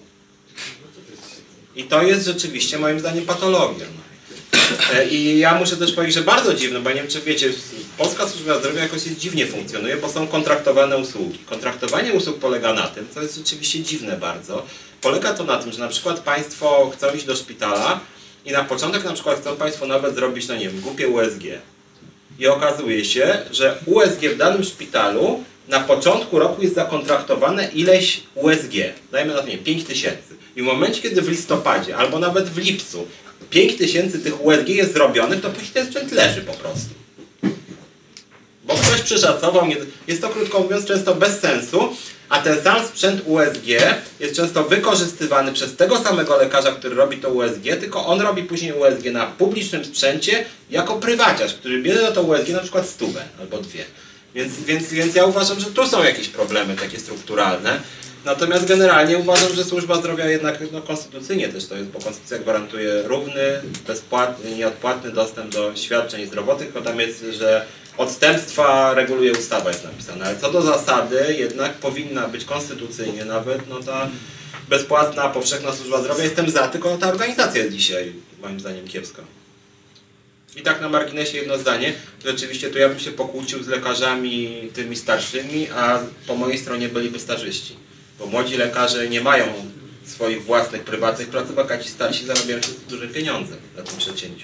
I to jest rzeczywiście moim zdaniem patologia. I ja muszę też powiedzieć, że bardzo dziwne, bo nie wiem, czy wiecie, polska służba zdrowia jakoś dziwnie funkcjonuje, bo są kontraktowane usługi. Kontraktowanie usług polega na tym, co jest rzeczywiście dziwne bardzo, polega to na tym, że na przykład państwo chcą iść do szpitala i na początek na przykład chcą państwo nawet zrobić, no nie wiem, głupie USG. I okazuje się, że USG w danym szpitalu na początku roku jest zakontraktowane ileś USG. Dajmy na to, nie, 5000. I w momencie, kiedy w listopadzie albo nawet w lipcu 5000 tych USG jest zrobionych, to później ten sprzęt leży po prostu. Bo ktoś przeszacował, jest to krótko mówiąc często bez sensu, a ten sam sprzęt USG jest często wykorzystywany przez tego samego lekarza, który robi to USG, tylko on robi później USG na publicznym sprzęcie jako prywaciarz, który bierze na to USG na przykład 100 albo 2. Więc ja uważam, że tu są jakieś problemy takie strukturalne. Natomiast generalnie uważam, że służba zdrowia jednak konstytucyjnie też to jest, bo konstytucja gwarantuje równy, bezpłatny, nieodpłatny dostęp do świadczeń zdrowotnych, tylko tam jest, że odstępstwa reguluje ustawa, jest napisane. Ale co do zasady jednak powinna być konstytucyjnie nawet ta bezpłatna, powszechna służba zdrowia. Jestem za, tylko ta organizacja jest dzisiaj moim zdaniem kiepska. I tak na marginesie jedno zdanie, rzeczywiście to ja bym się pokłócił z lekarzami tymi starszymi, a po mojej stronie byliby starzyści. Bo młodzi lekarze nie mają swoich własnych, prywatnych placówek, a ci starsi zarabiają się duże pieniądze na tym przecięciu.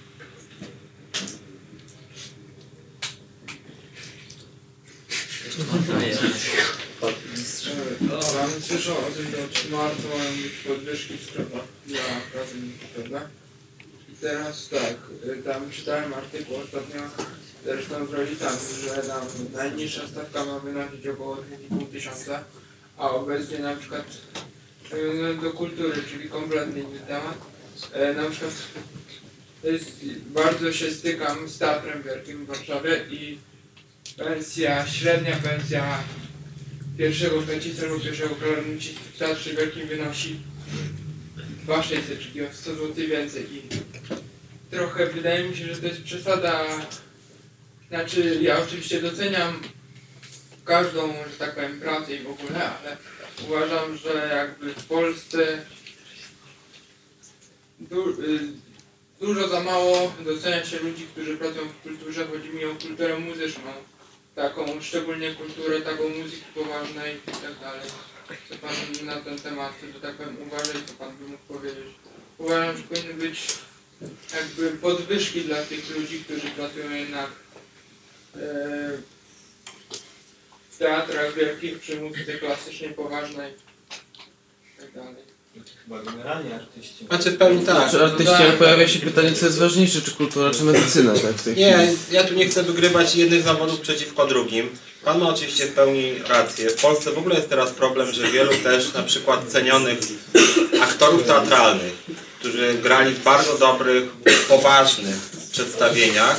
Pan słyszał o tym, że od marca mają być podwyżki w sklepach dla pracowników, prawda? I teraz tak, tam czytałem artykuł ostatnio, zresztą z rodzicami, że najniższa stawka ma wynosić około 2500, a obecnie na przykład do kultury, czyli kompletnie inny temat, na przykład bardzo się stykam z Teatrem Wielkim w Warszawie i średnia pensja pierwszego pencista lub pierwszego klaronisty w Teatrze Wielkim wynosi 2600, czyli o 100 zł więcej i trochę wydaje mi się, że to jest przesada. Znaczy ja oczywiście doceniam każdą, że tak powiem, pracę i w ogóle, ale uważam, że jakby w Polsce dużo za mało docenia się ludzi, którzy pracują w kulturze. Chodzi mi o kulturę muzyczną, taką szczególnie kulturę taką muzyki poważnej i tak dalej. Co pan na ten temat, że tak powiem, uważa i co pan by mógł powiedzieć? Uważam, że powinny być jakby podwyżki dla tych ludzi, którzy pracują jednak w teatrach wielkich, przy muzyce klasycznej, poważnej i tak dalej. Chyba generalnie artyści. Znaczy w pełni tak. Artyści, ale pojawia się pytanie, co jest ważniejsze, czy kultura, czy medycyna, tak? W tej chwili. Nie, ja tu nie chcę wygrywać jednych zawodów przeciwko drugim. Pan ma oczywiście w pełni rację. W Polsce w ogóle jest teraz problem, że wielu też na przykład cenionych aktorów teatralnych, którzy grali w bardzo dobrych, poważnych przedstawieniach,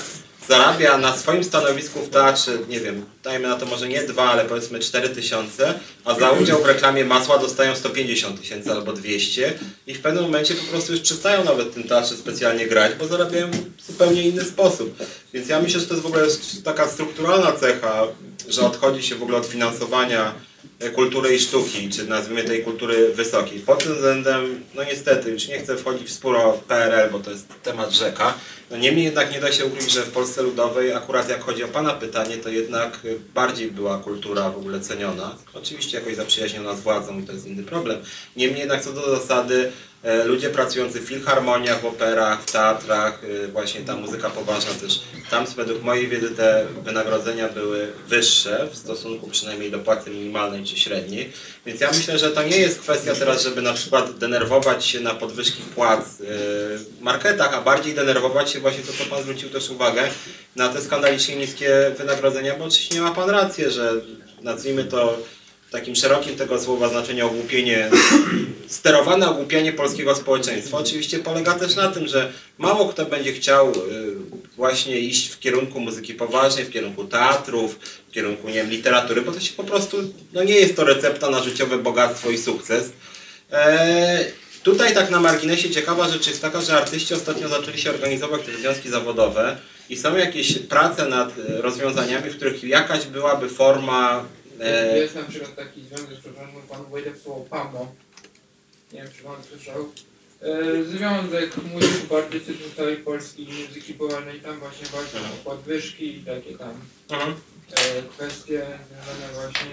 zarabia na swoim stanowisku w teatrze, nie wiem, dajmy na to może nie 2, ale powiedzmy 4000, a za udział w reklamie masła dostają 150 000 albo 200 i w pewnym momencie po prostu już przestają nawet w tym teatrze specjalnie grać, bo zarabiają w zupełnie inny sposób. Więc ja myślę, że to jest w ogóle taka strukturalna cecha, że odchodzi się w ogóle od finansowania kultury i sztuki, czy nazwijmy tej kultury wysokiej. Pod tym względem, no niestety, już nie chcę wchodzić w spór o PRL, bo to jest temat rzeka. No niemniej jednak nie da się ukryć, że w Polsce Ludowej, akurat jak chodzi o Pana pytanie, to jednak bardziej była kultura w ogóle ceniona. Oczywiście jakoś zaprzyjaźniona z władzą i to jest inny problem. Niemniej jednak co do zasady, ludzie pracujący w filharmoniach, w operach, w teatrach, właśnie ta muzyka poważna też, tam według mojej wiedzy te wynagrodzenia były wyższe w stosunku przynajmniej do płacy minimalnej czy średniej. Więc ja myślę, że to nie jest kwestia teraz, żeby na przykład denerwować się na podwyżki płac w marketach, a bardziej denerwować się właśnie to, co Pan zwrócił też uwagę, na te skandalicznie niskie wynagrodzenia, bo oczywiście nie ma Pan racji, że nazwijmy to takim szerokim tego słowa znaczenia ogłupienie, sterowane ogłupienie polskiego społeczeństwa oczywiście polega też na tym, że mało kto będzie chciał właśnie iść w kierunku muzyki poważnej, w kierunku teatrów, w kierunku, nie wiem, literatury, bo to się po prostu, no nie jest to recepta na życiowe bogactwo i sukces. Tutaj tak na marginesie ciekawa rzecz jest taka, że artyści ostatnio zaczęli się organizować te związki zawodowe i są jakieś prace nad rozwiązaniami, w których jakaś byłaby forma. Jest na przykład taki związek, przepraszam, Pan wejdę w słowo PAMO. Nie wiem, czy Pan słyszał. Związek Muzyków Artystycznych całej Polski i Muzyki Poważnej, tam właśnie walczą o podwyżki i takie tam kwestie związane właśnie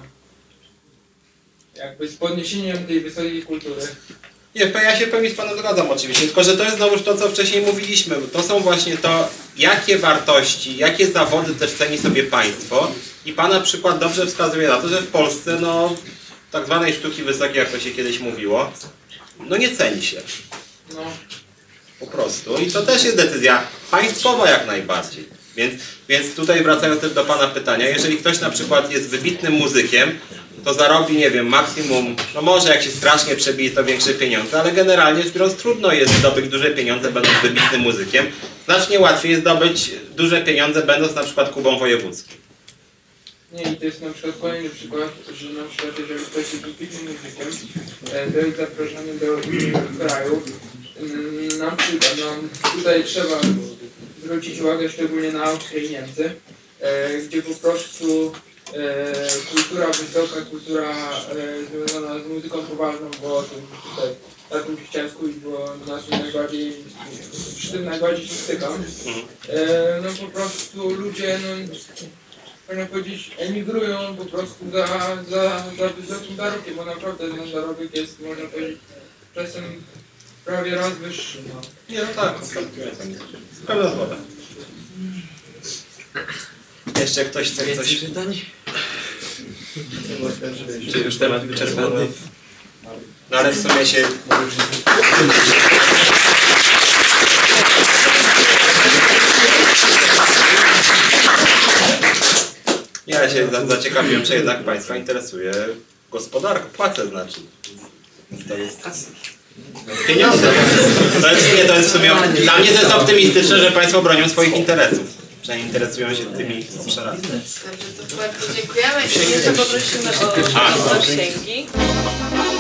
jakby z podniesieniem tej wysokiej kultury. Nie, ja się w pełni z Panem zgadzam oczywiście, tylko że to jest znowuż to, co wcześniej mówiliśmy. To są właśnie to, jakie wartości, jakie zawody też ceni sobie państwo. I Pana przykład dobrze wskazuje na to, że w Polsce, no, tak zwanej sztuki wysokiej, jak to się kiedyś mówiło, no nie ceni się. No. Po prostu. I to też jest decyzja państwowa jak najbardziej. Więc tutaj wracając też do Pana pytania, jeżeli ktoś na przykład jest wybitnym muzykiem, to zarobi, nie wiem, maksimum, no może jak się strasznie przebije, to większe pieniądze, ale generalnie rzecz biorąc trudno jest zdobyć duże pieniądze będąc wybitnym muzykiem. Znacznie łatwiej jest zdobyć duże pieniądze będąc na przykład Kubą Wojewódzkim. Nie, i to jest na przykład kolejny przykład, że na przykład jeżeli ktoś jest wybitnym muzykiem, to jest zaproszony do innych krajów. Na przykład, no, tutaj trzeba zwrócić uwagę szczególnie na Austrię i Niemcy, gdzie po prostu kultura wysoka, kultura związana z muzyką poważną, bo tutaj takim chciałem skupić, bo nas najbardziej, przy tym najbardziej się stykam. No po prostu ludzie, no, można powiedzieć, emigrują po prostu za wysokim zarobkiem, bo naprawdę ten zarobek jest, można powiedzieć, czasem prawie raz wyższy. No. Nie, no tak, pełna zgoda. Jeszcze ktoś chce coś? Pytań? Czy już temat wyczerpany? No ale w sumie się... Ja się zaciekawiłem, czy jednak Państwa interesuje gospodarka, płacę znaczy. To jest pieniądze. To jest w sumie, dla mnie to jest optymistyczne, że Państwo bronią swoich interesów. Przynajmniej interesują się tymi obszarami. Dobrze, to bardzo dziękujemy i jeszcze poprosimy o księgi.